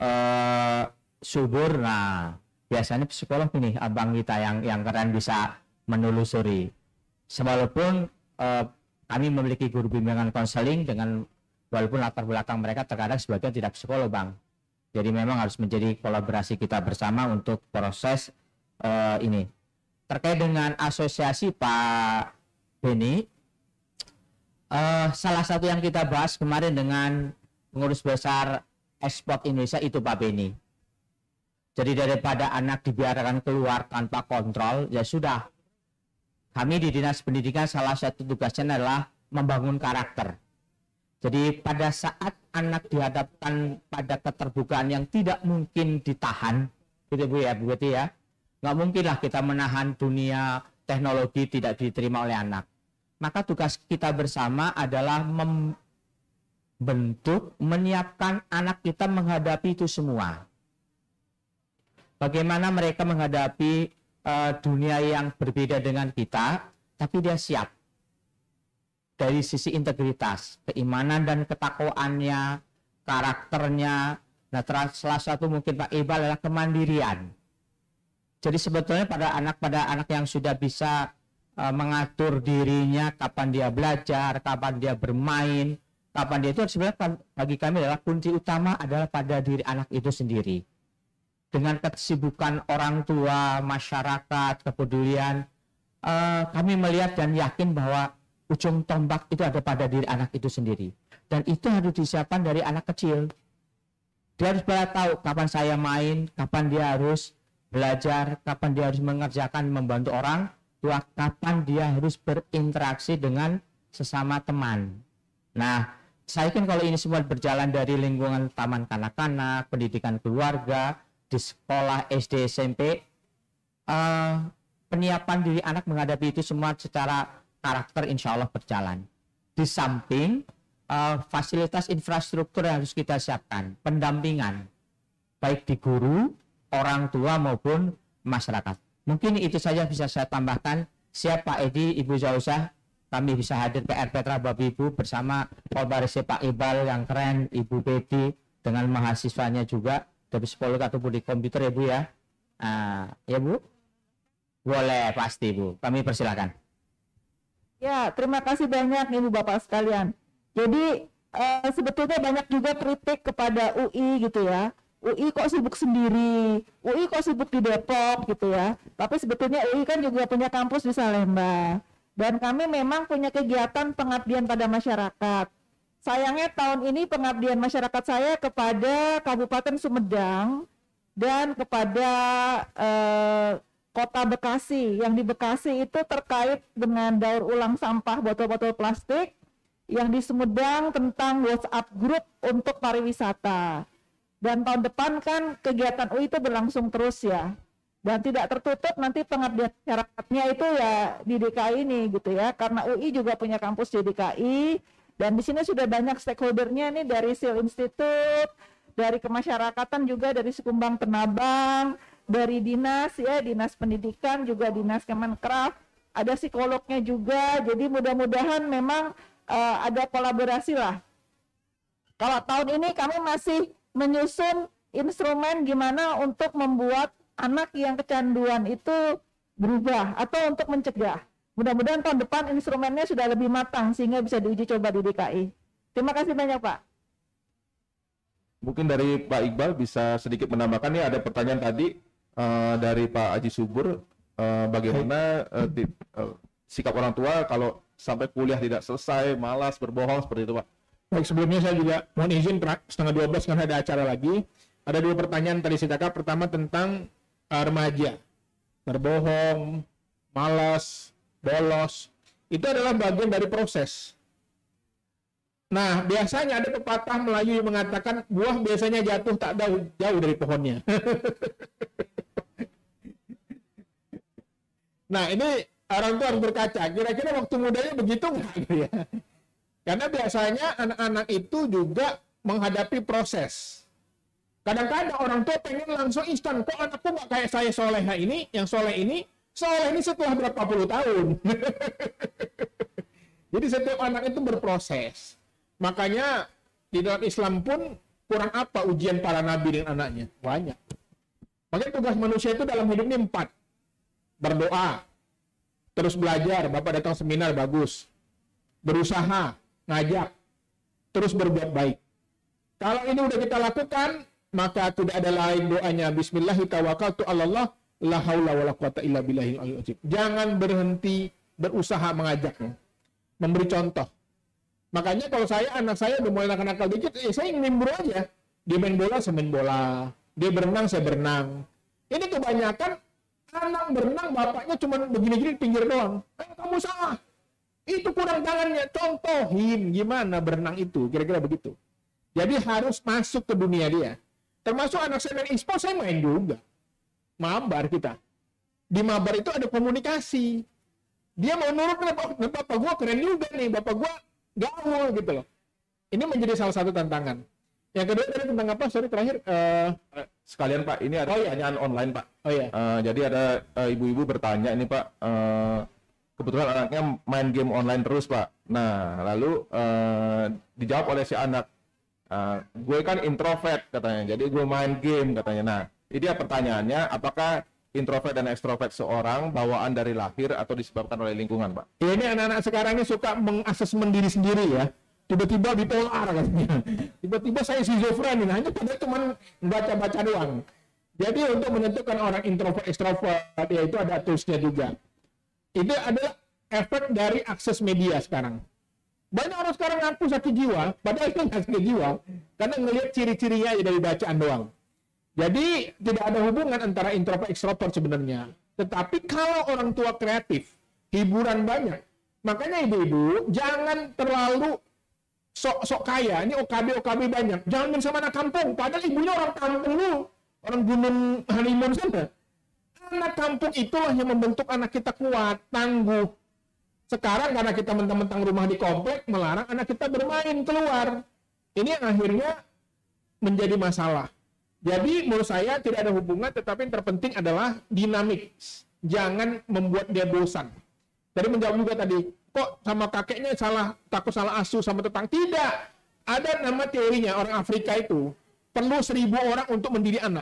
Subur. Nah biasanya psikolog ini abang kita yang keren bisa menelusuri. Walaupun kami memiliki guru bimbingan konseling dengan walaupun latar belakang mereka terkadang sebagian tidak psikolog Bang. Jadi memang harus menjadi kolaborasi kita bersama untuk proses ini. Terkait dengan asosiasi Pak Beni, salah satu yang kita bahas kemarin dengan pengurus besar Ekspor Indonesia itu Pak Beni. Jadi daripada anak dibiarkan keluar tanpa kontrol, ya sudah. Kami di Dinas Pendidikan salah satu tugasnya adalah membangun karakter. Jadi pada saat anak dihadapkan pada keterbukaan yang tidak mungkin ditahan, gitu Bu ya, Bu Betty ya, nggak mungkinlah kita menahan dunia teknologi tidak diterima oleh anak. Maka tugas kita bersama adalah bentuk menyiapkan anak kita menghadapi itu semua. Bagaimana mereka menghadapi dunia yang berbeda dengan kita, tapi dia siap. Dari sisi integritas, keimanan dan ketakwaannya, karakternya. Nah, salah satu mungkin Pak Iqbal adalah kemandirian. Jadi sebetulnya pada anak yang sudah bisa mengatur dirinya, kapan dia belajar, kapan dia bermain, kapan dia itu sebenarnya bagi kami adalah kunci utama adalah pada diri anak itu sendiri. Dengan kesibukan orang tua, masyarakat, kepedulian, kami melihat dan yakin bahwa ujung tombak itu ada pada diri anak itu sendiri. Dan itu harus disiapkan dari anak kecil. Dia harus tahu kapan saya main, kapan dia harus belajar, kapan dia harus mengerjakan, membantu orang tua, kapan dia harus berinteraksi dengan sesama teman. Nah, saya yakin kalau ini semua berjalan dari lingkungan taman kanak-kanak, pendidikan keluarga, di sekolah SD, SMP, penyiapan diri anak menghadapi itu semua secara karakter insya Allah berjalan. Di samping fasilitas infrastruktur yang harus kita siapkan, pendampingan, baik di guru, orang tua maupun masyarakat. Mungkin itu saja bisa saya tambahkan. Siap Pak Edi, Ibu Zausah, kami bisa hadir PR Petra Bapak Ibu bersama Polbarisnya Pak Iqbal yang keren, Ibu Betty dengan mahasiswanya juga dari psikolog ataupun di komputer ya Bu ya. Ya Bu? Boleh pasti Bu, kami persilakan. Ya, terima kasih banyak Ibu Bapak sekalian. Jadi sebetulnya banyak juga kritik kepada UI gitu ya. UI kok sibuk sendiri, UI kok sibuk di Depok gitu ya. Tapi sebetulnya UI kan juga punya kampus di Salemba. Dan kami memang punya kegiatan pengabdian pada masyarakat. Sayangnya tahun ini pengabdian masyarakat saya kepada Kabupaten Sumedang dan kepada Kota Bekasi. Yang di Bekasi itu terkait dengan daur ulang sampah botol-botol plastik, yang di Sumedang tentang WhatsApp group untuk pariwisata. Dan tahun depan kan kegiatan UI itu berlangsung terus ya. Dan tidak tertutup nanti pengabdian masyarakatnya itu ya di DKI ini gitu ya. Karena UI juga punya kampus di DKI. Dan di sini sudah banyak stakeholdernya nih dari SIL Institute, dari kemasyarakatan juga dari Sikumbang Tenabang, dari dinas ya, dinas pendidikan juga dinas Kemenkraf, ada psikolognya juga. Jadi mudah-mudahan memang ada kolaborasi lah. Kalau tahun ini kami masih menyusun instrumen gimana untuk membuat anak yang kecanduan itu berubah atau untuk mencegah. Mudah-mudahan tahun depan instrumennya sudah lebih matang sehingga bisa diuji coba di DKI. Terima kasih banyak Pak. Mungkin dari Pak Iqbal bisa sedikit menambahkan nih, ada pertanyaan tadi dari Pak Haji Subur, bagaimana sikap orang tua kalau sampai kuliah tidak selesai, malas, berbohong seperti itu Pak. Baik, sebelumnya saya juga mohon izin 11:30 karena ada acara lagi. Ada dua pertanyaan tadi saya cakap. Pertama tentang remaja, berbohong, malas, bolos. Itu adalah bagian dari proses. Nah, biasanya ada pepatah Melayu yang mengatakan buah biasanya jatuh tak jauh dari pohonnya. Nah, ini orang tua harus berkaca. Kira-kira waktu mudanya begitu nggak gitu ya? Karena biasanya anak-anak itu juga menghadapi proses. Kadang-kadang orang tua pengen langsung instan. Kok anakku nggak kayak saya soleha ini, yang soleh ini setelah berapa puluh tahun. Jadi setiap anak itu berproses. Makanya di dalam Islam pun kurang apa ujian para nabi dengan anaknya? Banyak. Makanya tugas manusia itu dalam hidup ini 4. Berdoa, terus belajar, Bapak datang seminar bagus. Berusaha, ngajak, terus berbuat baik. Kalau ini udah kita lakukan, maka tidak ada lain doanya. Bismillahi tawakkaltu 'alallah, la haula wala quwata illa billahil aliyyil azim. Jangan berhenti berusaha mengajaknya, memberi contoh. Makanya kalau anak saya udah mulai nakal-nakal dikit, saya ingin nimbrung aja. Dia main bola, saya main bola. Dia berenang, saya berenang. Ini kebanyakan anak berenang, bapaknya cuma begini-gini di pinggir doang. Kamu salah. Itu kurang tangannya, contohin gimana berenang itu, kira-kira begitu. Jadi harus masuk ke dunia dia. Termasuk anak saya main e-sport, saya main juga. Mabar kita. Di mabar itu ada komunikasi. Dia mau nurut, bapak gua keren juga nih, bapak gua gaul gitu loh. Ini menjadi salah satu tantangan. Yang kedua tadi tentang apa? Sorry terakhir. Sekalian Pak, ini ada pertanyaan online Pak. Oh iya. Jadi ada ibu-ibu bertanya ini Pak, kebetulan anaknya main game online terus Pak. Nah, lalu dijawab oleh si anak, gue kan introvert katanya, jadi gue main game katanya. Nah, ini dia pertanyaannya, apakah introvert dan ekstrovert seorang bawaan dari lahir atau disebabkan oleh lingkungan Pak? Ya, ini anak-anak sekarang ini suka mengasesmen diri sendiri ya. Tiba-tiba bipolar katanya. Tiba-tiba saya schizofren ini, hanya pada cuma baca-baca doang. Jadi untuk menentukan orang introvert ekstrovert ya itu ada toolsnya juga. Itu adalah efek dari akses media sekarang. Banyak orang sekarang ngaku sakit jiwa, padahal itu nggak sakit jiwa, karena ngelihat ciri-cirinya aja dari bacaan doang. Jadi tidak ada hubungan antara introvert ekstrovert sebenarnya. Tetapi kalau orang tua kreatif, hiburan banyak, makanya ibu-ibu jangan terlalu sok kaya. Ini OKB banyak. Jangan main sama anak kampung, padahal ibunya orang kampung lu, orang Gunung Halimun sana. Anak kampung itulah yang membentuk anak kita kuat, tangguh. Sekarang karena kita mentang-mentang rumah di komplek, melarang anak kita bermain keluar. Ini yang akhirnya menjadi masalah. Jadi menurut saya tidak ada hubungan, tetapi yang terpenting adalah dinamik. Jangan membuat dia bosan. Tadi menjawab juga tadi, kok sama kakeknya takut salah asuh sama tetangga. Tidak. Ada nama teorinya, orang Afrika itu perlu 1.000 orang untuk mendidik anak.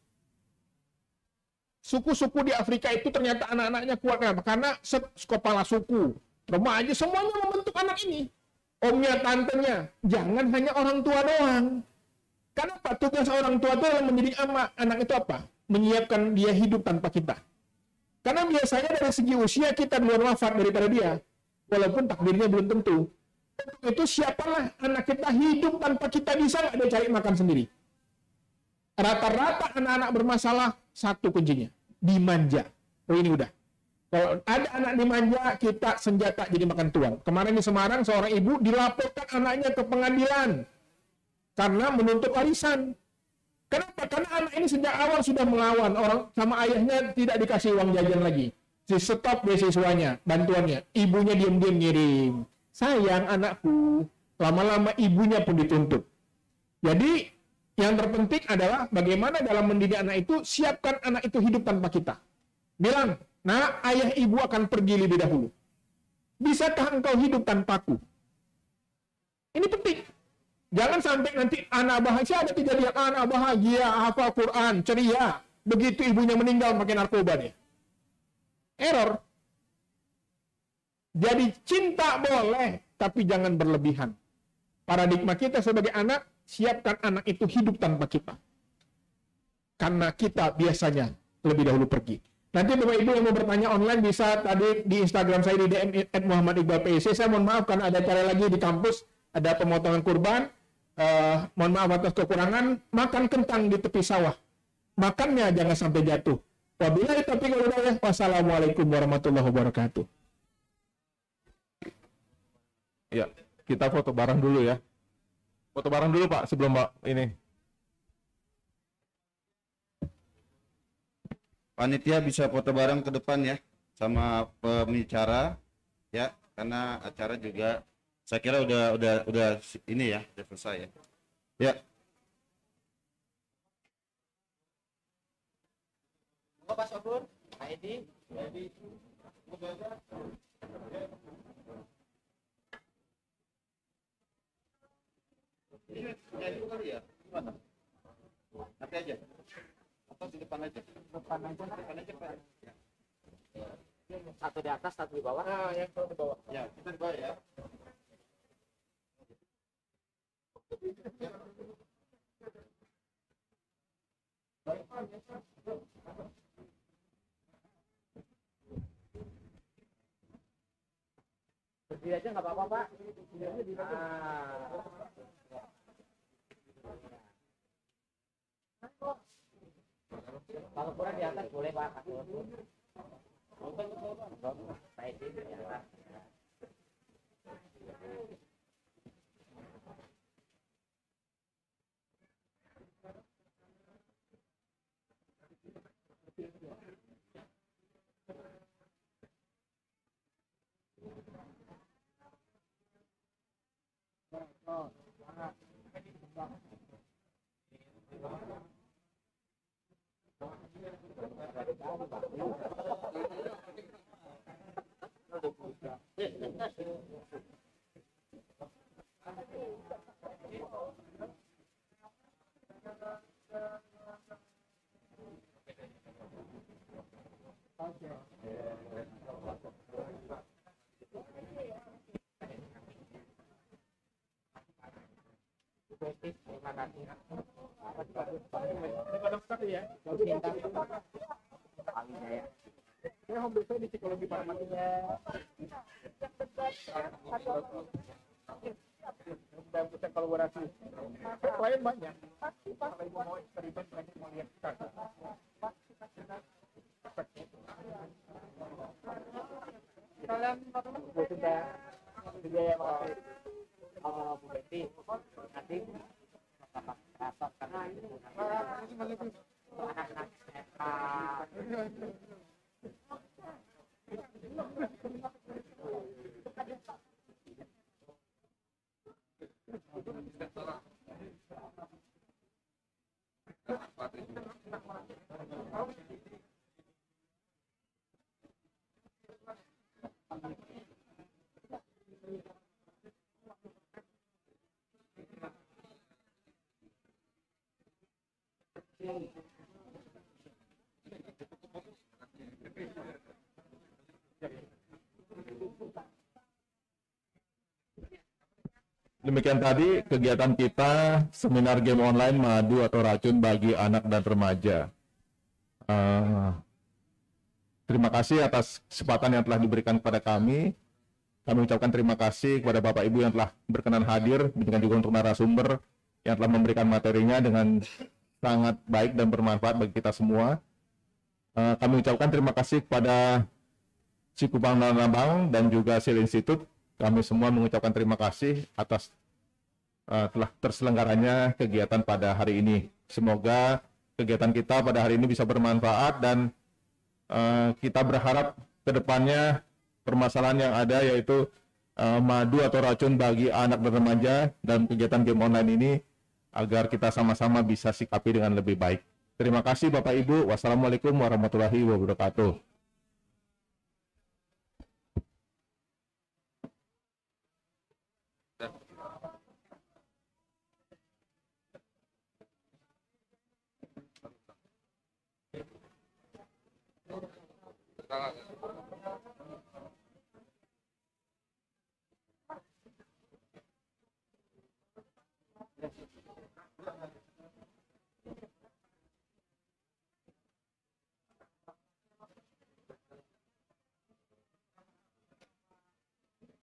Suku-suku di Afrika itu ternyata anak-anaknya kuat. Kenapa? Karena kepala suku, remaja, semuanya membentuk anak ini. Omnya, tantenya. Jangan hanya orang tua doang. Kenapa? Tugas orang tua itu yang mendidik anak itu apa? Menyiapkan dia hidup tanpa kita. Karena biasanya dari segi usia kita duluan wafat daripada dia. Walaupun takdirnya belum tentu. Itu siapalah anak kita hidup tanpa kita, bisa nggak dia cari makan sendiri? Rata-rata anak-anak bermasalah, satu kuncinya, dimanja. Oh ini udah. Kalau ada anak dimanja, kita senjata jadi makan tuan. Kemarin di Semarang, seorang ibu dilaporkan anaknya ke pengadilan karena menuntut warisan. Kenapa? Karena anak ini sejak awal sudah melawan orang sama ayahnya, tidak dikasih uang jajan lagi. Si stop beasiswanya, bantuannya. Ibunya diam-diam ngirim. Sayang anakku. Lama-lama ibunya pun dituntut. Jadi yang terpenting adalah bagaimana dalam mendidik anak itu, siapkan anak itu hidup tanpa kita. Bilang, nah ayah ibu akan pergi lebih dahulu. Bisakah engkau hidup tanpaku? Ini penting. Jangan sampai nanti anak bahagia, ada kejadian anak bahagia, hafal Quran, ceria. Begitu ibunya meninggal pakai narkoba dia. Error. Jadi cinta boleh, tapi jangan berlebihan. Paradigma kita sebagai anak, siapkan anak itu hidup tanpa kita. Karena kita biasanya lebih dahulu pergi. Nanti Bapak Ibu yang mau bertanya online bisa tadi di Instagram saya di DM @muhammadiqbalpc. Saya mohon maaf karena ada acara lagi di kampus, ada pemotongan kurban. Mohon maaf atas kekurangan. Makan kentang di tepi sawah. Makannya jangan sampai jatuh. Wabillahi taufiq wal hidayah. Wassalamualaikum warahmatullahi wabarakatuh. Ya, kita foto bareng dulu ya. Foto bareng dulu Pak sebelum Mbak ini. Panitia bisa foto bareng ke depan ya sama pembicara ya, karena acara juga saya kira udah ini ya, udah selesai ya. Ya. Pak Sobur, ID. Kali ya? Gimana? Nanti aja. Atau di depan aja? Depan aja Pak. Satu di atas, satu di bawah. Nah, yang di bawah. Ya, kita di bawah ya. Berdiri aja nggak apa-apa Pak. Kalau kurang di atas boleh Pak. Saya di atas. Di psikologi parameter. Dan pusat kolaborasi. Klien banyak. Kalau ibu mau eksperimen, banyak mau lihat kita. Salam, Bu sudah biaya Bu Betty. Nanti rapat karena anak-anak Demikian tadi kegiatan kita seminar game online madu atau racun bagi anak dan remaja. Terima kasih atas kesempatan yang telah diberikan kepada kami. Kami ucapkan terima kasih kepada Bapak Ibu yang telah berkenan hadir, demikian juga untuk narasumber yang telah memberikan materinya dengan sangat baik dan bermanfaat bagi kita semua. Kami ucapkan terima kasih kepada Cikupang Tanabang dan juga SEAL Institute. Kami semua mengucapkan terima kasih atas telah terselenggaranya kegiatan pada hari ini. Semoga kegiatan kita pada hari ini bisa bermanfaat dan kita berharap ke depannya permasalahan yang ada yaitu madu atau racun bagi anak dan remaja dalam kegiatan game online ini agar kita sama-sama bisa sikapi dengan lebih baik. Terima kasih Bapak Ibu. Wassalamualaikum warahmatullahi wabarakatuh.